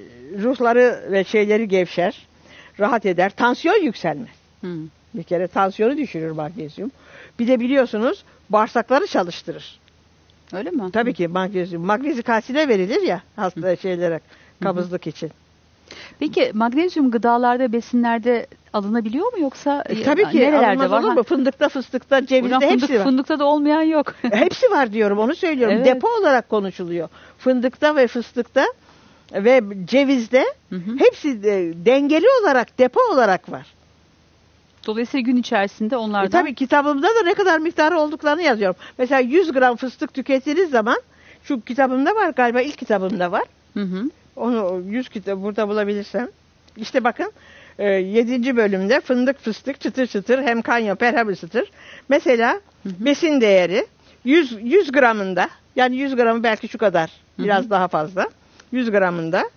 ruhları ve şeyleri gevşer, rahat eder. Tansiyon yükselmez. Hmm. Bir kere tansiyonu düşürür magnezyum. Bir de biliyorsunuz bağırsakları çalıştırır. Öyle mi? Tabii ki magnezyum. Magnezik aside verilir ya hasta şeylere, kabızlık Hı-hı. için. Peki magnezyum gıdalarda, besinlerde alınabiliyor mu yoksa e, tabii ki nerelerde var? Olur mu? Fındıkta, fıstıkta, cevizde Hocam, hepsi fındık, var. Fındıkta da olmayan yok. Hepsi var diyorum, onu söylüyorum. Evet. Depo olarak konuşuluyor. Fındıkta ve fıstıkta ve cevizde Hı-hı. hepsi de, dengeli olarak, depo olarak var. Dolayısıyla gün içerisinde onlardan... E, tabii kitabımda da ne kadar miktarı olduklarını yazıyorum. Mesela yüz gram fıstık tükettiğiniz zaman, şu kitabımda var galiba, ilk kitabımda var. Hı hı. Onu yüz kitap burada bulabilirsem. İşte bakın yedinci bölümde fındık fıstık çıtır çıtır hem kan yapar hem ısıtır. Mesela hı hı. besin değeri yüz, yüz gramında, yani yüz gramı belki şu kadar, biraz hı hı. daha fazla. yüz gramında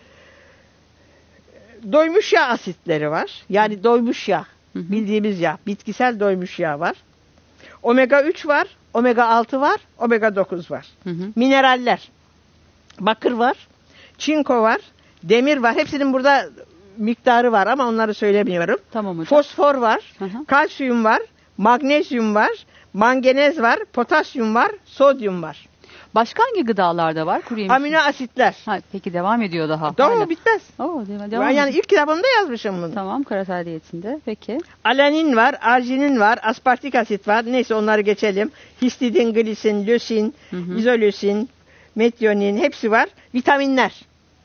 doymuş yağ asitleri var. Yani hı. doymuş yağ. Hı hı. Bildiğimiz yağ. Bitkisel doymuş yağ var. Omega üç var. Omega altı var. Omega dokuz var. Hı hı. Mineraller. Bakır var. Çinko var. Demir var. Hepsinin burada miktarı var ama onları söylemiyorum. Tamam hocam. Fosfor var. Hı hı. Kalsiyum var. Magnezyum var. Manganez var. Potasyum var. Sodyum var. Başka hangi gıdalarda var? Kuru yemiş. Amino asitler. Ha, peki devam ediyor daha. Doğru, bitmez. Oo, devam, devam yani ilk kitabımda yazmışım bunu. Tamam, karatal diyetinde. Peki. Alanin var, arginin var, aspartik asit var. Neyse onları geçelim. Histidin, glisin, lösin, hı hı. izolösin, metionin hepsi var. Vitaminler.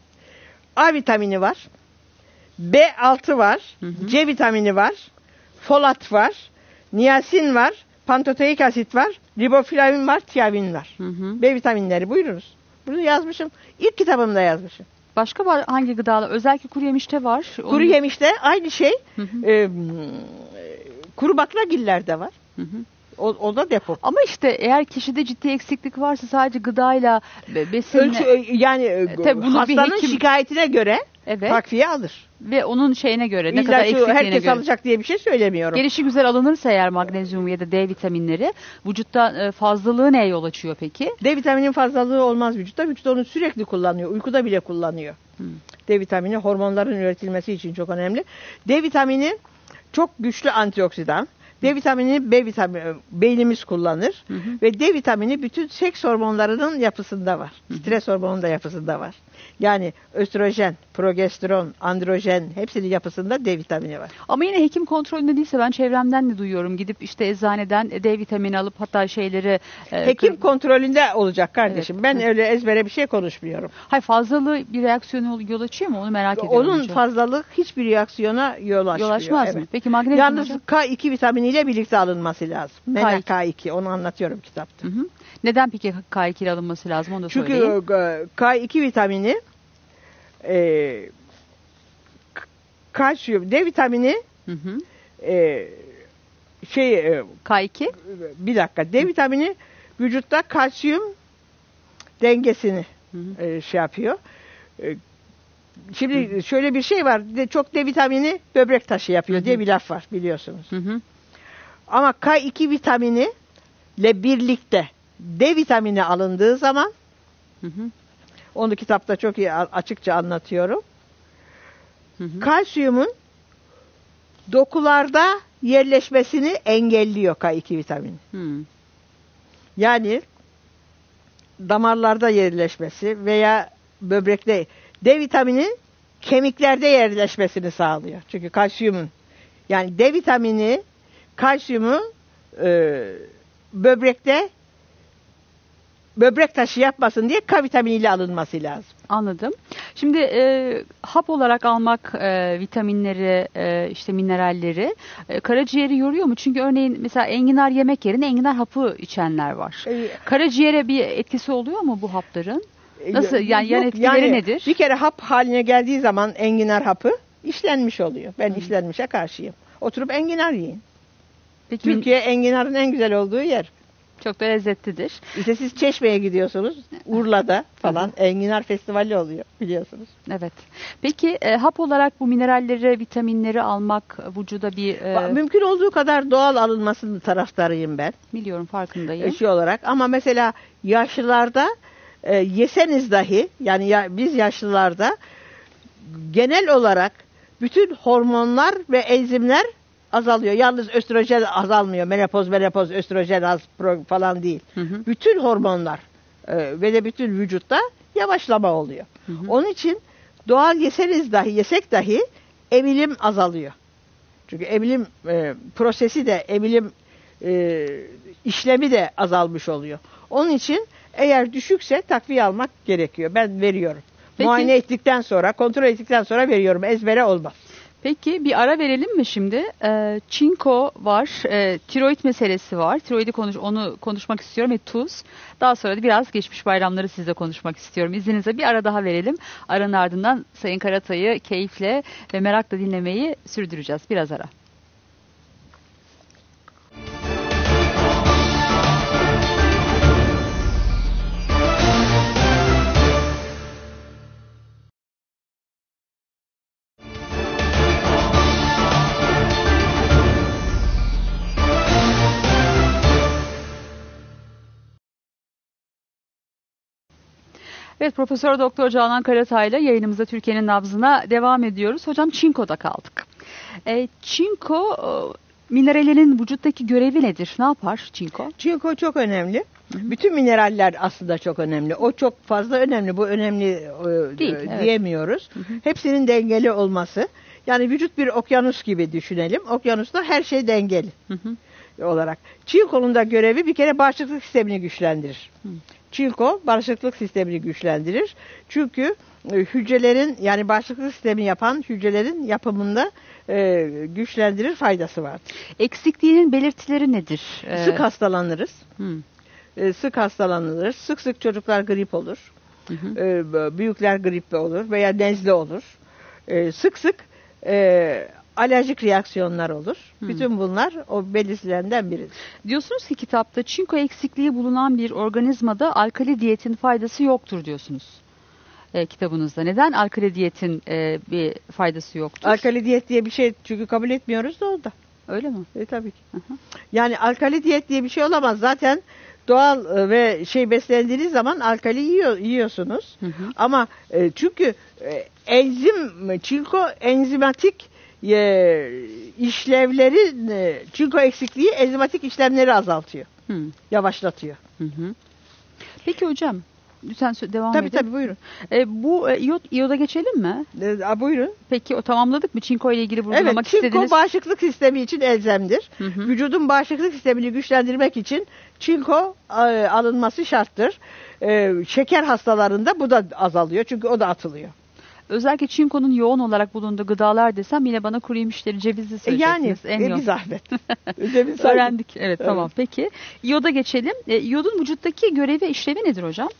A vitamini var. B altı var. Hı hı. C vitamini var. Folat var. Niasin var. Pantoteik asit var. Riboflavin var, tiavin var. Hı hı. B vitaminleri buyurunuz. Bunu yazmışım. İlk kitabımda yazmışım. Başka var hangi gıdalar? Özellikle kuru yemişte var. Kuru Onun... yemişte aynı şey. Hı hı. E, kuru baklagillerde var. Hı hı. O, o da depo. Ama işte eğer kişide ciddi eksiklik varsa sadece gıdayla, besinle... Ölçü, yani Tabii hastanın hekim... şikayetine göre evet. takviye alır. Ve onun şeyine göre, ne İlla kadar eksikliğine herkes göre. alacak diye bir şey söylemiyorum. Gelişi güzel alınırsa eğer magnezyum ya da D vitaminleri, vücutta fazlalığı neye yol açıyor peki? D vitaminin fazlalığı olmaz vücutta. Vücut onu sürekli kullanıyor. Uykuda bile kullanıyor. Hmm. D vitamini hormonların üretilmesi için çok önemli. D vitamini çok güçlü antioksidan. D vitamini B vitamini beynimiz kullanır. Hı hı. Ve D vitamini bütün seks hormonlarının yapısında var. Hı hı. Stres hormonunun da yapısında var. Yani östrojen, progesteron, androjen hepsinin yapısında D vitamini var. Ama yine hekim kontrolünde değilse ben çevremden de duyuyorum. Gidip işte eczaneden D vitamini alıp hatta şeyleri... E, hekim kır... kontrolünde olacak kardeşim. Evet. Ben öyle ezbere bir şey konuşmuyorum. Hayır, fazlalığı bir reaksiyona yol açıyor mu? Onu merak ediyorum. Onun hocam. fazlalık hiçbir reaksiyona yol açmıyor. Yol açmaz evet. mı? Peki magnezyum Yalnız hocam? K iki vitaminiyle birlikte alınması lazım. Mena K iki, onu anlatıyorum kitapta. Hı hı. Neden peki K iki ile alınması lazım? Onu da Çünkü söyleyeyim. Çünkü K iki vitamini e, kalsiyum, D vitamini hı hı. E, şey e, K iki bir dakika D vitamini vücutta kalsiyum dengesini hı hı. E, şey yapıyor. E, şimdi hı hı. şöyle bir şey var. De, çok D vitamini böbrek taşı yapıyor hı hı. diye bir laf var biliyorsunuz. Hı hı. Ama K iki vitamini ile birlikte D vitamini alındığı zaman hı hı. onu kitapta çok iyi açıkça anlatıyorum. Hı hı. Kalsiyumun dokularda yerleşmesini engelliyor K iki vitamini. Hı. Yani damarlarda yerleşmesi veya böbrekte, D vitamini kemiklerde yerleşmesini sağlıyor. Çünkü kalsiyumun, yani D vitamini, kalsiyumu e, böbrekte böbrek taşı yapmasın diye K vitaminiyle alınması lazım. Anladım. Şimdi e, hap olarak almak e, vitaminleri, e, işte mineralleri e, karaciğeri yoruyor mu? Çünkü örneğin mesela enginar yemek yerine enginar hapı içenler var. E, Karaciğere bir etkisi oluyor mu bu hapların? Nasıl yani yan Yok, etkileri yani nedir? Bir kere hap haline geldiği zaman enginar hapı işlenmiş oluyor. Ben hmm. işlenmişe karşıyım. Oturup enginar yiyin. Peki, Türkiye enginarın en güzel olduğu yer. Çok da lezzetlidir. İşte siz Çeşme'ye gidiyorsunuz. Urla'da falan enginar festivali oluyor biliyorsunuz. Evet. Peki e, hap olarak bu mineralleri, vitaminleri almak vücuda bir... E... Mümkün olduğu kadar doğal alınmasının taraftarıyım ben. Biliyorum, farkındayım. Şey olarak ama mesela yaşlılarda e, yeseniz dahi, yani ya, biz yaşlılarda genel olarak bütün hormonlar ve enzimler azalıyor. Yalnız östrojen azalmıyor. Menopoz, menopoz, östrojen az falan değil. Hı hı. Bütün hormonlar e, ve de bütün vücutta yavaşlama oluyor. Hı hı. Onun için doğal yeseniz dahi, yesek dahi emilim azalıyor. Çünkü emilim e, prosesi de, emilim e, işlemi de azalmış oluyor. Onun için eğer düşükse takviye almak gerekiyor. Ben veriyorum. Peki. Muayene ettikten sonra, kontrol ettikten sonra veriyorum. Ezbere olmaz. Peki bir ara verelim mi şimdi? Ee, çinko var, e, tiroid meselesi var. Tiroidi konuş, onu konuşmak istiyorum ve tuz. Daha sonra da biraz geçmiş bayramları sizle konuşmak istiyorum. İzninizle bir ara daha verelim. Aranın ardından Sayın Karatay'ı keyifle ve merakla dinlemeyi sürdüreceğiz. Biraz ara. Evet, Profesör Doktor Canan Karatay'la yayınımıza Türkiye'nin nabzına devam ediyoruz. Hocam çinkoda kaldık. E, çinko e, minerallerin vücuttaki görevi nedir? Ne yapar çinko? Çinko çok önemli. Hı hı. Bütün mineraller aslında çok önemli. O çok fazla önemli. Bu önemli e, Değil, e, diyemiyoruz. Evet. Hı hı. Hepsinin dengeli olması. Yani vücut bir okyanus gibi düşünelim. Okyanusta her şey dengeli. Hı hı. olarak. Çinkonun da görevi bir kere bağışıklık sistemini güçlendirir. Hı. Çinko bağışıklık sistemini güçlendirir. Çünkü e, hücrelerin, yani bağışıklık sistemi yapan hücrelerin yapımında e, güçlendirir, faydası vardır. Eksikliğinin belirtileri nedir? Ee... Sık hastalanırız. Hmm. E, sık hastalanılır. Sık sık çocuklar grip olur. Hı hı. E, büyükler grip olur veya nezle olur. E, sık sık e, alerjik reaksiyonlar olur. Hmm. Bütün bunlar o belirtilerinden biridir. Diyorsunuz ki kitapta çinko eksikliği bulunan bir organizmada alkali diyetin faydası yoktur diyorsunuz. E, kitabınızda. Neden alkali diyetin e, bir faydası yoktur? Alkali diyet diye bir şey çünkü kabul etmiyoruz da o da. Öyle mi? E, tabii ki. Hı hı. Yani alkali diyet diye bir şey olamaz. Zaten doğal ve şey beslendiğiniz zaman alkali yiyor, yiyorsunuz. Hı hı. Ama e, çünkü e, enzim, çinko enzimatik e, işlevleri, e, çinko eksikliği enzimatik işlemleri azaltıyor. Hı. Yavaşlatıyor. Hı hı. Peki hocam, lütfen devam tabii, edin. Tabii tabii buyurun. E, bu e, iyot, iyoda geçelim mi? E, buyurun. Peki o tamamladık mı? Çinko ile ilgili vurgulamak evet, istediğiniz. Evet, çinko bağışıklık sistemi için elzemdir. Hı hı. Vücudun bağışıklık sistemini güçlendirmek için çinko e, alınması şarttır. E, şeker hastalarında bu da azalıyor çünkü o da atılıyor. Özellikle çinkonun yoğun olarak bulunduğu gıdalar desem yine bana kuru yemişleri, cevizi söyleyeceksiniz. E yani en e, bir zahmet. Ceviz öğrendik. Evet, evet tamam peki. İyoda geçelim. E, iyodun vücuttaki görevi ve işlevi nedir hocam?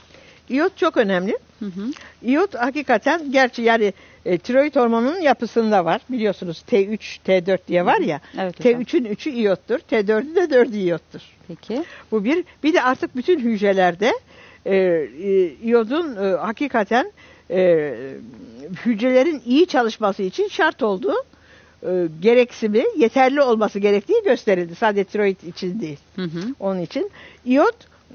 İyot çok önemli. Hı hı. İyot hakikaten, gerçi yani e, tiroid hormonunun yapısında var. Biliyorsunuz T üç, T dört diye var ya. Evet, T üçün üçü iyottur. T dördü de dördü iyottur. Peki. Bu bir. Bir de artık bütün hücrelerde e, e, iyodun e, hakikaten e, hücrelerin iyi çalışması için şart olduğu e, gereksimi, yeterli olması gerektiği gösterildi. Sadece tiroid için değil. Hı hı. Onun için iyot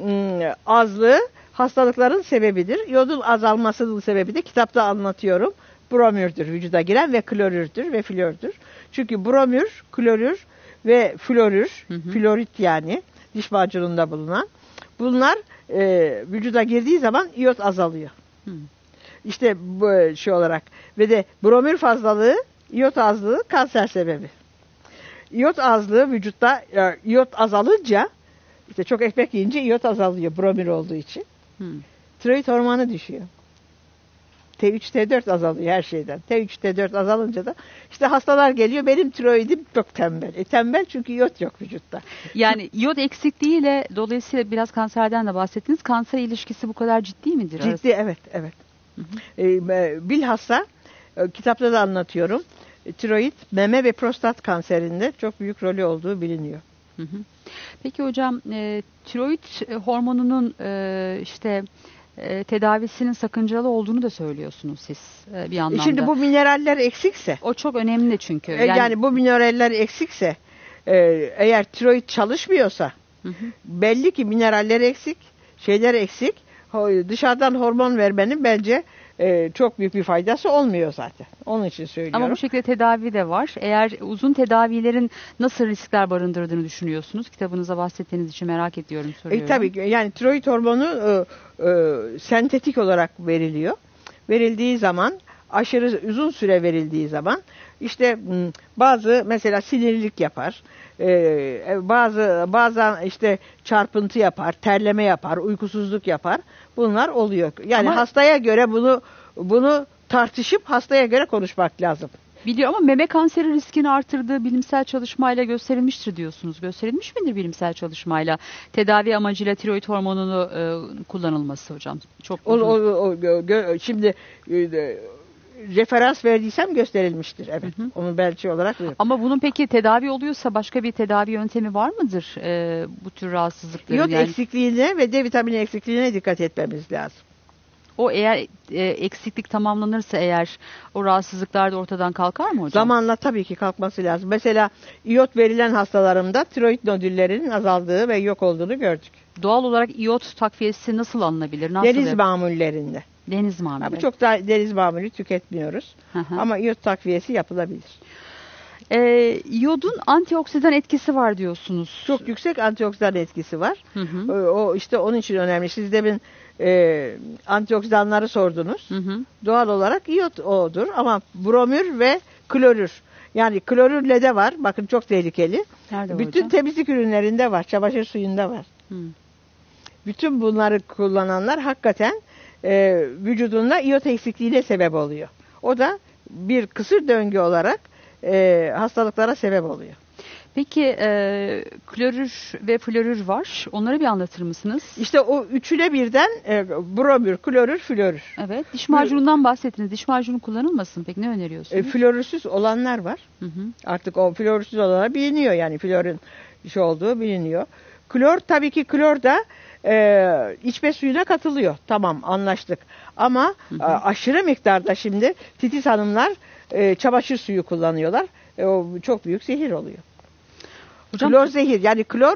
e, azlığı hastalıkların sebebidir. İyodun azalmasının sebebi de kitapta anlatıyorum. Bromürdür vücuda giren ve klorürdür ve flördür. Çünkü bromür, klorür ve florür, hı hı. florit yani diş macununda bulunan. Bunlar e, vücuda girdiği zaman iyot azalıyor. Hmm. İşte bu şey olarak ve de bromür fazlalığı, iyot azlığı kanser sebebi. İyot azlığı vücutta e, iyot azalınca işte çok ekmek yiyince iyot azalıyor bromür olduğu için. Hmm. Tiroid hormonu düşüyor. T üç T dört azalıyor her şeyden. T üç T dört azalınca da işte hastalar geliyor benim tiroidim çok tembel. E tembel çünkü iyot yok vücutta. Yani iyot eksikliğiyle dolayısıyla biraz kanserden de bahsettiniz. Kanser ilişkisi bu kadar ciddi midir? Ciddi arası? evet evet. Hı hı. E, bilhassa e, kitapta da anlatıyorum. E, tiroid meme ve prostat kanserinde çok büyük rolü olduğu biliniyor. Hı hı. Peki hocam e, tiroid hormonunun e, işte e, tedavisinin sakıncalı olduğunu da söylüyorsunuz siz e, bir anlamda. E şimdi bu mineraller eksikse. O çok önemli çünkü. E, yani, yani bu mineraller eksikse e, eğer tiroid çalışmıyorsa hı hı. belli ki mineraller eksik, şeyler eksik. Dışarıdan hormon vermenin bence e, çok büyük bir faydası olmuyor zaten. Onun için söylüyorum. Ama bu şekilde tedavi de var. Eğer uzun tedavilerin nasıl riskler barındırdığını düşünüyorsunuz? Kitabınıza bahsettiğiniz için merak ediyorum, soruyorum. E, tabii yani tiroid hormonu e, e, sentetik olarak veriliyor. Verildiği zaman aşırı uzun süre verildiği zaman işte bazı mesela sinirlilik yapar. Ee, bazı bazen işte çarpıntı yapar, terleme yapar, uykusuzluk yapar. Bunlar oluyor. Yani ama hastaya göre bunu bunu tartışıp hastaya göre konuşmak lazım. Biliyor ama meme kanseri riskini artırdığı bilimsel çalışmayla gösterilmiştir diyorsunuz. Gösterilmiş midir bilimsel çalışmayla tedavi amacıyla tiroid hormonunu e, kullanılması hocam? Çok o, o, o, gö, şimdi e, referans verdiysem gösterilmiştir. Evet. Hı hı. Onu belki olarak veriyorum. Ama bunun peki tedavi oluyorsa başka bir tedavi yöntemi var mıdır e, bu tür rahatsızlıkların? İyot yani? eksikliğine ve D vitamini eksikliğine dikkat etmemiz lazım. O eğer e, eksiklik tamamlanırsa eğer o rahatsızlıklar da ortadan kalkar mı hocam? Zamanla tabii ki kalkması lazım. Mesela iyot verilen hastalarımda tiroid nodüllerinin azaldığı ve yok olduğunu gördük. Doğal olarak iyot takviyesi nasıl alınabilir? Nasıl Deniz yap- mamullerinde. Deniz mamulü. Ama çok da deniz mamulü tüketmiyoruz. Hı hı. Ama iyot takviyesi yapılabilir. Ee, iyodun antioksidan etkisi var diyorsunuz. Çok yüksek antioksidan etkisi var. Hı hı. O işte onun için önemli. Siz demin e, antioksidanları sordunuz. Hı hı. Doğal olarak iyot odur ama bromür ve klorür. Yani klorürle de var. Bakın çok tehlikeli. Nerede bütün hocam? temizlik ürünlerinde var. Çamaşır suyunda var. Hı. Bütün bunları kullananlar hakikaten e, vücudunda iyot eksikliğine sebep oluyor. O da bir kısır döngü olarak e, hastalıklara sebep oluyor. Peki e, klorür ve florür var. Onları bir anlatır mısınız? İşte o üçüne birden e, bromür, klorür, florür. Evet. Diş macunundan bahsettiniz. Diş macunu kullanılmasın. Peki ne öneriyorsunuz? E, florürsüz olanlar var. Hı hı. Artık o florürsüz olanlar biliniyor. Yani florun şey olduğu biliniyor. Klor tabii ki klor da e, içme suyuna katılıyor. Tamam anlaştık. Ama hı hı. aşırı miktarda şimdi titiz hanımlar e, çamaşır suyu kullanıyorlar. E, o çok büyük zehir oluyor. Hocam, klor zehir. Yani klor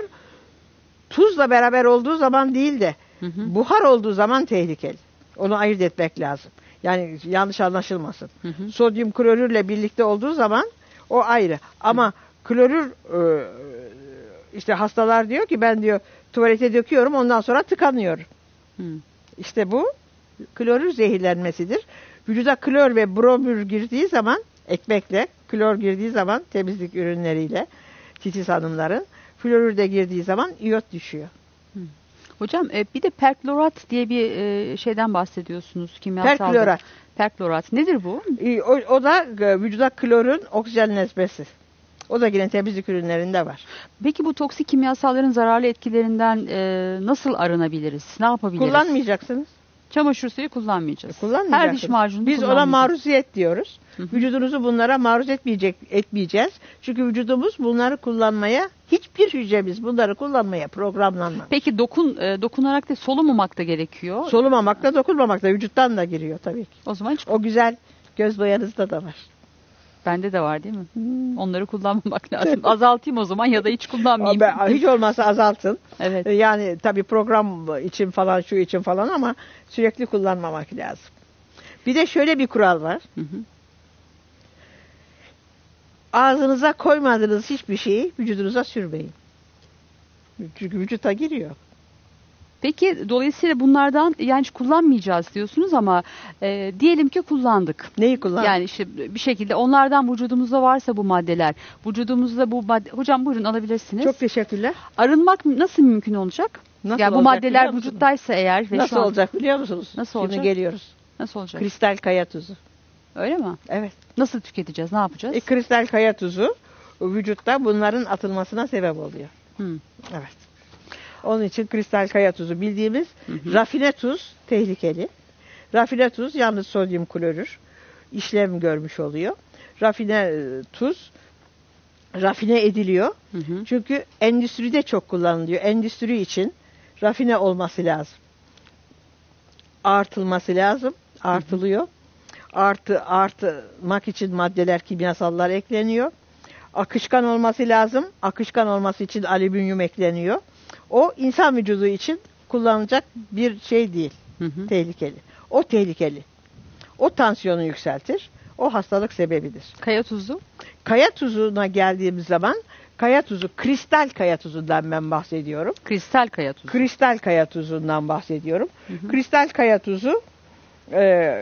tuzla beraber olduğu zaman değil de hı hı. buhar olduğu zaman tehlikeli. Onu ayırt etmek lazım. Yani yanlış anlaşılmasın. Hı hı. Sodyum klorürle birlikte olduğu zaman o ayrı. Ama hı. klorür e, işte hastalar diyor ki ben diyor tuvalete döküyorum ondan sonra tıkanıyorum. Hı. İşte bu klorür zehirlenmesidir. Vücuda klor ve bromür girdiği zaman ekmekle, klor girdiği zaman temizlik ürünleriyle titiz hanımların, florür de girdiği zaman iyot düşüyor. Hı. Hocam bir de perklorat diye bir şeyden bahsediyorsunuz. Kimyasal. Perklorat. Perklorat. Nedir bu? O, o da vücuda klorun oksijenleşmesi. O da yine temizlik ürünlerinde var. Peki bu toksik kimyasalların zararlı etkilerinden e, nasıl arınabiliriz? Ne yapabiliriz? Kullanmayacaksınız. Çamaşır suyu kullanmayacağız. E, kullanmayacaksınız. Her diş macunu Biz ona maruziyet diyoruz. Hı hı. Vücudunuzu bunlara maruz etmeyecek, etmeyeceğiz. Çünkü vücudumuz bunları kullanmaya, hiçbir hücremiz bunları kullanmaya programlanmamış. Peki dokun, e, dokunarak da solumamak da gerekiyor. Solumamak da dokunmamak da vücuttan da giriyor tabii ki. O zaman hiç... O güzel göz boyanızda da var. Bende de var değil mi? Hmm. Onları kullanmamak lazım. Azaltayım o zaman ya da hiç kullanmayayım. Ben, hiç olmazsa azaltın. Evet. Yani tabii program için falan şu için falan ama sürekli kullanmamak lazım. Bir de şöyle bir kural var. Hı hı. Ağzınıza koymadığınız hiçbir şeyi vücudunuza sürmeyin. Çünkü vücuta giriyor. Peki dolayısıyla bunlardan yani hiç kullanmayacağız diyorsunuz ama e, diyelim ki kullandık. Neyi kullan? Yani işte bir şekilde onlardan vücudumuzda varsa bu maddeler, vücudumuzda bu madde... Hocam buyurun alabilirsiniz. Çok teşekkürler. Arınmak nasıl mümkün olacak? Nasıl yani bu olacak maddeler biliyor musunuz? vücuttaysa eğer ve Nasıl şu an... olacak biliyor musunuz? Nasıl olacak? Şimdi geliyoruz. Nasıl olacak? Kristal kaya tuzu. Öyle mi? Evet. Nasıl tüketeceğiz? Ne yapacağız? E, kristal kaya tuzu vücutta bunların atılmasına sebep oluyor. Hı. Evet. Onun için kristal kaya tuzu bildiğimiz Hı hı. rafine tuz tehlikeli. Rafine tuz yalnız sodyum klorür işlem görmüş oluyor. Rafine e, tuz rafine ediliyor. Hı hı. Çünkü endüstride çok kullanılıyor. Endüstri için rafine olması lazım. Artılması lazım. Artılıyor. Artı artmak için maddeler, kimyasallar ekleniyor. Akışkan olması lazım. Akışkan olması için alüminyum ekleniyor. O insan vücudu için kullanılacak bir şey değil. Hı hı. Tehlikeli. O tehlikeli. O tansiyonu yükseltir. O hastalık sebebidir. Kaya tuzu. Kaya tuzuna geldiğimiz zaman kaya tuzu, kristal kaya tuzundan ben bahsediyorum. Kristal kaya tuzu. Kristal kaya tuzundan bahsediyorum. Hı hı. Kristal kaya tuzu e,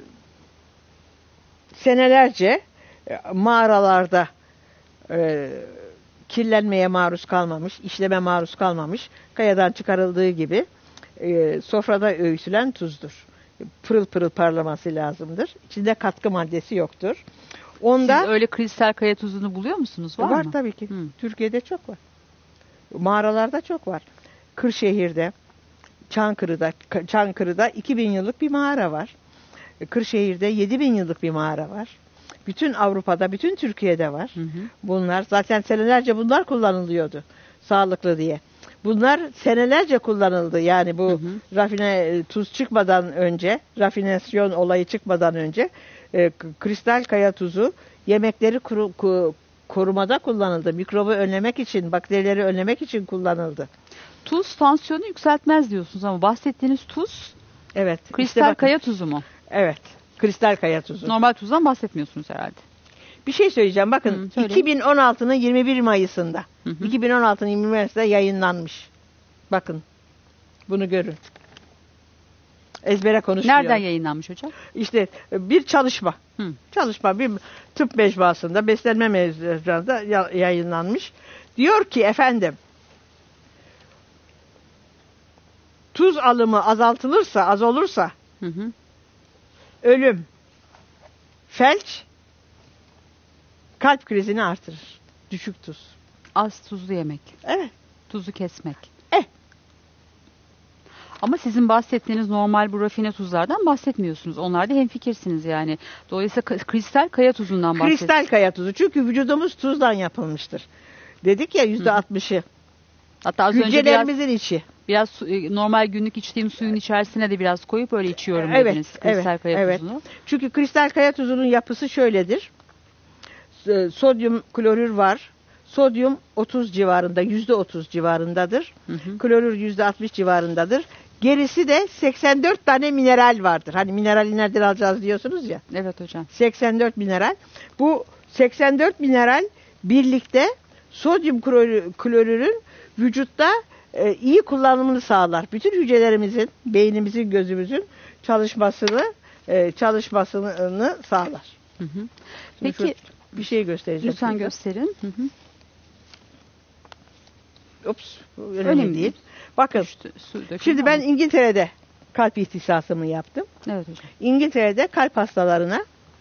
senelerce e, mağaralarda e, kirlenmeye maruz kalmamış, işleme maruz kalmamış, kayadan çıkarıldığı gibi e, sofrada öğütülen tuzdur. Pırıl pırıl parlaması lazımdır. İçinde katkı maddesi yoktur. Onda Siz öyle kristal kaya tuzunu buluyor musunuz? Var, var mı? tabii ki. Hı. Türkiye'de çok var. Mağaralarda çok var. Kırşehir'de, Çankırı'da, Çankırı'da iki bin yıllık bir mağara var. Kırşehir'de yedi bin yıllık bir mağara var. Bütün Avrupa'da, bütün Türkiye'de var. Hı hı. Bunlar zaten senelerce bunlar kullanılıyordu. Sağlıklı diye. Bunlar senelerce kullanıldı. Yani bu Hı hı. rafine tuz çıkmadan önce, rafinasyon olayı çıkmadan önce e, kristal kaya tuzu yemekleri kuru, ku, korumada kullanıldı. Mikrobu önlemek için, bakterileri önlemek için kullanıldı. Tuz tansiyonu yükseltmez diyorsunuz ama bahsettiğiniz tuz Evet. kristal işte bakın. kaya tuzu mu? Evet. Kristal kaya tuzu. Normal tuzdan bahsetmiyorsunuz herhalde. Bir şey söyleyeceğim. Bakın Hı, söyleyin. iki bin on altının yirmi bir Mayıs'ında Hı hı. iki bin on altının yirmi bir Mayıs'ında yayınlanmış. Bakın. Bunu görün. Ezbere konuşuyor. Nereden yayınlanmış hocam? İşte bir çalışma. Hı. Çalışma bir tıp mecmuasında, beslenme mecmuasında yayınlanmış. Diyor ki efendim, tuz alımı azaltılırsa, az olursa Hı hı. ölüm, felç, kalp krizini artırır. Düşük tuz. Az tuzlu yemek. Evet. Tuzu kesmek. Eh. Ama sizin bahsettiğiniz normal bu rafine tuzlardan bahsetmiyorsunuz. Onlarda hemfikirsiniz yani. Dolayısıyla ka- kristal kaya tuzundan bahsediyorsunuz. Kristal kaya tuzu. Çünkü vücudumuz tuzdan yapılmıştır. Dedik ya yüzde altmışı. Hatta az önce biraz, Hücrelerimizin içi. biraz su- e, normal günlük içtiğim suyun içerisine de biraz koyup öyle içiyorum Evet, dediniz. Kristal evet, kaya evet. tuzunu. Çünkü kristal kaya tuzunun yapısı şöyledir. S- Sodyum klorür var. Sodyum otuz civarında, yüzde otuz civarındadır. Hı hı. Klorür yüzde altmış civarındadır. Gerisi de seksen dört tane mineral vardır. Hani minerali nereden alacağız diyorsunuz ya. Evet hocam. seksen dört mineral. Bu seksen dört mineral birlikte sodyum klorü- klorürün vücutta e, iyi kullanımını sağlar. Bütün hücrelerimizin, beynimizin, gözümüzün çalışmasını e, çalışmasını sağlar. Hı hı. Şimdi Peki şu bir şey göstereceğim. lütfen size. gösterin. Hı hı. Ups, bu önemli, Önemli değil. değil. Bakın, Düştü, su döküldü şimdi ben ama- İngiltere'de kalp ihtisasımı yaptım. Evet hocam. İngiltere'de kalp hastalarına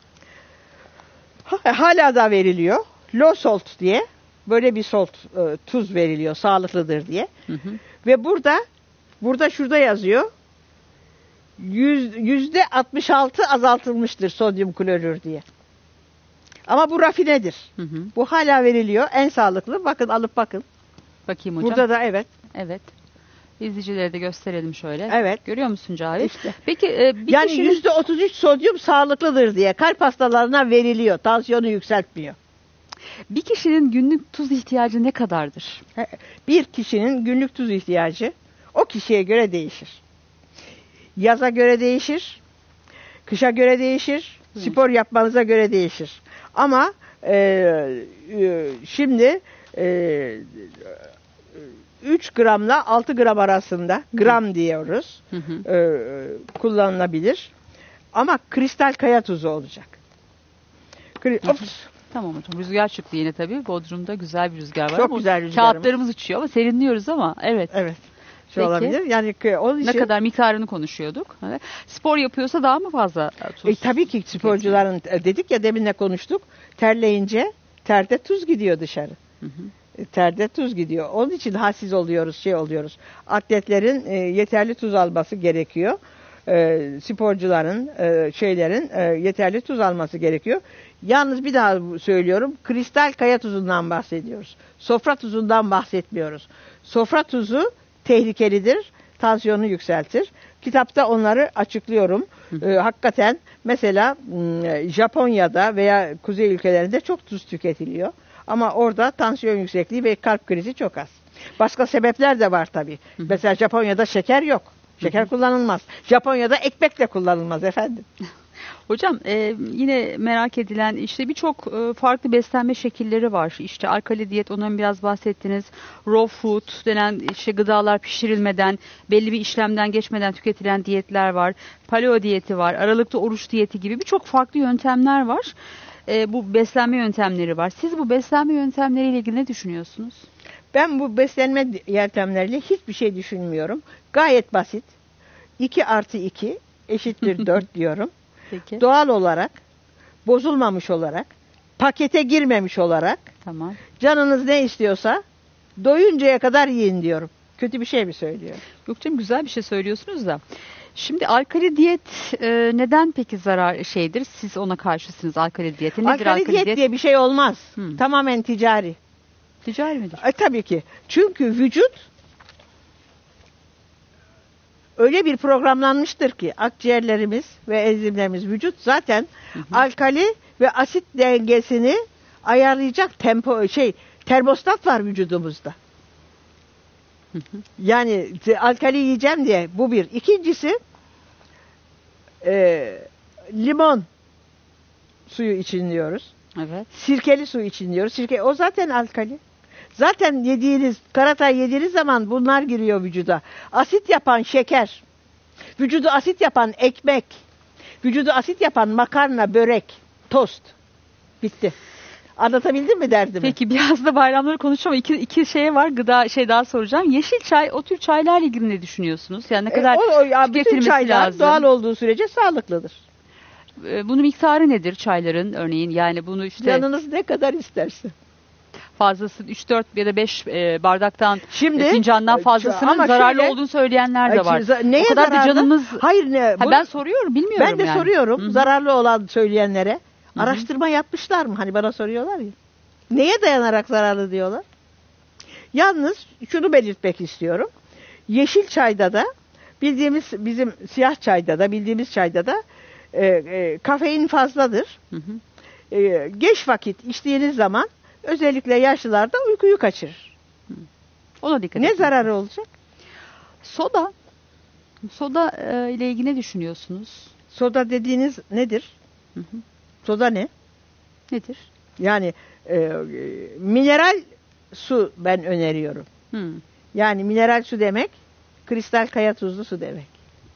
ha- hala da veriliyor. Low salt diye böyle bir salt e, tuz veriliyor, sağlıklıdır diye. Hı hı. Ve burada burada şurada yazıyor. Yüz, yüzde altmış altı azaltılmıştır sodyum klorür diye. Ama bu rafinedir. Hı hı. Bu hala veriliyor. En sağlıklı. Bakın alıp bakın. Bakayım hocam. Burada da evet. Evet. İzleyicilere de gösterelim şöyle. Evet. Görüyor musun Cavit? İşte. Peki e, bir Yani kişinin... yüzde otuz üç sodyum sağlıklıdır diye kalp hastalarına veriliyor. Tansiyonu yükseltmiyor. Bir kişinin günlük tuz ihtiyacı ne kadardır? Bir kişinin günlük tuz ihtiyacı o kişiye göre değişir. Yaza göre değişir. Kışa göre değişir. Hı. Spor yapmanıza göre değişir. Ama e, e, şimdi e, üç gramla altı gram arasında, gram diyoruz, Hı hı. e, kullanılabilir. Ama kristal kaya tuzu olacak. Kri- Ops. Tamam hocam. Rüzgar çıktı yine tabii. Bodrum'da güzel bir rüzgar var. Çok ama güzel rüzgarımız. Kağıtlarımız uçuyor ama serinliyoruz ama evet. Evet. Şu Peki. olabilir. Yani k- onun için Ne kadar miktarını konuşuyorduk. Evet. Spor yapıyorsa daha mı fazla tuz? E, tabii ki sporcuların e, dedik ya, demin de konuştuk. Terleyince terde tuz gidiyor dışarı. Hı hı. E, Terde tuz gidiyor. Onun için halsiz oluyoruz, şey oluyoruz. Atletlerin e, yeterli tuz alması gerekiyor. E, sporcuların, e, şeylerin e, yeterli tuz alması gerekiyor. Yalnız bir daha söylüyorum. Kristal kaya tuzundan bahsediyoruz. Sofra tuzundan bahsetmiyoruz. Sofra tuzu tehlikelidir. Tansiyonu yükseltir. Kitapta onları açıklıyorum. Ee, hakikaten mesela m, Japonya'da veya kuzey ülkelerinde çok tuz tüketiliyor. Ama orada tansiyon yüksekliği ve kalp krizi çok az. Başka sebepler de var tabii. Mesela Japonya'da şeker yok. Şeker kullanılmaz. Japonya'da ekmek de kullanılmaz efendim. Hocam e, yine merak edilen işte birçok e, farklı beslenme şekilleri var. İşte alkali diyet, ondan biraz bahsettiniz. Raw food denen işte gıdalar pişirilmeden, belli bir işlemden geçmeden tüketilen diyetler var. Paleo diyeti var, aralıklı oruç diyeti gibi birçok farklı yöntemler var. E, bu beslenme yöntemleri var. Siz bu beslenme yöntemleriyle ilgili ne düşünüyorsunuz? Ben bu beslenme yöntemleriyle hiçbir şey düşünmüyorum. Gayet basit. iki artı iki eşittir dört diyorum. Peki. Doğal olarak, bozulmamış olarak, pakete girmemiş olarak, Tamam. canınız ne istiyorsa doyuncaya kadar yiyin diyorum. Kötü bir şey mi söylüyorum? Yok canım, güzel bir şey söylüyorsunuz da. Şimdi alkali diyet e, neden peki zarar şeydir? Siz ona karşısınız, alkali diyeti. Nedir Alkali, alkali diyet, diyet? diye bir şey olmaz. Hmm. Tamamen ticari. Ticari midir? E, tabii ki. Çünkü vücut öyle bir programlanmıştır ki akciğerlerimiz ve enzimlerimiz, vücut zaten Hı hı. alkali ve asit dengesini ayarlayacak tempo şey termostat var vücudumuzda. Hı hı. Yani alkali yiyeceğim diye bu bir. İkincisi e, limon suyu için diyoruz. Evet. Sirkeli su için diyoruz. Sirke, o zaten alkali. Zaten yediğiniz, karatay yediğiniz zaman bunlar giriyor vücuda. Asit yapan şeker, vücudu asit yapan ekmek, vücudu asit yapan makarna, börek, tost. Bitti. Anlatabildim mi derdimi? Peki biraz da bayramları konuşalım. İki, iki şey var. Gıda şey daha soracağım. Yeşil çay, o tür çaylarla ilgili ne düşünüyorsunuz? Yani ne kadar E, o, o, ya, bütün tüketilmesi çaylar lazım? doğal olduğu sürece sağlıklıdır. E, bunun miktarı nedir çayların örneğin? Yani bunu işte Canınız ne kadar isterse. fazlası üç dört ya da beş e, bardaktan Şimdi e, fincandan e, fazlasının ama zararlı şöyle- olduğunu söyleyenler de var. Za- Neye o kadar zararlı? da canımız... Hayır ne? Ha, bunu- ben soruyorum, bilmiyorum Ben de yani. soruyorum Hı hı. zararlı olan söyleyenlere. hı. Araştırma yapmışlar mı? Hani bana soruyorlar ya. Neye dayanarak zararlı diyorlar? Yalnız şunu belirtmek istiyorum. Yeşil çayda da bildiğimiz bizim siyah çayda da bildiğimiz çayda da e, e, kafein fazladır. Hı hı. E, geç vakit içtiğiniz zaman özellikle yaşlılarda uykuyu kaçırır. Ona dikkat Ne edin. zararı olacak? Soda. Soda e, ile ilgili ne düşünüyorsunuz? Soda dediğiniz nedir? Hı hı. Soda ne? Nedir? Yani e, e, mineral su ben öneriyorum. Hı. Yani mineral su demek kristal kaya tuzlu su demek.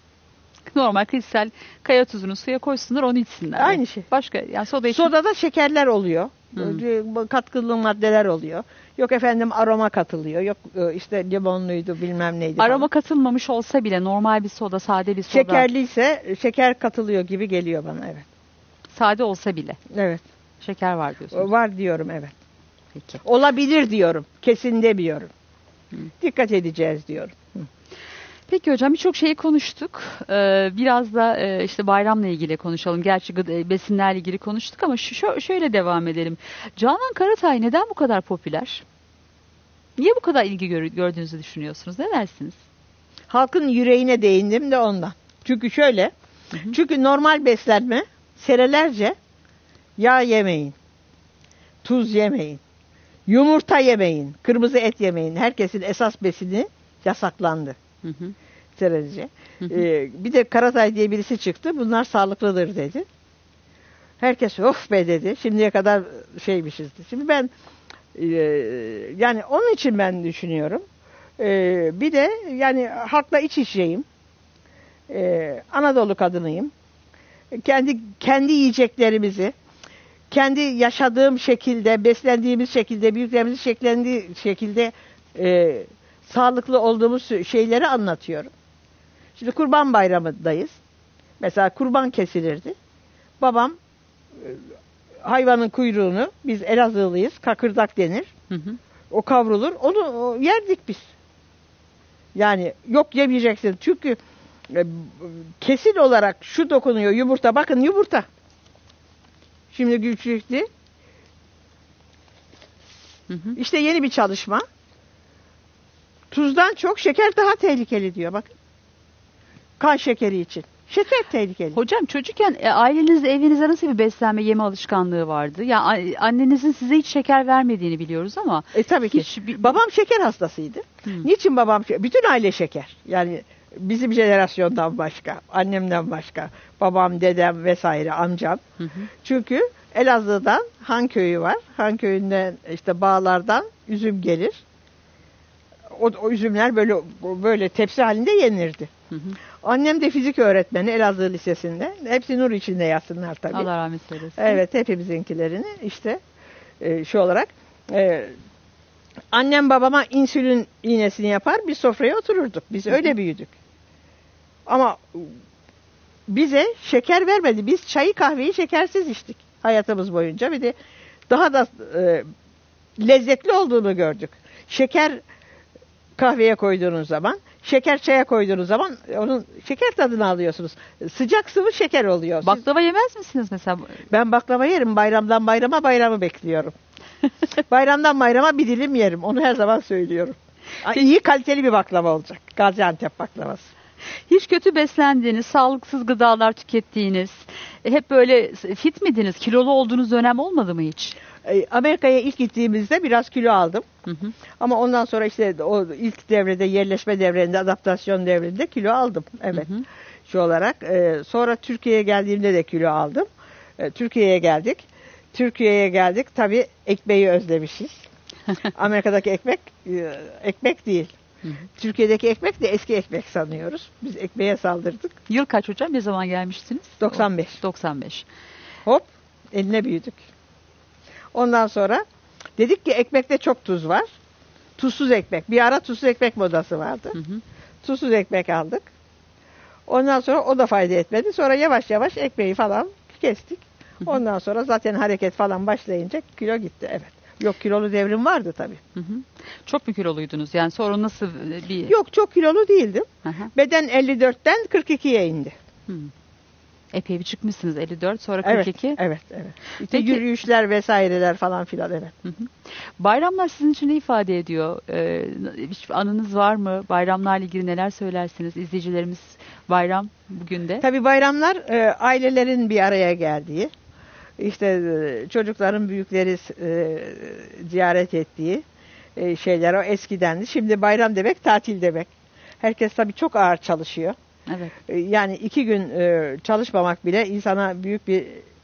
Normal kristal kaya tuzunu suya koysunlar, onu içsinler. Aynı şey. Başka yani soda için. Sodada şekerler oluyor. Hı. Katkılı maddeler oluyor. Yok efendim aroma katılıyor. Yok e, işte limonluydu bilmem neydi Aroma falan. katılmamış olsa bile normal bir soda, sade bir soda. Şekerliyse şeker katılıyor gibi geliyor bana, evet. Sade olsa bile. Evet. Şeker var diyorsunuz. Var diyorum, evet. Peki. Olabilir diyorum. Kesin demiyorum. Hı. Dikkat edeceğiz diyorum. Hı. Peki hocam, birçok şeyi konuştuk. Ee, biraz da e, işte bayramla ilgili konuşalım. Gerçi gıda, besinlerle ilgili konuştuk ama şu, şöyle devam edelim. Canan Karatay neden bu kadar popüler? Niye bu kadar ilgi gör, gördüğünüzü düşünüyorsunuz? Ne dersiniz? Halkın yüreğine değindim de ondan. Çünkü şöyle. Hı hı. Çünkü normal beslenme senelerce yağ yemeyin, tuz yemeyin, yumurta yemeyin, kırmızı et yemeyin. Herkesin esas besini yasaklandı Hı hı. senelerce. Hı hı. Ee, bir de Karatay diye birisi çıktı. Bunlar sağlıklıdır dedi. Herkes of be dedi. Şimdiye kadar şeymişizdi. Şimdi ben e, yani onun için ben düşünüyorum. Ee, bir de yani halkla iç içeyim. Ee, Anadolu kadınıyım. Kendi kendi yiyeceklerimizi, kendi yaşadığım şekilde, beslendiğimiz şekilde, büyüklerimizin şekillendiği şekilde e, sağlıklı olduğumuz şeyleri anlatıyorum. Şimdi Kurban Bayramı'ndayız. Mesela kurban kesilirdi. Babam e, hayvanın kuyruğunu, biz Elazığlıyız, kakırdak denir. Hı hı. O kavrulur, onu o, yerdik biz. Yani yok yemeyeceksin. Çünkü e, kesin olarak şu dokunuyor, yumurta. Bakın yumurta. Şimdi güçlüktü. Hı hı. İşte yeni bir çalışma. Tuzdan çok şeker daha tehlikeli diyor. Bakın. Kan şekeri için. Şeker tehlikeli. Hocam çocukken e, ailenizde, evinizde nasıl bir beslenme, yeme alışkanlığı vardı? Ya a- annenizin size hiç şeker vermediğini biliyoruz ama. E tabii ki. Hiç bir- Babam şeker hastasıydı. Hı. Niçin babam? şe- Bütün aile şeker. Yani bizim jenerasyondan başka, annemden başka, babam, dedem vesaire, amcam. Hı hı. Çünkü Elazığ'dan Han köyü var. Han köyünden işte bağlardan üzüm gelir. O, o üzümler böyle böyle tepsi halinde yenirdi. Hı hı. Annem de fizik öğretmeni Elazığ Lisesi'nde. Hepsi nur içinde yatsınlar tabii. Allah rahmet eylesin. Evet, hepimizinkilerini işte e, şu olarak e, annem babama insülin iğnesini yapar, bir sofraya otururduk. Biz öyle büyüdük. Ama bize şeker vermedi. Biz çayı kahveyi şekersiz içtik hayatımız boyunca. Bir de daha da e, lezzetli olduğunu gördük. Şeker kahveye koyduğunuz zaman, şeker çaya koyduğunuz zaman onun şeker tadını alıyorsunuz. Sıcak sıvı şeker oluyor. Siz- Baklava yemez misiniz mesela? Ben baklava yerim. Bayramdan bayrama bayramı bekliyorum. Bayramdan bayrama bir dilim yerim. Onu her zaman söylüyorum. Ay, İyi kaliteli bir baklava olacak. Gaziantep baklavası. Hiç kötü beslendiğiniz, sağlıksız gıdalar tükettiğiniz, e, hep böyle fit miydiniz, kilolu olduğunuz dönem olmadı mı hiç? Ee, Amerika'ya ilk gittiğimizde biraz kilo aldım. Hı hı. Ama ondan sonra işte o ilk devrede, yerleşme devreinde, adaptasyon devrinde kilo aldım. Evet. Hı hı. Şu olarak. Ee, sonra Türkiye'ye geldiğimde de kilo aldım. Ee, Türkiye'ye geldik. Türkiye'ye geldik. Tabii ekmeği özlemişiz. Amerika'daki ekmek e, ekmek değil. Hı hı. Türkiye'deki ekmek de eski ekmek sanıyoruz. Biz ekmeğe saldırdık. Yıl kaç hocam? Ne zaman gelmiştiniz? doksan beş. doksan beş. Hop, eline büyüdük. Ondan sonra dedik ki ekmekte çok tuz var. Tuzsuz ekmek. Bir ara tuzsuz ekmek modası vardı. Hı hı. Tuzsuz ekmek aldık. Ondan sonra o da fayda etmedi. Sonra yavaş yavaş ekmeği falan kestik. Ondan sonra zaten hareket falan başlayınca kilo gitti. Evet. Yok, kilolu devrim vardı tabii. Hı hı. Çok mu kiloluydunuz? Yani sonra nasıl bir... Yok, çok kilolu değildim. Hı hı. Beden elli dörtten kırk ikiye indi. Hı. Epey bir çıkmışsınız, elli dört sonra kırk iki. Evet, evet, evet. İşte Peki- yürüyüşler vesaireler falan filan, evet. Hı hı. Bayramlar sizin için ne ifade ediyor? Ee, hiç anınız var mı? Bayramlarla ilgili neler söylersiniz? İzleyicilerimiz bayram bugün de. Tabii bayramlar e, ailelerin bir araya geldiği, işte e, çocukların büyükleri e, ziyaret ettiği e, şeyler o eskidendi. Şimdi bayram demek tatil demek. Herkes tabii çok ağır çalışıyor. Evet. E, yani iki gün e, çalışmamak bile insana büyük bir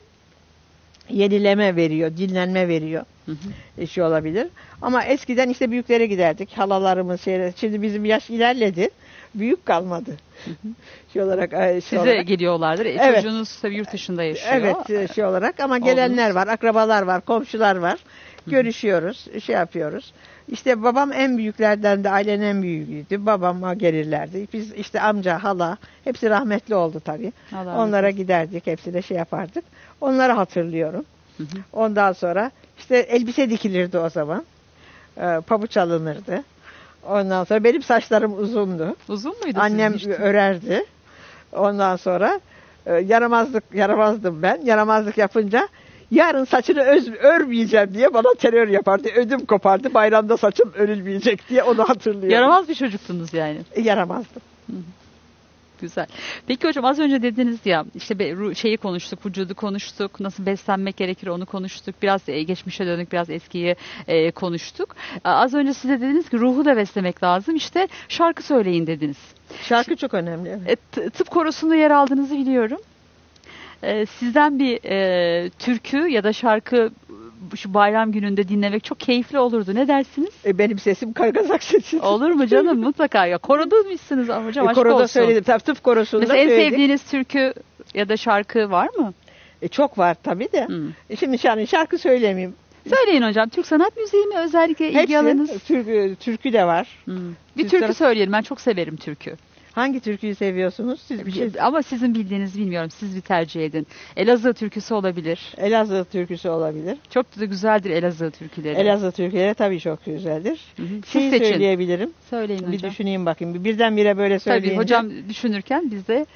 yenileme veriyor, dinlenme veriyor. Hı hı. E, şey olabilir. Ama eskiden işte büyüklere giderdik. Halalarımız şeyler. Şimdi bizim yaş ilerledi. Büyük kalmadı. Hı hı. Şey olarak, e, şey Size olarak. geliyorlardır. E, Evet. Çocuğunuz tabii yurt dışında yaşıyor. Evet, e, şey olarak ama gelenler Oldunuz. var, akrabalar var, komşular var. Görüşüyoruz, şey yapıyoruz. İşte babam en büyüklerden de ailenin en büyüğüydü. Babama gelirlerdi. Biz işte amca, hala hepsi rahmetli oldu tabii. Allah razı Onlara olsun. giderdik, hepsine şey yapardık. Onları hatırlıyorum. Hı hı. Ondan sonra işte elbise dikilirdi o zaman. Ee, pabuç alınırdı. Ondan sonra benim saçlarım uzundu. Uzun muydu Annem sizin hiç? örerdi. Ondan sonra e, yaramazlık yaramazdım ben. Yaramazlık yapınca yarın saçını öz, örmeyeceğim diye bana terör yapardı. Ödüm kopardı. Bayramda saçım örülmeyecek diye onu hatırlıyorum. Yaramaz bir çocuktunuz yani. E, Yaramazdım. Güzel. Peki hocam az önce dediniz ya işte be- ru- şeyi konuştuk, vücudu konuştuk, nasıl beslenmek gerekir onu konuştuk. Biraz e, geçmişe dönük, biraz eskiyi e, konuştuk. A- Az önce size dediniz ki ruhu da beslemek lazım. İşte şarkı söyleyin dediniz. Şarkı çok önemli. Evet. E, t- tıp korosunda yer aldığınızı biliyorum. E, sizden bir e, türkü ya da şarkı şu bayram gününde dinlemek çok keyifli olurdu. Ne dersiniz? E, benim sesim kargazak sesi. Olur mu canım? Mutlaka. Ya koroda mısınız hocam? E, Aşk koroda olsun. söyledim. Tabii tıp korosunda Mesela en söyledik. sevdiğiniz türkü ya da şarkı var mı? E, çok var tabii de. Hmm. E, şimdi yani şarkı söylemeyeyim. Söyleyin hocam. Türk sanat müziği mi özellikle ilgi Hepsi. alanınız? Türkü, türkü de var. Hmm. Bir Türk türkü taraf- söyleyelim. Ben çok severim türkü. Hangi türküyü seviyorsunuz? Siz bir şey... Ama sizin bildiğinizi bilmiyorum. Siz bir tercih edin. Elazığ türküsü olabilir. Elazığ türküsü olabilir. Çok da güzeldir Elazığ türküleri. Elazığ türküleri tabii çok güzeldir. Hı hı. Siz Şeyi seçin. söyleyebilirim. Söyleyin Bir hocam. düşüneyim bakayım. Bir birdenbire böyle söyleyince. Tabii hocam düşünürken biz de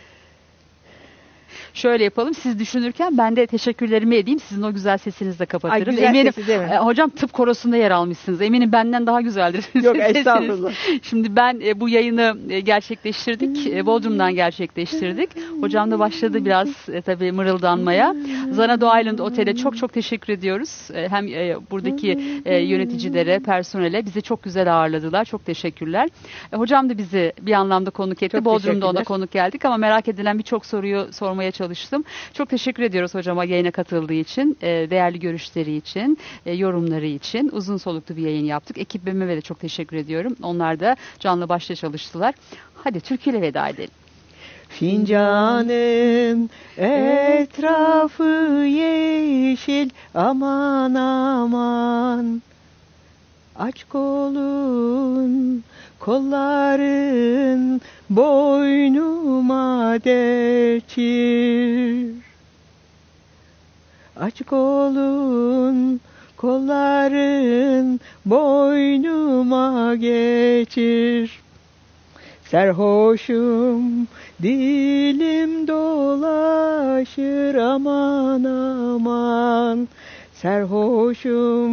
şöyle yapalım. Siz düşünürken ben de teşekkürlerimi edeyim. Sizin o güzel sesinizle kapatırım. Ay, güzel Eminim sesi değil mi? e, hocam tıp korosunda yer almışsınız. Eminim benden daha güzeldir. Yok sesiniz. estağfurullah. Şimdi ben e, bu yayını e, gerçekleştirdik. E, Bodrum'dan gerçekleştirdik. Hocam da başladı biraz e, tabii mırıldanmaya. Zanado Island Otel'e çok çok teşekkür ediyoruz. E, hem e, buradaki e, yöneticilere, personele bizi çok güzel ağırladılar. Çok teşekkürler. E, hocam da bizi bir anlamda konuk etti. Çok Bodrum'da ona teşekkürler. konuk geldik ama merak edilen birçok soruyu sormaya çalıştım. Çok teşekkür ediyoruz hocama yayına katıldığı için, e, değerli görüşleri için, e, yorumları için. Uzun soluklu bir yayın yaptık. Ekibime de çok teşekkür ediyorum. Onlar da canlı başla çalıştılar. Hadi türküyle veda edelim. Fincanın etrafı yeşil aman aman. Aç kolun, kolların boynuma geçir. Aç kolun, kolların boynuma geçir. Serhoşum, dilim dolaşır aman aman. Serhoşum,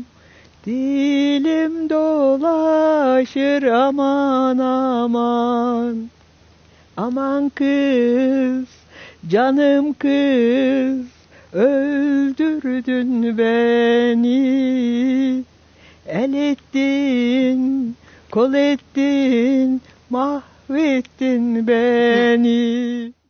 dilim dolaşır aman aman. Aman kız, canım kız, öldürdün beni. El ettin, kol ettin, mahvettin beni.